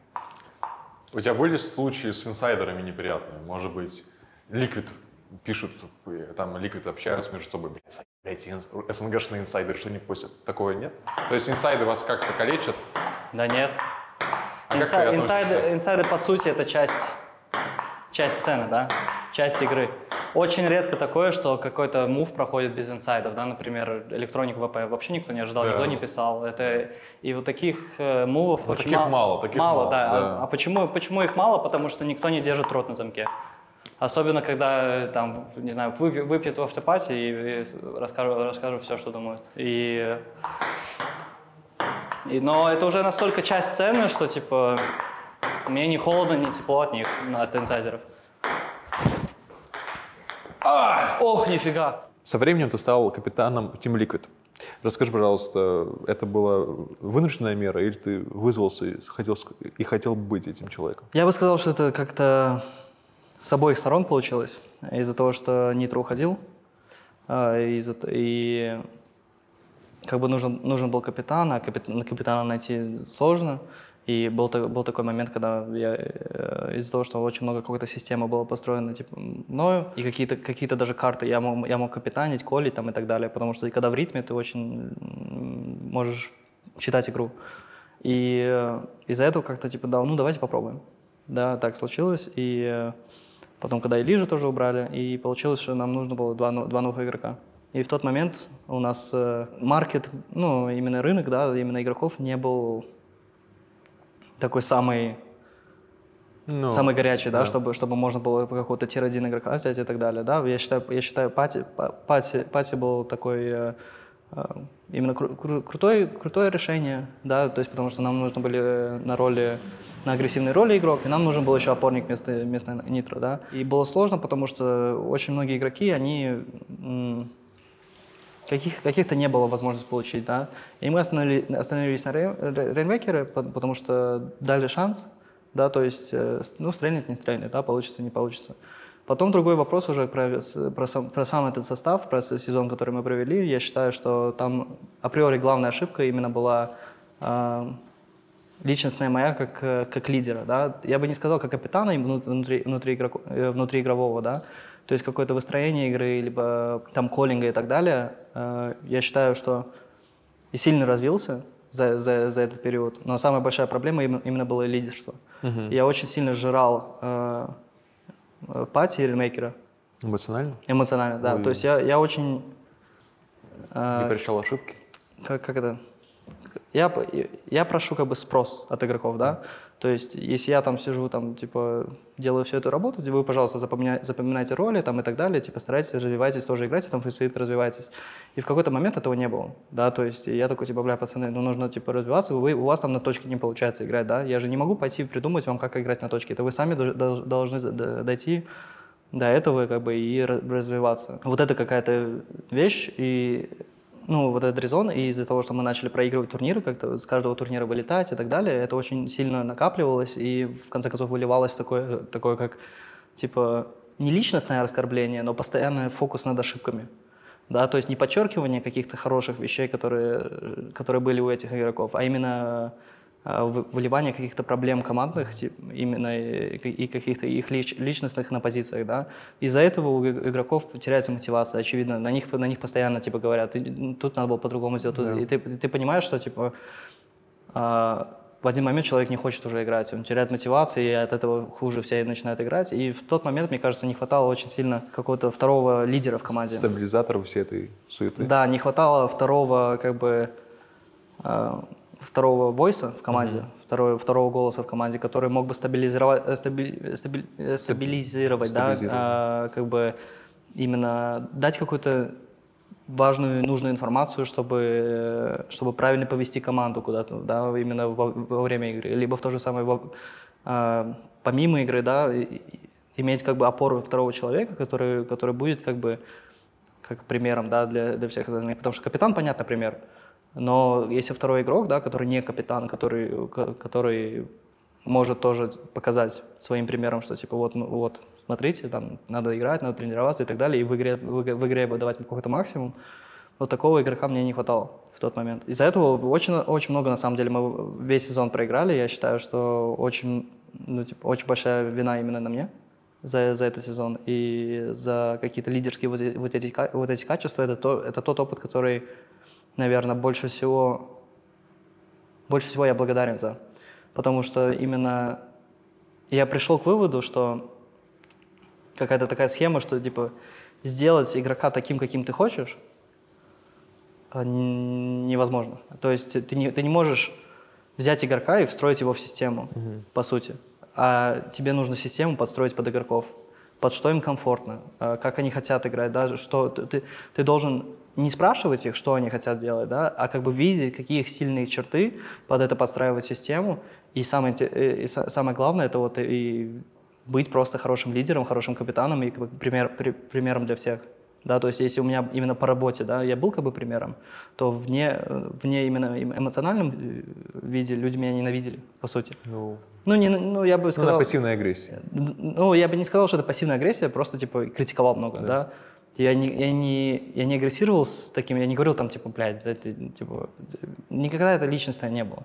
У тебя были случаи с инсайдерами неприятные? Может быть, Liquid пишут, там Liquid общаются между собой, блядь, СНГшные инсайдеры что-нибудь постят? Такого нет? То есть инсайды вас как-то калечат? Да нет. А Инса- инсайды, инсайды, по сути, это часть, часть сцены, да? Часть игры. Очень редко такое, что какой-то мув проходит без инсайдов, да, например, Electronic ви пи вообще никто не ожидал, да. никто не писал. Это, и вот таких э, мувов вот очень таких мало. мало, таких мало, мало да. да. А, а почему, почему их мало? Потому что никто не держит рот на замке. Особенно, когда, там, не знаю, выпьют, выпьют в автопате и, и расскажу, расскажу все, что думают. И, и, но это уже настолько часть сцены, что, типа, мне не холодно, не тепло от них, от инсайдеров. А! Ох, нифига! Со временем ты стал капитаном Team Liquid. Расскажи, пожалуйста, это была вынужденная мера или ты вызвался и хотел, и хотел быть этим человеком? Я бы сказал, что это как-то с обоих сторон получилось. Из-за того, что Нитро уходил, из-за, и как бы нужен, нужен был капитан, а капитана, капитана найти сложно. И был, был такой момент, когда я э, из-за того, что очень много какой-то системы было построено типа, мною, и какие-то какие даже карты я мог, я мог капитанить, колить там, и так далее, потому что когда в ритме, ты очень можешь читать игру. И э, из-за этого как-то типа, да, ну давайте попробуем. Да, так случилось. И э, потом, когда и Лижа тоже убрали, и получилось, что нам нужно было два, два новых игрока. И в тот момент у нас э, маркет, ну именно рынок, да, именно игроков не был такой самый, Ну, самый горячий, да, да. чтобы, чтобы можно было какого-то тир один игрока взять и так далее. Да. Я считаю, я считаю Пати, Пати, Пати был такой э, э, именно кру, кру, крутой, крутое решение, да, то есть потому что нам нужны были на роли, на агрессивной роли игрок, и нам нужен был еще опорник вместо, вместо Нитро, да. И было сложно, потому что очень многие игроки, они... М- Каких, каких-то не было возможности получить, да. И мы остановились, остановились на рейнвекере, потому что дали шанс, да, то есть, ну, стрельнет, не стрельнет, да, получится, не получится. Потом другой вопрос уже про, про, сам, про сам этот состав, про сезон, который мы провели. Я считаю, что там априори главная ошибка именно была э, личностная моя как, как лидера, да. Я бы не сказал как капитана внутри, внутри, игроку, внутри игрового, да. То есть какое-то выстроение игры, либо там коллинга и так далее, э, я считаю, что и сильно развился за, за, за этот период. Но самая большая проблема именно, именно было лидерство. Uh-huh. Я очень сильно сжирал э, Пати и рейнмейкера. Эмоционально? Эмоционально, да. Ой. То есть я, я очень... Э, Не прощал ошибки? Как, как это? Я, я прошу как бы спрос от игроков, да. То есть, если я там сижу, там, типа, делаю всю эту работу, вы, пожалуйста, запоминайте, запоминайте роли там, и так далее, типа, старайтесь, развивайтесь, тоже играйте, там, фейсит, развивайтесь. И в какой-то момент этого не было, да, то есть я такой, типа, бля, пацаны, ну, нужно, типа, развиваться, вы, у вас там на точке не получается играть, да, я же не могу пойти придумать вам, как играть на точке, это вы сами должны дойти до этого, как бы, и развиваться. Вот это какая-то вещь, и... Ну, вот этот резон, и из-за того, что мы начали проигрывать турниры, как-то с каждого турнира вылетать и так далее, это очень сильно накапливалось, и в конце концов выливалось такое, такое как, типа, не личностное оскорбление, но постоянный фокус над ошибками. Да, то есть не подчеркивание каких-то хороших вещей, которые, которые были у этих игроков, а именно выливание каких-то проблем командных, именно и каких-то их личностных на позициях, да. Из-за этого у игроков теряется мотивация, очевидно, на них, на них постоянно, типа, говорят, тут надо было по-другому сделать, да. И ты, ты понимаешь, что, типа, а, в один момент человек не хочет уже играть, он теряет мотивацию, и от этого хуже все начинают играть, и в тот момент, мне кажется, не хватало очень сильно какого-то второго лидера в команде. Стабилизаторов всей этой суеты. Да, не хватало второго, как бы, второго войса в команде, mm-hmm. второго, второго голоса в команде, который мог бы стабилизировать, стаби, стаби, стабилизировать, стабилизировать. Да, а, как бы именно дать какую-то важную, нужную информацию, чтобы, чтобы правильно повести команду куда-то, да, именно во, во время игры, либо в то же самое во, а, помимо игры, да, и, иметь как бы опору второго человека, который, который будет как бы как примером, да, для, для всех остальных, потому что капитан, понятно, пример. Но если второй игрок, да, который не капитан, который, который может тоже показать своим примером, что типа вот, вот смотрите, там надо играть, надо тренироваться и так далее, и в игре, в, в игре выдавать какой-то максимум, вот такого игрока мне не хватало в тот момент. Из-за этого очень, очень много, на самом деле, мы весь сезон проиграли, я считаю, что очень, ну, типа, очень большая вина именно на мне за, за этот сезон, и за какие-то лидерские вот, вот, эти, вот эти качества, это, то, это тот опыт, который... Наверное, больше всего, больше всего я благодарен за. Потому что именно я пришел к выводу, что какая-то такая схема, что типа сделать игрока таким, каким ты хочешь, невозможно. То есть ты не, ты не можешь взять игрока и встроить его в систему, mm-hmm. по сути. А тебе нужно систему подстроить под игроков, под что им комфортно, как они хотят играть, да, что ты, ты должен не спрашивать их, что они хотят делать, да, а как бы видеть, какие их сильные черты, под это подстраивать систему. И самое, и самое главное, это вот и быть просто хорошим лидером, хорошим капитаном и как бы пример, при, примером для всех. Да, то есть если у меня именно по работе, да, я был как бы примером, то вне, вне именно эмоциональном виде люди меня ненавидели, по сути. Ну, ну, не, ну я бы сказал... Ну, на пассивной агрессии. Ну, я бы не сказал, что это пассивная агрессия, просто, типа, критиковал много, да. да? Я не, я, не, я не агрессировал с таким, я не говорил там, типа, блядь, это, типа, никогда это личностное не было.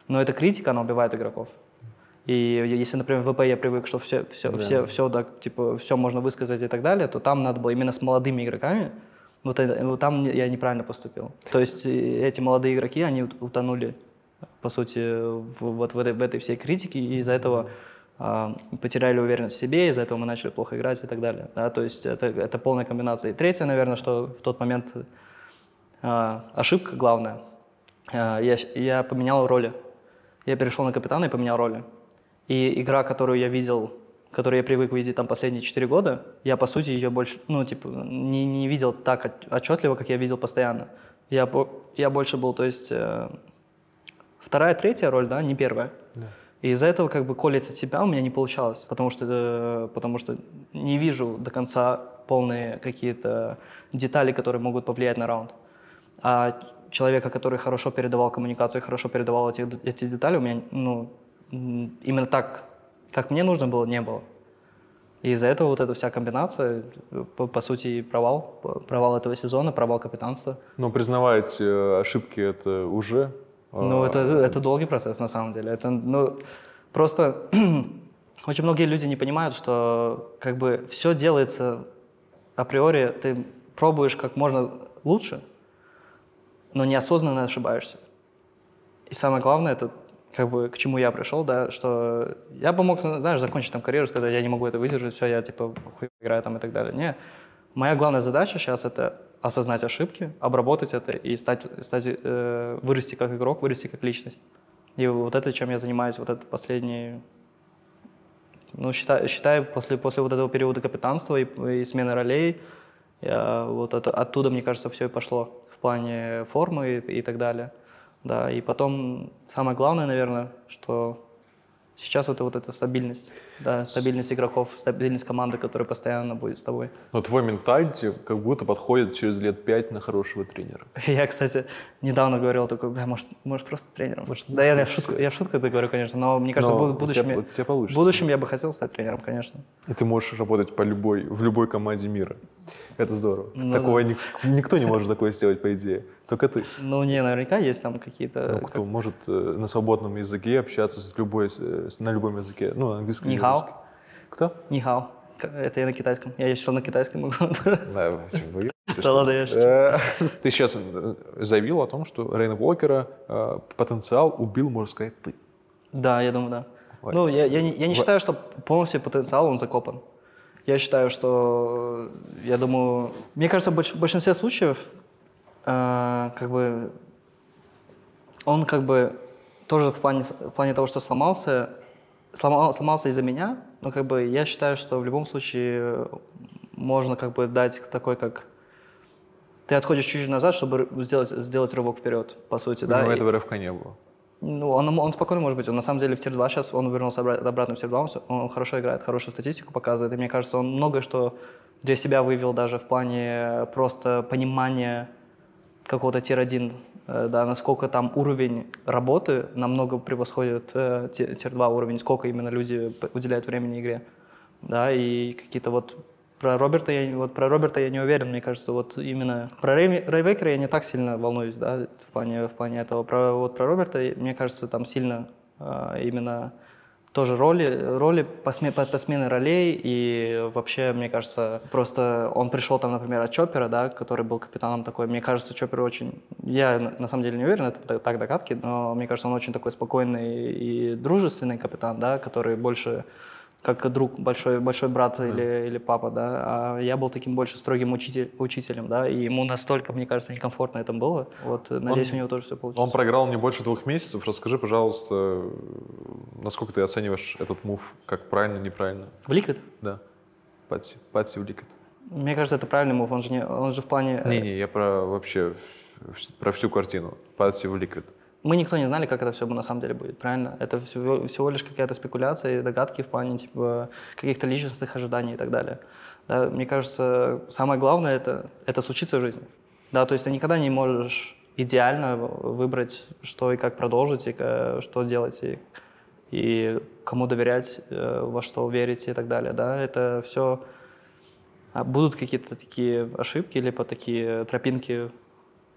Но эта критика, она убивает игроков. И если, например, в ВП я привык, что все, все, Да. все, все, так, типа, все можно высказать и так далее, то там надо было именно с молодыми игроками, вот, это, вот там я неправильно поступил. То есть эти молодые игроки, они утонули, по сути, в, вот в этой, в этой всей критике, и из-за этого э, потеряли уверенность в себе, из-за этого мы начали плохо играть и так далее. Да? То есть это, это полная комбинация. И третье, наверное, что в тот момент э, ошибка главная. Э, я, я поменял роли. Я перешел на капитана и поменял роли. И игра, которую я видел, которую я привык видеть там последние четыре года, я, по сути, ее больше, ну, типа, не, не видел так отчетливо, как я видел постоянно. Я, я больше был, то есть, э, вторая, третья роль, да, не первая. Да. И из-за этого, как бы, колец от себя у меня не получалось, потому что, э, потому что не вижу до конца полные какие-то детали, которые могут повлиять на раунд. А человека, который хорошо передавал коммуникацию, хорошо передавал эти, эти детали, у меня, ну, именно так, как мне нужно было, не было. И из-за этого вот эта вся комбинация, по, по сути, провал, провал этого сезона, провал капитанства. Но признавать э, ошибки это уже... Э, ну, это, это долгий процесс, на самом деле. Это, ну, просто очень многие люди не понимают, что как бы все делается априори, ты пробуешь как можно лучше, но неосознанно ошибаешься. И самое главное, это как бы к чему я пришел, да, что я бы мог, знаешь, закончить там карьеру, сказать, я не могу это выдержать, все, я типа хуй играю там и так далее. Не, моя главная задача сейчас это осознать ошибки, обработать это и стать, стать э, вырасти как игрок, вырасти как личность. И вот это, чем я занимаюсь, вот это последние, ну, считай, считай после, после вот этого периода капитанства и, и смены ролей, я, вот это, оттуда, мне кажется, все и пошло в плане формы и, и так далее. Да, и потом самое главное, наверное, что сейчас это вот эта стабильность, да, стабильность игроков, стабильность команды, которая постоянно будет с тобой. Но твой менталити как будто подходит через лет пять на хорошего тренера. Я, кстати, недавно говорил такой, бля, может, может просто тренером? Может, да, я, я, в шутку, я в шутку это говорю, конечно, но мне кажется, но в будущем, тебя, я, тебя в будущем я бы хотел стать тренером, конечно. И ты можешь работать по любой, в любой команде мира. Это здорово. Ну, Такого да. ник, никто не может такое сделать, по идее. Только ты. Ну, не, наверняка есть там какие-то... Ну, кто как... может э, на свободном языке общаться с любой, с, на любом языке? Ну, английском. Нихао. Кто? Нихао. Это я на китайском. Я еще на китайском могу. Да, вы Да ладно, я шучу. Ты сейчас заявил о том, что Рейна Уокера потенциал убил, можно сказать, ты. Да, я думаю, да. Ну, я, я, не, я не считаю, что полностью потенциал, он закопан. Я считаю, что, я думаю, мне кажется, в большинстве случаев, э, как бы, он как бы тоже в плане, в плане того, что сломался, сломал, сломался из-за меня, но как бы я считаю, что в любом случае можно как бы дать такой, как ты отходишь чуть-чуть назад, чтобы сделать, сделать рывок вперед, по сути, да. Но этого рывка не было. Ну, он, он спокойно может быть. Он на самом деле в тир два сейчас, он вернулся обратно, обратно в тир два, он, он хорошо играет, хорошую статистику показывает. И мне кажется, он многое что для себя вывел даже в плане просто понимания какого-то тир один, да, насколько там уровень работы намного превосходит э, тир два уровень, сколько именно люди уделяют времени игре. Да, и какие-то вот... Про Роберта, я, вот про Роберта я не уверен, мне кажется, вот именно... Про Рэй, Рэй Вейкера я не так сильно волнуюсь, да, в плане, в плане этого. Про, вот про Роберта, мне кажется, там сильно э, именно тоже роли, роли по, сме, по, по смене ролей, и вообще, мне кажется, просто он пришел там, например, от Чоппера, да, который был капитаном такой, мне кажется, Чоппер очень... Я на, на самом деле не уверен, это так догадки, но мне кажется, он очень такой спокойный и дружественный капитан, да, который больше... как друг, большой, большой брат да. или, или папа, да, а я был таким больше строгим учитель, учителем, да, и ему настолько, мне кажется, некомфортно это было, вот, надеюсь, он, у него тоже все получится. Он проиграл не больше двух месяцев, расскажи, пожалуйста, насколько ты оцениваешь этот мув, как правильно, неправильно? В Liquid? Да, Патси, Патси в Liquid. Мне кажется, это правильный мув, он же, не, он же в плане... Не-не, я про вообще, про всю картину, Патси в Liquid. Мы никто не знали, как это все на самом деле будет, правильно? Это всего, всего лишь какая-то спекуляция и догадки в плане типа, каких-то личностных ожиданий и так далее. Да, мне кажется, самое главное это, – это случиться в жизни. Да, то есть ты никогда не можешь идеально выбрать, что и как продолжить, и что делать, и, и кому доверять, во что верить и так далее. Да, это все… Будут какие-то такие ошибки, либо такие тропинки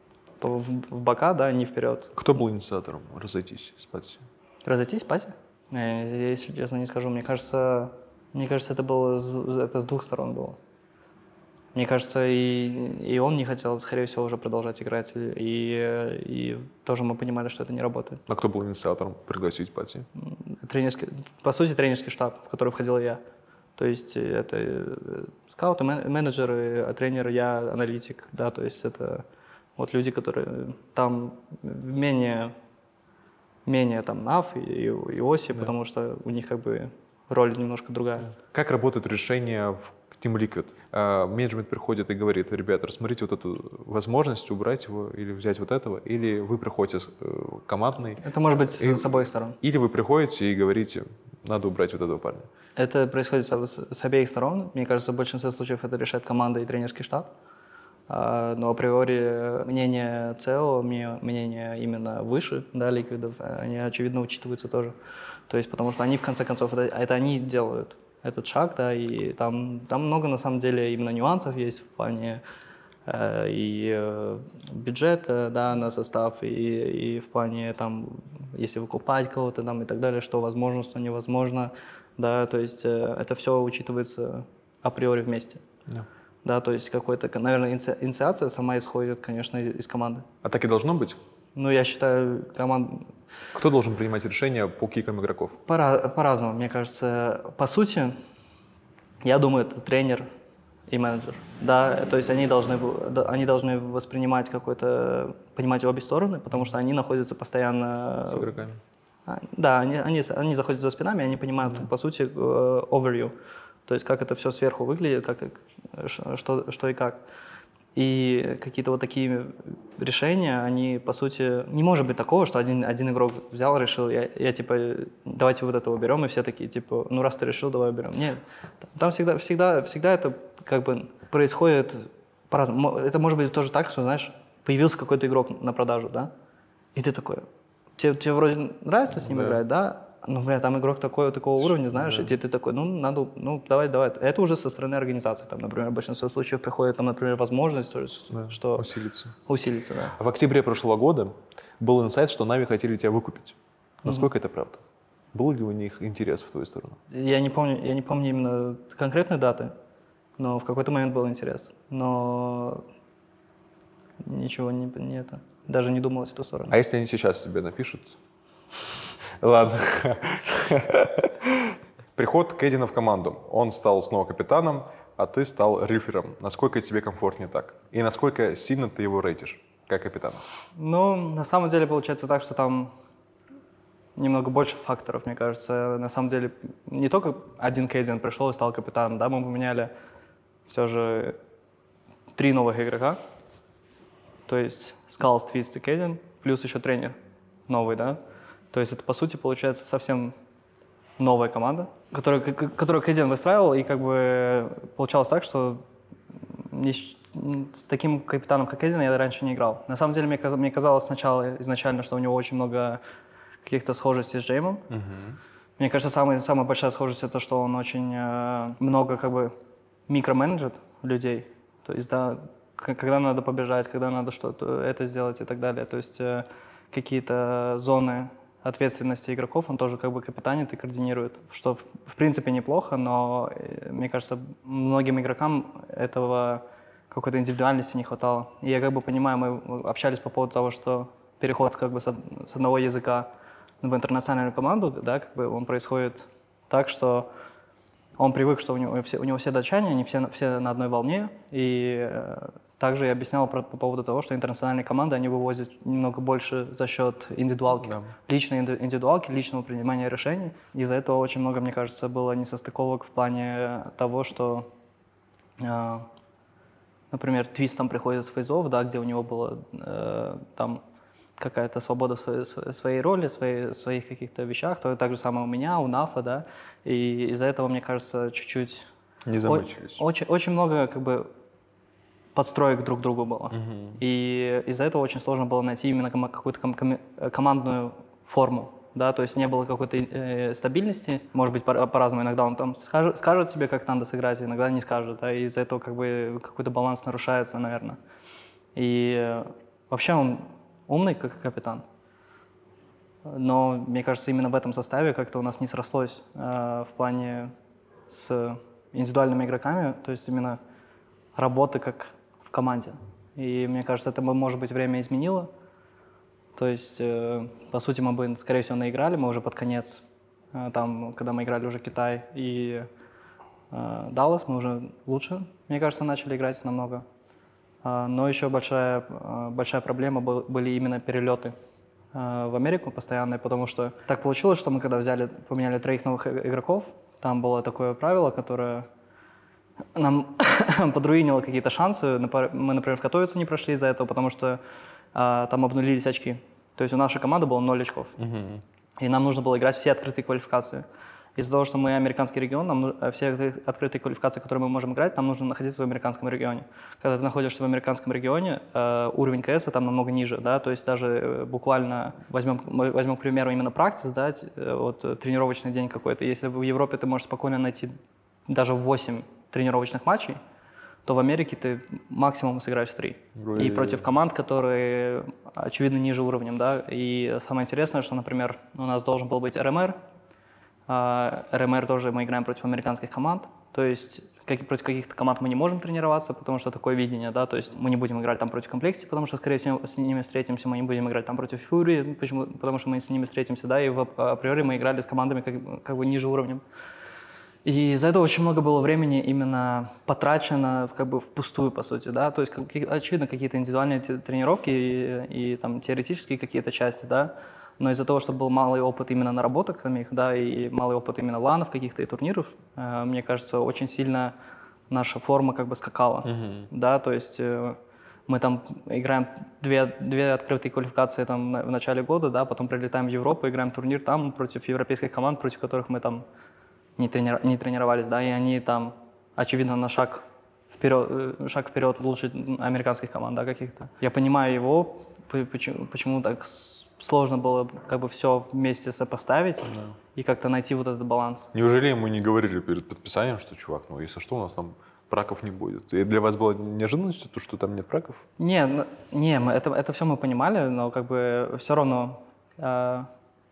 типа в, в бока, да, не вперед. Кто был инициатором разойтись с Пати? Разойтись, Пати? Я, если честно, не скажу. Мне кажется, мне кажется, это было с- это с двух сторон было. Мне кажется, и, и он не хотел, скорее всего, уже продолжать играть, и, и тоже мы понимали, что это не работает. А кто был инициатором пригласить Пати? Тренерский, по сути, тренерский штаб, в который входил я. То есть это э, скауты, мен- менеджеры, а тренер, я аналитик, да, то есть это вот люди, которые там менее, менее там Нав и, и Оси, потому что у них как бы роль немножко другая. Как работает решение в Team Liquid? А, менеджмент приходит и говорит: ребята, рассмотрите вот эту возможность, убрать его или взять вот этого, или вы приходите с- э, командный, Это может быть И- с обоих сторон. или вы приходите и говорите: надо убрать вот этого парня. Это происходит с, с обеих сторон. Мне кажется, в большинстве случаев это решает команда и тренерский штаб. А, но априори мнение ЦЕО, мне- мнение именно выше, да, ликвидов, они, очевидно, учитываются тоже. То есть, потому что они, в конце концов, это, это они делают этот шаг, да, и там, там много, на самом деле, именно нюансов есть в плане э, и э, бюджета, да, на состав, и, и в плане, там, если выкупать кого-то, там, и так далее, что возможно, что невозможно, да, то есть э, это все учитывается априори вместе. Да. Да, то есть какой-то, наверное, иници- инициация сама исходит, конечно, из из команды. А так и должно быть? Ну, я считаю, команд Кто должен принимать решения по кикам игроков? пора- по-разному, мне кажется. По сути, я думаю, это тренер и менеджер. Да, то есть они должны, бу- да, они должны воспринимать какой-то, понимать обе стороны, потому что они находятся постоянно... С игроками. А, Да, они, они, они заходят за спинами, они понимают, по сути, э, overview, то есть как это все сверху выглядит, как, э, ш- что, что и как. И какие-то вот такие решения, они, по сути, не может быть такого, что один, один игрок взял, решил, я, я типа, давайте вот это уберем, и все такие, типа, ну раз ты решил, давай уберем. Нет, там всегда, всегда, всегда это как бы происходит по-разному. Мо- Это может быть тоже так, что, знаешь, появился какой-то игрок на продажу, да, и ты такой, тебе, тебе вроде нравится с ним Да. играть, да? Ну, бля, там игрок такой, такого уровня, знаешь, и ты, ты такой, ну, надо, ну, давай, давай. Это уже со стороны организации, там, например, в большинстве случаев приходит, там, например, возможность, то есть, Да, что усилиться. усилиться, да. А в октябре прошлого года был инсайт, что Нави хотели тебя выкупить. Насколько это правда? Был ли у них интерес в твою сторону? Я не помню, я не помню именно конкретной даты, но в какой-то момент был интерес. Но ничего не, не это, даже не думалось в ту сторону. А если они сейчас тебе напишут? Ладно. Приход Кэддина в команду. Он стал снова капитаном, а ты стал рифером. Насколько тебе комфортнее так? И насколько сильно ты его рейтишь, как капитана? Ну, на самом деле получается так, что там немного больше факторов, мне кажется. На самом деле не только один Кэддин пришел и стал капитаном, да, мы поменяли все же три новых игрока. То есть Скалс, Твист и Кэддин, плюс еще тренер новый, да. То есть это, по сути, получается совсем новая команда, которую, к- которую Кэддин выстраивал, и как бы получалось так, что не щ- м, с таким капитаном, как Кэддин, я раньше не играл. На самом деле, мне, каз- мне казалось сначала, изначально, что у него очень много каких-то схожестей с Джеймом. Мне кажется, самая, самая большая схожесть — это что он очень э, много как бы микроменеджит людей. То есть, да, к- когда надо побежать, когда надо что-то это сделать и так далее. То есть э, какие-то зоны ответственности игроков он тоже как бы капитанит и координирует, что в, в принципе неплохо, но э, мне кажется, многим игрокам этого какой-то индивидуальности не хватало. И я как бы понимаю, мы общались по поводу того, что переход как бы с, од- с одного языка в интернациональную команду, да, как бы он происходит так, что он привык, что у него все, у него все датчане, они все, все на одной волне, и э, также я объяснял про- по поводу того, что интернациональные команды, они вывозят немного больше за счет индивидуалки, Да. личной инди- индивидуалки, личного принимания решений. Из-за этого очень много, мне кажется, было несостыковок в плане того, что, э, например, Твист там приходит с фейзов, да, где у него было э, там какая-то свобода в своей, в своей роли, в своей, в своих каких-то вещах, то так же самое у меня, у Нафа, да, и из-за этого, мне кажется, чуть-чуть... Не замучились. О- Очень, очень много как бы подстроек друг к другу было. И из-за этого очень сложно было найти именно кома- какую-то ком- коми- э, командную форму. Да, то есть не было какой-то э, стабильности. Может быть, по- по-разному. Иногда он там скажет, скажет тебе, как надо сыграть, иногда не скажет. Да, и из-за этого как бы какой-то баланс нарушается, наверное. И э, Вообще он умный, как капитан. Но, мне кажется, именно в этом составе как-то у нас не срослось э, в плане с индивидуальными игроками, то есть именно работы как в команде. И мне кажется, это, может быть, время изменило. То есть, э, по сути, мы бы, скорее всего, наиграли, мы уже под конец, э, там, когда мы играли уже Китай и э, Даллас, мы уже лучше, мне кажется, начали играть намного. Э, но еще большая, э, большая проблема был, были именно перелеты э, в Америку постоянные, потому что так получилось, что мы когда взяли, поменяли троих новых игроков, там было такое правило, которое нам подруинило какие-то шансы. Мы, например, в Катовице не прошли из-за этого, потому что а, там обнулились очки. То есть у нашей команды было ноль очков. Uh-huh. И нам нужно было играть все открытые квалификации. Из-за того, что мы американский регион, нам все открытые квалификации, которые мы можем играть, нам нужно находиться в американском регионе. Когда ты находишься в американском регионе, э, уровень КС там намного ниже, да, то есть даже э, буквально, возьмем, возьмем, к примеру, именно практис, да, э, вот, тренировочный день какой-то. Если в Европе ты можешь спокойно найти даже восемь тренировочных матчей, то в Америке ты максимум сыграешь три. И против команд, которые, очевидно, ниже уровнем, да. И самое интересное, что, например, у нас должен был быть РМР, Uh, РМР тоже мы играем против американских команд, то есть как, против каких-то команд мы не можем тренироваться, потому что такое видение, да, то есть мы не будем играть там против Complexity, потому что, скорее всего, с ними встретимся, мы не будем играть там против Fury, почему? Потому что мы с ними встретимся, да, и в, априори мы играли с командами как, как бы ниже уровнем. И из-за этого очень много было времени именно потрачено как бы впустую, по сути, да, то есть, как, очевидно, какие-то индивидуальные тренировки и, и там теоретические какие-то части, да, но из-за того, что был малый опыт именно наработок самих, да, и малый опыт именно ланов каких-то и турниров, э, мне кажется, очень сильно наша форма как бы скакала, uh-huh. да, то есть э, мы там играем две, две открытые квалификации там на, в начале года, да, потом прилетаем в Европу, играем турнир там против европейских команд, против которых мы там не, трени- не тренировались, да, и они там, очевидно, на шаг вперед, шаг вперед лучше американских команд, да, каких-то. Я понимаю его, почему, почему так сложно было как бы все вместе сопоставить да. и как-то найти вот этот баланс. Неужели ему не говорили перед подписанием, что, чувак, ну если что, у нас там праков не будет? И для вас была неожиданностью то, что там нет праков? Не, не, мы, это, это все мы понимали, но как бы все равно э,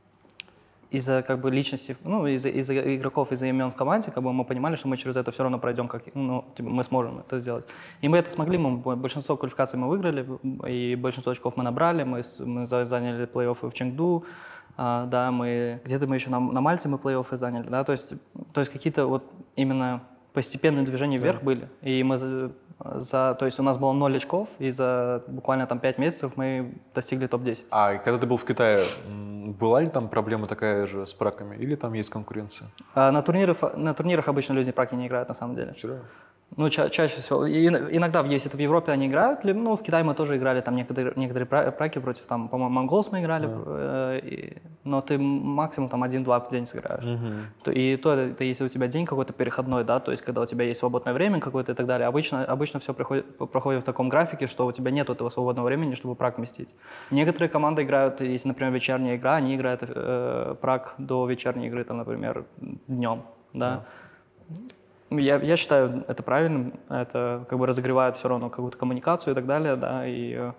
из-за как бы личности, ну, из-за, из-за игроков, из-за имен в команде, как бы мы понимали, что мы через это все равно пройдем, как, ну, типа, мы сможем это сделать. И мы это смогли, мы, большинство квалификаций мы выиграли, и большинство очков мы набрали, мы, мы заняли плей-оффы в Ченгду, а, да, мы, где-то мы еще на, на Мальте мы плей-оффы заняли, да, то есть, то есть какие-то вот именно постепенные движения вверх да. были, и мы за, за, то есть у нас было ноль очков, и за буквально там пять месяцев мы достигли топ десять. А когда ты был в Китае, была ли там проблема такая же с праками, или там есть конкуренция? А, на, турнирах, на турнирах обычно люди праки не играют, на самом деле. Серьезно? Ну, ча- чаще всего. И, иногда, если это в Европе они играют, ну, в Китае мы тоже играли, там некоторые, некоторые праки против, там, по-моему, Mongols мы играли, yeah. э, и, но ты максимум там один-два в день сыграешь. Mm-hmm. То, и то это, это если у тебя день какой-то переходной, да, то есть когда у тебя есть свободное время какое-то и так далее, обычно, обычно все проходит, проходит в таком графике, что у тебя нет этого свободного времени, чтобы прак вместить. Некоторые команды играют, если, например, вечерняя игра, они играют э, прак до вечерней игры, там, например, днем, да. Yeah. Я, я считаю это правильным, это как бы разогревает все равно какую-то коммуникацию и так далее, да, и э,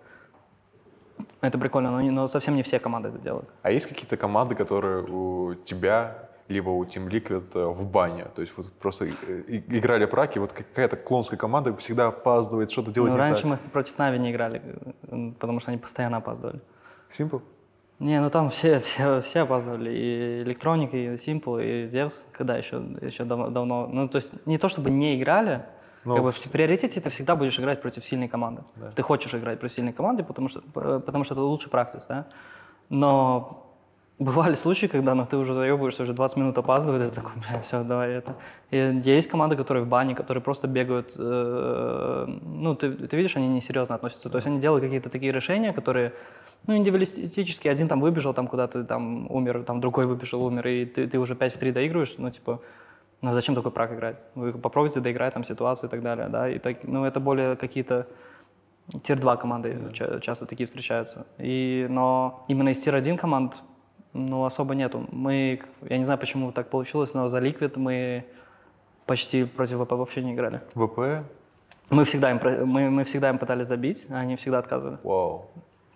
это прикольно, но, не, но совсем не все команды это делают. А есть какие-то команды, которые у тебя, либо у Team Liquid в бане, то есть вот просто играли праки, вот какая-то клонская команда всегда опаздывает, что-то делает ну, не раньше так? мы против Нави не играли, потому что они постоянно опаздывали. Simple? Не, ну там все, все, все опаздывали, и Electronic, и Simple, и Zeus, когда еще, еще дав- давно. Ну, то есть не то, чтобы не играли, но как бы в приоритете ты всегда будешь играть против сильной команды. Да. Ты хочешь играть против сильной команды, потому что, потому что это лучший практис, да? Но бывали случаи, когда ну, ты уже заебываешься, уже двадцать минут опаздывает, и ты такой, бля, все, давай это. И есть команды, которые в бане, которые просто бегают, э, ну, ты, ты видишь, они несерьезно относятся. То есть они делают какие-то такие решения, которые... Ну, индивидуалистически, один там выбежал, там куда-то там умер, там другой выбежал, умер, и ты, ты уже пять в три доигрываешь, ну, типа, ну, зачем такой прак играть? Вы попробуйте доиграть там ситуацию и так далее, да, и так, ну, это более какие-то тир два команды yeah. ча- часто такие встречаются, и, но именно из тир один команд, ну, особо нету. Мы, я не знаю, почему так получилось, но за Liquid мы почти против ВП вообще не играли. ВП? Мы всегда им, мы, мы всегда им пытались забить, а они всегда отказывали. Wow.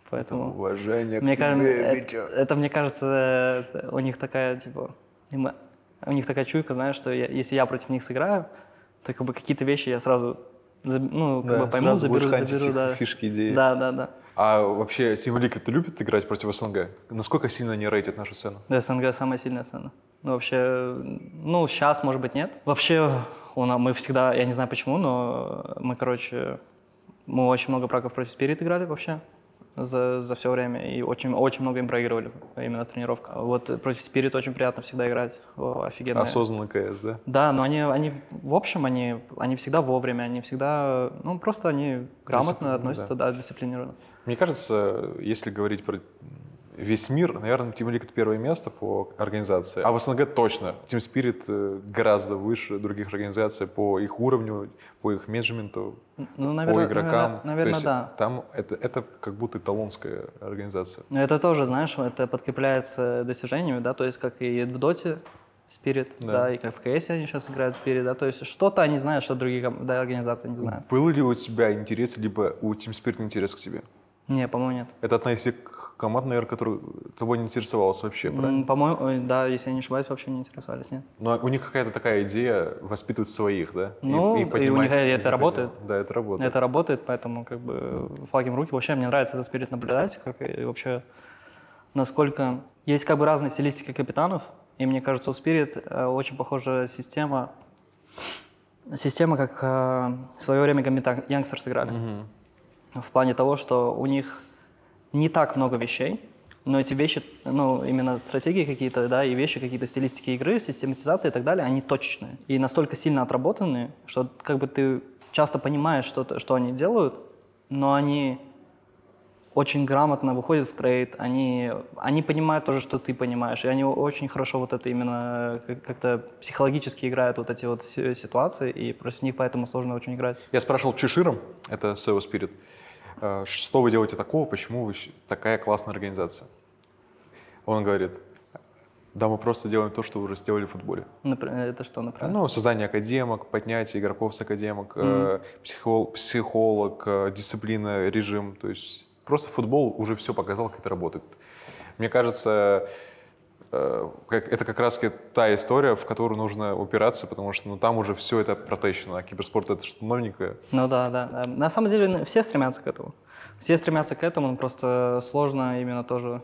Поэтому... Уважение к Мне тебе, кажется, это, Митя. это, мне кажется, это у них такая, типа, эмо- у них такая чуйка, знаешь, что я- если я против них сыграю, то как бы какие-то вещи я сразу, заб- ну, как Да, бы пойму, сразу заберу, будешь хантить заберу, их да. фишки, идеи. Да, да, да. А вообще Team Liquid любит играть против СНГ? Насколько сильно они рейтят нашу сцену? СНГ самая сильная сцена. Ну, вообще, ну, сейчас, может быть, нет. Вообще, у нас, мы всегда, я не знаю почему, но мы, короче, мы очень много праков против Spirit играли вообще за, за все время. И очень, очень много им проигрывали именно тренировка. Вот против Spirit очень приятно всегда играть. О, офигенно. Осознанный КС, да? Да, но они, они в общем, они, они всегда вовремя, они всегда, ну, просто они грамотно Дисциплина, относятся, да, дисциплинированно. Мне кажется, если говорить про весь мир, наверное, Team Liquid первое место по организации. А в СНГ точно. Team Spirit э, гораздо выше других организаций по их уровню, по их менеджменту, Ну, наверное, по игрокам. наверное, наверное, То есть да. Там это, это как будто эталонская организация. Но это тоже, знаешь, это подкрепляется достижениями, да, то есть как и в Доте Spirit, Да. да, и как в КС они сейчас играют Spirit, да, то есть что-то они знают, что другие ком- да, организации не знают. Был ли у тебя интерес, либо у Team Spirit интерес к тебе? Не, по-моему, нет. Это одна из тех команд, наверное, которая тобой не интересовалась вообще, правильно? М, По-моему, ой, да, если я не ошибаюсь, вообще не интересовались, нет. Но у них какая-то такая идея воспитывать своих, да? Ну, и у поднимать них это из-за работает. предела. Да, это работает. Это работает, поэтому как бы флаги в руки. Вообще мне нравится этот Spirit наблюдать, как и вообще насколько... Есть как бы разные стилистики капитанов, и мне кажется, у Spirit э, очень похожая система, система, как э, в свое время Гамбит Янгстер сыграли. Мгм. В плане того, что у них не так много вещей, но эти вещи, ну, именно стратегии какие-то, да, и вещи, какие-то стилистики игры, систематизация и так далее, они точечные. И настолько сильно отработанные, что как бы ты часто понимаешь, что, что они делают, но они очень грамотно выходят в трейд, они, они понимают тоже, что ты понимаешь, и они очень хорошо вот это именно как- как-то психологически играют вот эти вот си- ситуации, и против них поэтому сложно очень играть. Я спрашивал Чеширом, это эс и о Spirit, э, что вы делаете такого, почему вы щ- такая классная организация? Он говорит, да мы просто делаем то, что вы уже сделали в футболе. Например, это что, например? Ну, создание академок, поднятие игроков с академок, э, психол- психолог, э, дисциплина, режим. То есть просто футбол уже все показал, как это работает. Мне кажется, э, как- это как раз та история, в которую нужно упираться, потому что ну, там уже все это протещено, а киберспорт — это что-то новенькое. Ну да, да, да. На самом деле ну, все стремятся к этому. Все стремятся к этому, но просто сложно именно тоже.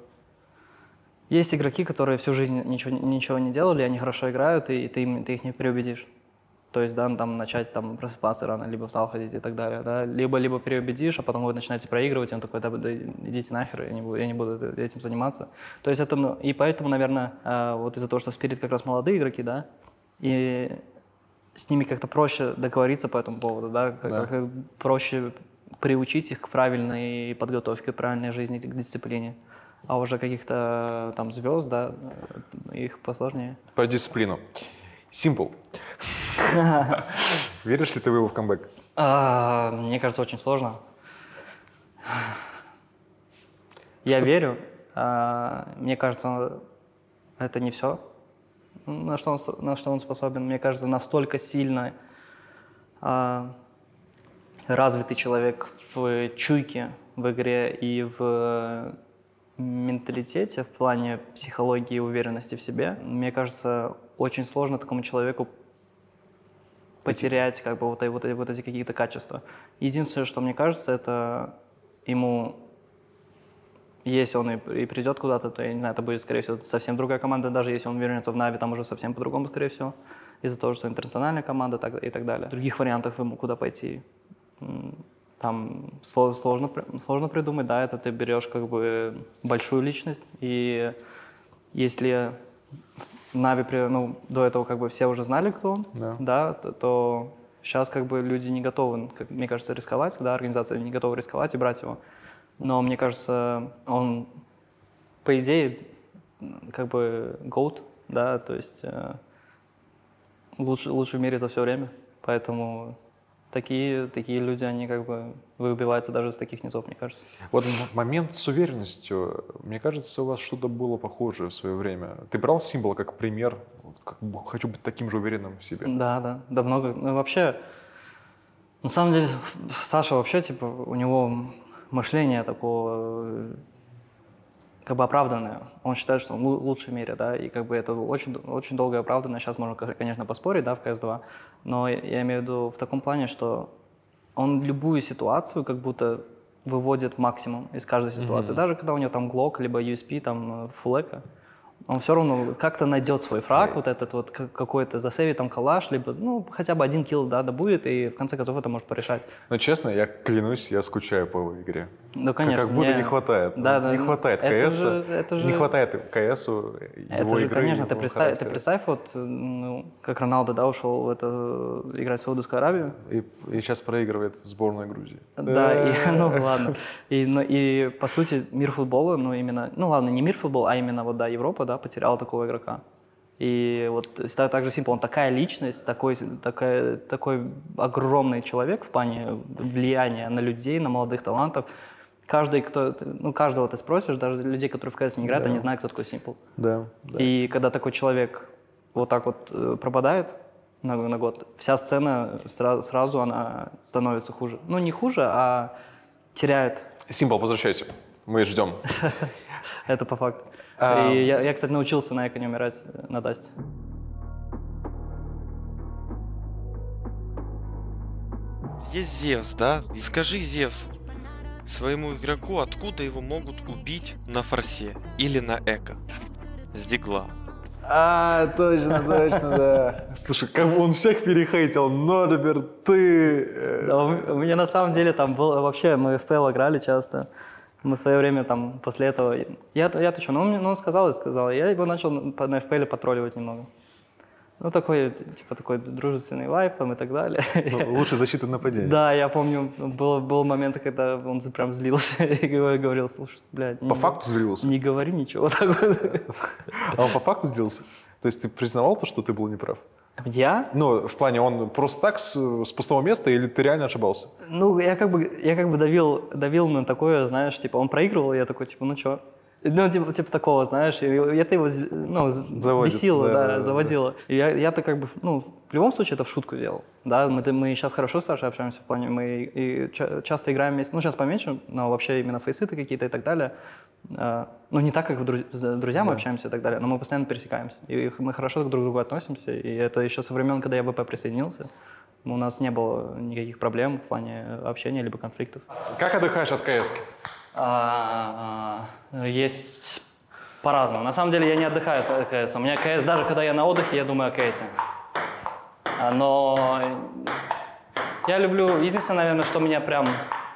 Есть игроки, которые всю жизнь ничего, ничего не делали, они хорошо играют, и ты, им- ты их не переубедишь. То есть, да, там начать там, просыпаться рано, либо в зал ходить и так далее, да. Либо, либо переубедишь, а потом вы начинаете проигрывать, и он такой, да, да идите нахер, я не буду, я не буду это- этим заниматься. То есть это, ну, и поэтому, наверное, э, вот из-за того, что в Spirit как раз молодые игроки, да, и с ними как-то проще договориться по этому поводу, да, как, Да. как проще приучить их к правильной подготовке, к правильной жизни, к дисциплине. А уже каких-то там звезд, да, э, их посложнее. Про дисциплину. Simple. Веришь ли ты в его камбэк? А, мне кажется, очень сложно. Я верю. а, Мне кажется, это не все, на что он, с- на что он способен. Мне кажется, настолько сильно а, развитый человек в чуйке в игре и в менталитете, в плане психологии и уверенности в себе. Мне кажется, очень сложно такому человеку потерять как бы вот, и- вот, и- вот эти какие-то качества. Единственное, что мне кажется, это ему, если он и, и придет куда-то, то, я не знаю, это будет, скорее всего, совсем другая команда, даже если он вернется в Нави, там уже совсем по-другому, скорее всего, из-за того, что интернациональная команда так, и так далее. Других вариантов ему куда пойти, м, там сло- сложно, при- сложно придумать, да, это ты берешь как бы большую личность, и если Нави, при- ну, до этого как бы все уже знали, кто он, Да. да, то, то сейчас как бы люди не готовы, как, мне кажется, рисковать, да, организация не готова рисковать и брать его. Но мне кажется, он, по идее, как бы GOAT, да, то есть э, лучший, лучший в мире за все время. Поэтому такие, такие люди, они как бы выбиваются даже из таких низов, мне кажется. Вот в момент с уверенностью, мне кажется, у вас что-то было похожее в свое время. Ты брал символ как пример? Вот как бы хочу быть таким же уверенным в себе. Да, да, да много. Ну, вообще, на самом деле, Саша вообще, типа, у него мышление такого как бы оправданное. Он считает, что он лучший в мире, да, и как бы это очень, очень долго оправданно. Сейчас можно, конечно, поспорить, да, в кс два, но я имею в виду в таком плане, что он любую ситуацию как будто выводит максимум из каждой ситуации. Mm-hmm. Даже когда у него там глок, либо ю эс пи, там, фулека, он все равно как-то найдет свой фраг, yeah. вот этот вот какой-то, засейвит там калаш, либо, ну, хотя бы один килл, да, добудет, и в конце концов это может порешать. Но честно, я клянусь, я скучаю по его игре. Ну, конечно. Как, как будто мне... не хватает. Да, не да, хватает КС, же, это же... не хватает КСу его это же, игры. Конечно, ты представь, ты представь, вот, ну, как Роналдо, да, ушел в это, играть в Саудовскую Аравию. И, и сейчас проигрывает сборную Грузии. Да, и, ну ладно. И, ну, и по сути мир футбола, ну именно, ну ладно, не мир футбола, а именно вот да, Европа, да, потеряла такого игрока. И вот так, так же Simple, он такая личность, такой, такая, такой огромный человек в плане влияния на людей, на молодых талантов. Каждый, кто, ну, каждого ты спросишь, даже людей, которые в КС не играют, да. они знают, кто такой Simple. Да, да. И когда такой человек вот так вот э, пропадает на, на год, вся сцена сразу, сразу она становится хуже. Ну, не хуже, а теряет. Simple, возвращайся. Мы ждем. Это по факту. И я, я, кстати, научился на эко не умирать на Дасте. Есть Зевс, да? Скажи, Зевс, своему игроку, откуда его могут убить на форсе или на эко с дигла. А, точно, точно, да. Слушай, как бы он всех перехейтил, Норберт, ты... Да, у меня на самом деле там было, вообще мы в ПЛ играли часто. Мы в свое время там после этого... Я, я-то что, ну он, ну, он сказал и сказал, я его начал на, на эф пи эл потролливать немного. Ну, такой, типа, такой дружественный лайф там и так далее. Ну, лучше защита нападения. Да, я помню, был, был момент, когда он прям злился и говорил, слушай, блядь... По факту злился? Не говори ничего такого. А он по факту злился? То есть ты признавал то, что ты был неправ? Я? Ну, в плане, он просто так с, с пустого места, или ты реально ошибался? Ну, я как бы, я как бы давил, давил на такое, знаешь, типа, он проигрывал, и я такой, типа, ну чё? Ну, типа, типа такого, знаешь, и это его, ну, Заводит, бесило, да, да, да, да, заводило. Да. И я, я-то как бы, ну, в любом случае это в шутку делал, да, мы, мы сейчас хорошо с Сашей общаемся, в плане, мы и ча- часто играем вместе, ну, сейчас поменьше, но вообще именно фейсы-то какие-то и так далее. Uh, ну, не так, как друз- с друзьями да. общаемся и так далее, но мы постоянно пересекаемся. И мы хорошо друг к другу относимся, и это еще со времен, когда я в ВП присоединился, у нас не было никаких проблем в плане общения либо конфликтов. Как отдыхаешь от КС-ки? А, а, есть по-разному. На самом деле я не отдыхаю от КС. У меня КС, даже когда я на отдыхе, я думаю о КС. Но я люблю... Единственное, наверное, что меня прям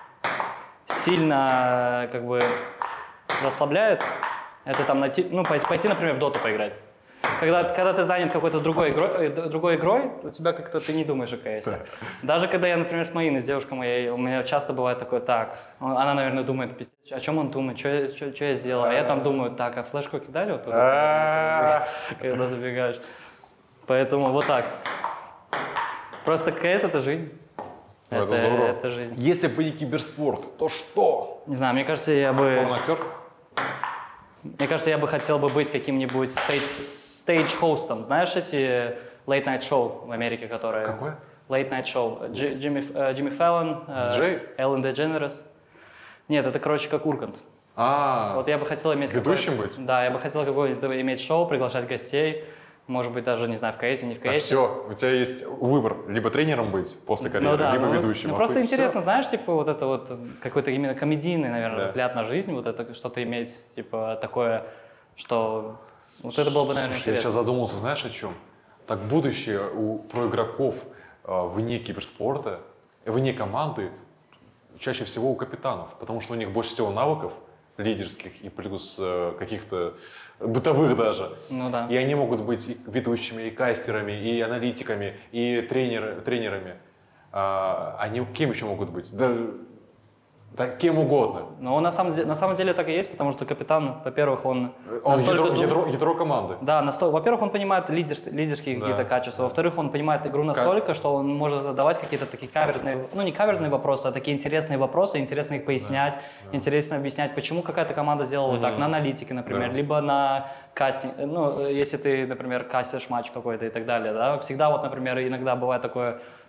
сильно как бы расслабляет, это там найти, ну, пойти, пойти, например, в доту поиграть. Когда, когда ты занят какой-то другой игрой, другой игрой, у тебя как-то ты не думаешь о КС. Даже когда я, например, с Маиной, с девушкой моей, у меня часто бывает такое, так, она, наверное, думает, о чем он думает, что я, что, что я сделал, а я там думаю, так, а флешку кидали вот туда, когда забегаешь. Поэтому вот так. Просто КС — это жизнь. Это, это, здорово. это жизнь. Если бы не киберспорт, то что? Не знаю, мне кажется, я бы... Он актер? Мне кажется, я бы хотел бы быть каким-нибудь стейдж-хостом. Знаешь эти late-night шоу в Америке, которые... Какое? Late-night шоу. Джимми, uh, Джимми Фэллон, uh, Эллен Дедженерес. Нет, это, короче, как Ургант. А, вот я бы хотел иметь... ведущим быть? Да, я бы хотел какое-нибудь иметь шоу, приглашать гостей. Может быть, даже, не знаю, в КС, не в КС. А все, у тебя есть выбор, либо тренером быть после карьеры, ну, да, либо ну, ведущим. Ну, а просто интересно, все. знаешь, типа вот это вот какой-то именно комедийный, наверное, да. взгляд на жизнь, вот это что-то иметь, типа такое, что вот это было бы, наверное, Слушай, интересно. я сейчас задумался, знаешь, о чем? Так будущее у про игроков э, вне киберспорта, вне команды, чаще всего у капитанов, потому что у них больше всего навыков лидерских и плюс э, каких-то бытовых даже. Ну да. И они могут быть и ведущими, и кастерами, и аналитиками, и тренер, тренерами. А, они кем еще могут быть? Да, да кем угодно. Ну, на самом, деле, на самом деле так и есть, потому что капитан, во-первых, он... Он настолько ядро, дум... ядро, ядро команды. Да, насто... во-первых, он понимает лидер... лидерские да. какие-то качества, во-вторых, он понимает игру настолько, как... что он может задавать какие-то такие каверзные, ну не каверзные вопросы, а такие интересные вопросы, интересно их пояснять, да. Да. интересно объяснять, почему какая-то команда сделала mm-hmm. так, на аналитике, например, да. либо на кастинг, ну, если ты, например, кастишь матч какой-то и так далее, да, всегда вот, например, иногда бывает такое,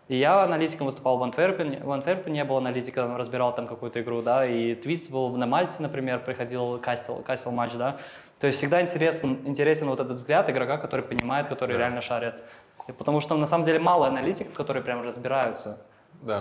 И я аналитиком выступал в Антверпене. В Антверпене не был аналитиком, разбирал там какую-то игру, да, и Твист был на Мальте, например, приходил кастил, кастил матч, да. То есть всегда интересен, интересен вот этот взгляд игрока, который понимает, который да. реально шарит. И потому что на самом деле мало аналитиков, которые прям разбираются. Да.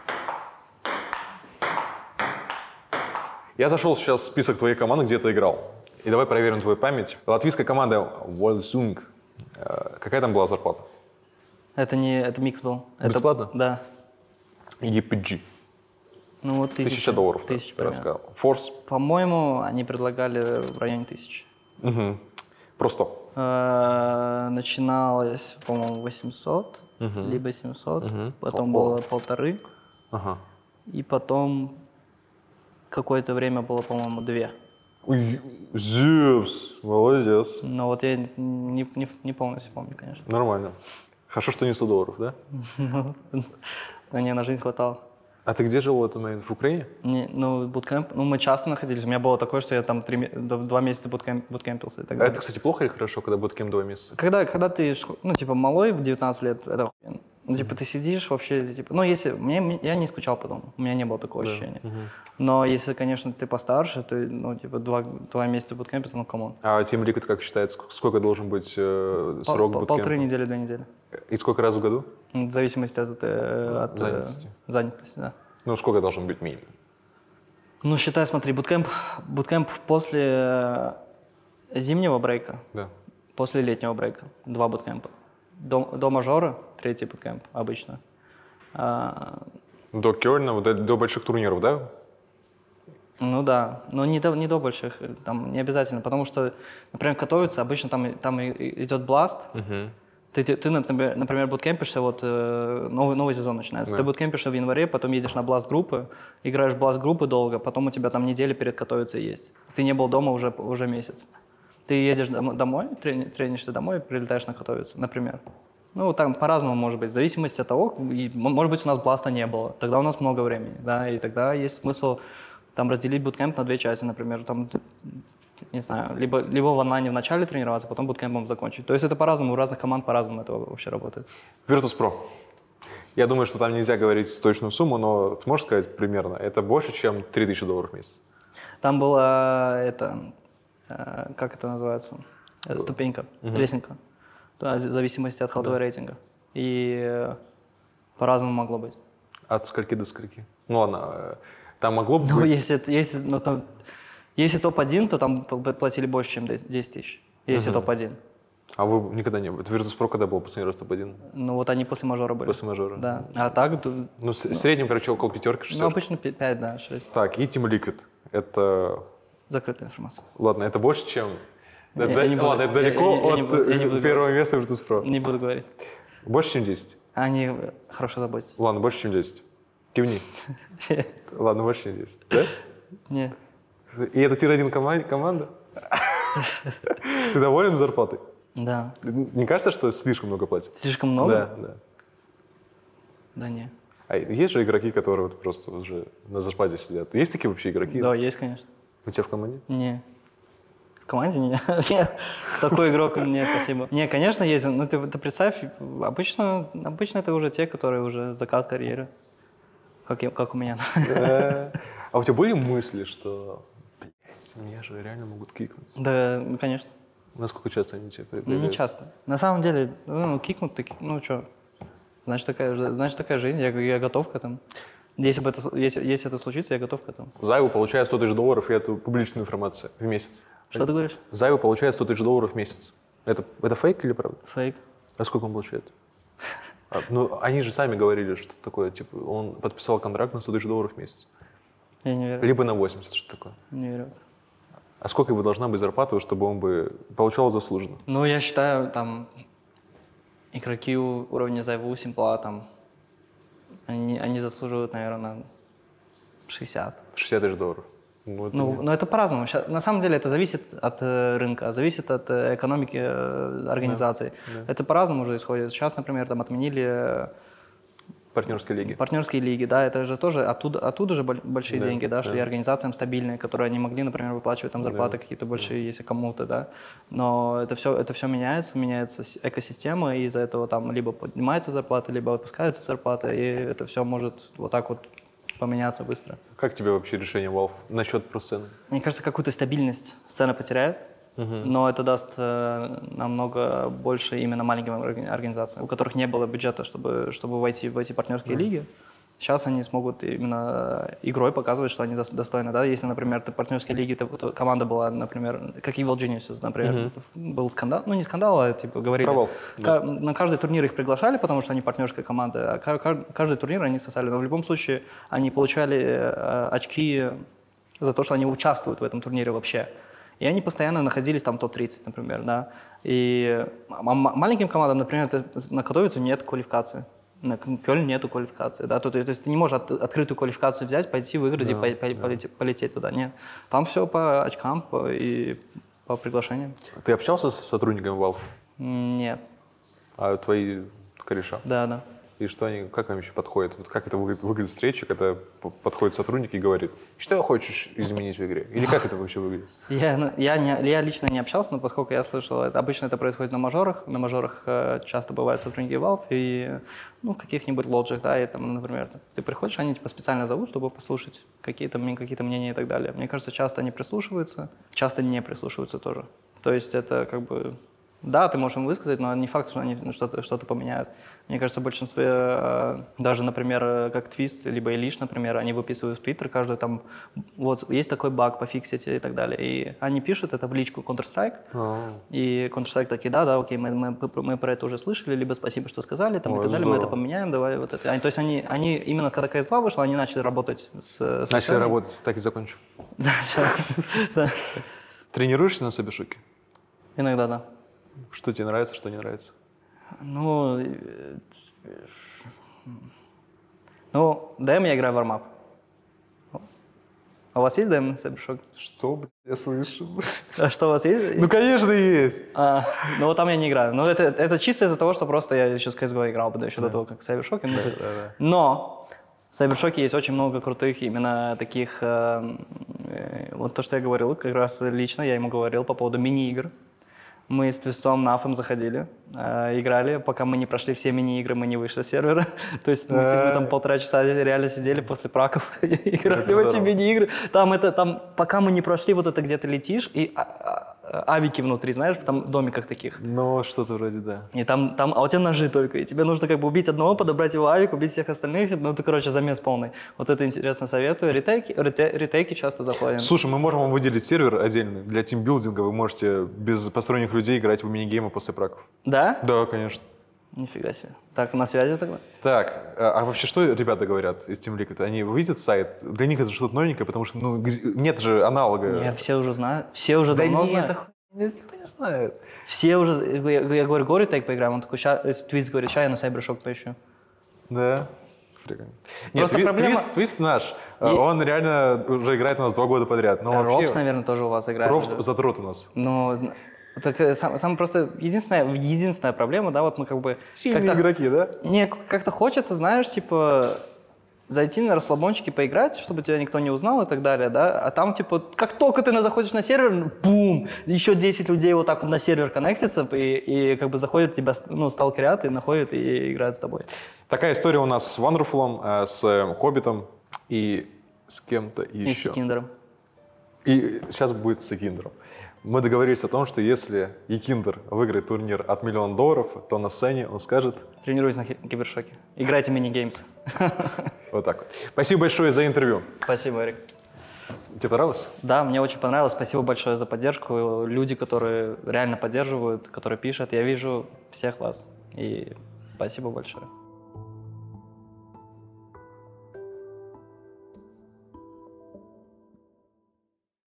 Я зашел сейчас в список твоей команды, где ты играл. И давай проверим твою память. Латвийская команда Волсунг. Какая там была зарплата? Это не, это микс был. Бесплатно? Это, да. и пи джи. Ну вот тысяча, тысяча долларов. Тысяча, ты рассказал. Форс? По-моему, они предлагали в районе тысячи. Угу. Просто? Э-э- начиналось, по-моему, восемьсот, угу. либо семьсот. Угу. Потом О-о. было полторы. Ага. И потом какое-то время было, по-моему, две. Ой, Зевс, молодец. Но вот я не, не, не полностью помню, конечно. Нормально. Хорошо, что не сто долларов, да? Ну, не, на жизнь хватало. А ты где жил в этот момент? В Украине? Не, ну, буткемп, ну, мы часто находились. У меня было такое, что я там три, два месяца буткемп, буткемпился и так а далее. Это, кстати, плохо или хорошо, когда буткемп два месяца? Когда, когда ты, ну, типа, малой в девятнадцать лет, это охуенно. Ну, типа, ты сидишь вообще, типа, ну, если, мне, я не скучал по дому, у меня не было такого да. ощущения. Угу. Но если, конечно, ты постарше, ты, ну, типа, два, два месяца буткемпиться, ну, камон. А Team Liquid как считается, сколько должен быть э, срок Пол, буткемпа? Полторы недели, две недели. И сколько раз в году? В зависимости от, от занятости. Э, занятости, да. Ну, сколько должен быть минимум? Ну, считай, смотри, буткемп, буткемп после зимнего брейка, да. после летнего брейка, два буткемпа. До, до мажора, третий буткемп обычно. А, до Кёльна, до, до больших турниров, да? Ну да, но не до, не до больших, там не обязательно, потому что, например, готовиться, обычно там, там идет бласт. Uh-huh. Ты, ты, например, например, буткемпишься, вот э, новый, новый сезон начинается. Да. Ты буткемпишься в январе, потом едешь на бласт-группы, играешь в бласт-группы долго, потом у тебя там неделя перед готовиться есть. Ты не был дома уже, уже месяц. Ты едешь домой, трени, тренишься домой, прилетаешь на готовиться, например. Ну, там по-разному может быть, в зависимости от того, и, может быть, у нас бласта не было, тогда у нас много времени, да, и тогда есть смысл там разделить буткемп на две части, например, там, не знаю, либо, либо в онлайне в начале тренироваться, потом буткемпом закончить. То есть это по-разному, у разных команд по-разному это вообще работает. Virtus.pro. Я думаю, что там нельзя говорить точную сумму, но ты можешь сказать примерно, это больше, чем три тысячи долларов в месяц? Там была, это, как это называется, ступенька, uh-huh. лесенка, в зависимости от халдового uh-huh. рейтинга. И по-разному могло быть. От скольки до скольки? Ну ладно, там могло бы ну, быть... Если, если, ну, там, если топ один, то там платили больше, чем десять тысяч, если uh-huh. топ один. А вы никогда не были? Virtus.pro когда был последний раз топ один? Ну вот они после мажора были. После мажора? Да. А так... Ну, ну в среднем, короче, около пятерки, шестерки. Ну, обычно пять, да, шесть. Так, и Team Liquid. Это... Закрытая информация. Ладно, это больше, чем... Я, это, я не буду, ладно, это далеко я, я, я от не буду, я не буду первого говорить. места Virtus.pro. Не буду говорить. Больше, чем десять? Они хорошо заботятся. Ладно, больше, чем десять. Кивни. Ладно, больше, чем десять. Да? Нет. И это тир один команда? Ты доволен зарплатой? Да. Не кажется, что слишком много платят? Слишком много? Да, да. Да нет. А есть же игроки, которые вот просто уже на зарплате сидят? Есть такие вообще игроки? Да, есть, конечно. У тебя в команде? Не. В команде нет. Нет. Такой игрок нет, спасибо. Не, конечно, есть. Ну, ты, ты представь, обычно, обычно это уже те, которые уже закат карьеры. Как, я, как у меня. А у тебя были мысли, что, блядь, меня же реально могут кикнуть? Да, конечно. Насколько часто они тебе приходят? Не часто. На самом деле, ну, кикнут, ты, ну, что, значит такая, значит, такая жизнь, я, я готов к этому. Если, бы это, если, если это случится, я готов к этому. Зайву получает сто тысяч долларов, и это публичная информация в месяц. Что ты говоришь? Зайву получает сто тысяч долларов в месяц. Это, это фейк или правда? Фейк. А сколько он получает? А, ну, они же сами говорили, что такое, типа, он подписал контракт на сто тысяч долларов в месяц. Я не верю. Либо на восемьдесят, что такое. Не верю. А сколько его должна быть зарплата, чтобы он бы получал заслуженно? Ну, я считаю, там, игроки уровня Зайву, Симпла, там, они, они заслуживают, наверное, на шестьдесят. шестьдесят тысяч долларов. Ну, это, ну, но это по-разному. Сейчас, на самом деле это зависит от э, рынка, зависит от э, экономики э, организации. Да, да. Это по-разному уже исходит. Сейчас, например, там отменили партнерской лиги. Партнерские лиги, да, это же тоже оттуда, оттуда же большие Да, деньги, да, шли да. организациям стабильные, которые они могли, например, выплачивать там зарплаты Да. какие-то большие, если кому-то, да. Но это все, это все меняется, меняется с- экосистема, и из-за этого там либо поднимается зарплата, либо опускается зарплата, и это все может вот так вот поменяться быстро. Как тебе вообще решение Valve насчет про-сцены? Мне кажется, какую-то стабильность сцена потеряет, но это даст э, намного больше именно маленьким орг- организациям, у которых не было бюджета, чтобы, чтобы войти в эти партнерские лиги. Сейчас они смогут именно игрой показывать, что они дос- достойны. Да? Если, например, ты в партнерской лиге, ты, вот команда была, например, как Evil Geniuses, например, был скандал, ну не скандал, а типа говорили. Провал, Ка- На каждый турнир их приглашали, потому что они партнерская команда, а ка- ка- каждый турнир они сосали. Но в любом случае они получали э, очки за то, что они участвуют в этом турнире вообще. И они постоянно находились там топ тридцать, например, да. И м- м- маленьким командам, например, ты- на Катовицу нет квалификации. На Кёльн нету квалификации, да, то, то есть ты не можешь от- открытую квалификацию взять, пойти выиграть и по- по- полететь, полететь туда, нет. Там все по очкам по- и по приглашениям. Ты общался с сотрудниками Valve? М, Нет, А твои кореша? да, да. И что они, как им еще подходит? Вот как это выглядит, выглядит встреча, когда п- подходит сотрудник и говорит, что хочешь изменить в игре? Или как это вообще выглядит? Я, ну, я, не, я лично не общался, но поскольку я слышал, это, обычно это происходит на мажорах. На мажорах э, часто бывают сотрудники Valve и ну, в каких-нибудь лоджах, да, и там, например, ты приходишь, они тебя специально зовут, чтобы послушать какие-то, м- какие-то мнения и так далее. Мне кажется, часто они прислушиваются, часто не прислушиваются тоже. То есть это как бы... Да, ты можешь им высказать, но не факт, что они что-то, что-то поменяют. Мне кажется, в большинстве, э, даже, например, э, как Twist, либо Elish, например, они выписывают в Twitter каждый там, вот, есть такой баг, пофиксите и так далее. И они пишут это в личку Counter-Strike, А, и Counter-Strike такие, да, да, окей, мы, мы, мы про это уже слышали, либо спасибо, что сказали, там, Ой, и так далее, мы это здорово. поменяем, давай вот это. Они- то есть они, они именно когда КС два вышла, они начали работать с, с Начали сценой. работать, так и закончу. Да, да. Тренируешься на Сабишоке? Иногда, да. Что тебе нравится, что не нравится? Ну, э, ну, ДМ я играю в вармап. А у вас есть ДМ на Cybershock? Что, блядь, я слышу? А что у вас есть? Ну, конечно, есть. А, ну, вот там я не играю. Но это, это чисто из-за того, что просто я еще с си эс го играл, еще до того, как в Cybershock. Но в Cybershock есть очень много крутых именно таких... э, э, вот то, что я говорил, как раз лично я ему говорил по поводу мини-игр. Мы с Твистом на Афэм заходили, э, играли, пока мы не прошли все мини-игры, мы не вышли с сервера. То есть мы, мы там полтора часа реально сидели после праков и играли в эти мини-игры. Там это, там, пока мы не прошли, вот это где ты летишь, и а- а- авики внутри, знаешь, там в домиках таких. Ну, что-то вроде, да. И там, там, а у тебя ножи только, и тебе нужно как бы убить одного, подобрать его авик, убить всех остальных, ну, ты, короче, замес полный. Вот это интересно советую. Ретейки, рете- ретейки часто заходим. Слушай, мы можем вам выделить сервер отдельный для тимбилдинга. Вы можете без посторонних людей играть в мини-геймы после праков. Да? Да, конечно. Нифига себе. Так, на связи тогда? Так, а, а вообще что ребята говорят из Team Liquid? Они видят сайт? Для них это что-то новенькое, потому что ну, где- нет же аналога. Я все уже знаю, все уже Да давно нет, знают. это хуйня, никто не знает. Все уже, я, я говорю, говорю, так поиграем, он такой, щас, Твист говорит, ща я на Cybershock поищу. Да. Прикольно. Нет, Просто Тви- проблема- Твист, Твист наш. И- Он реально уже играет у нас два года подряд. Но Робс, вообще, наверное, тоже у вас играет. Робс уже. задрот у нас. Ну, зна- так э, сам, сам просто единственная, единственная проблема, да, вот мы как бы... Сильные как-то- игроки, да? Не, как-то хочется, знаешь, типа, зайти на расслабончики поиграть, чтобы тебя никто не узнал и так далее, да, а там, типа, как только ты на- заходишь на сервер, бум, еще десять людей вот так вот на сервер коннектятся и, и как бы заходят, тебя, ну, сталкерят и находят и играют с тобой. Такая история у нас с Wonderful, с э, Хоббитом и с кем-то И еще. с Киндером. И сейчас будет с Екиндером. Мы договорились о том, что если Екиндер выиграет турнир от миллиона долларов, то на сцене он скажет Тренируюсь на хи- кибершоке. Играйте мини-геймс. вот так вот. Спасибо большое за интервью. Спасибо, Эрик. Тебе понравилось? Да, мне очень понравилось. Спасибо большое за поддержку. Люди, которые реально поддерживают, которые пишут. Я вижу всех вас. И спасибо большое.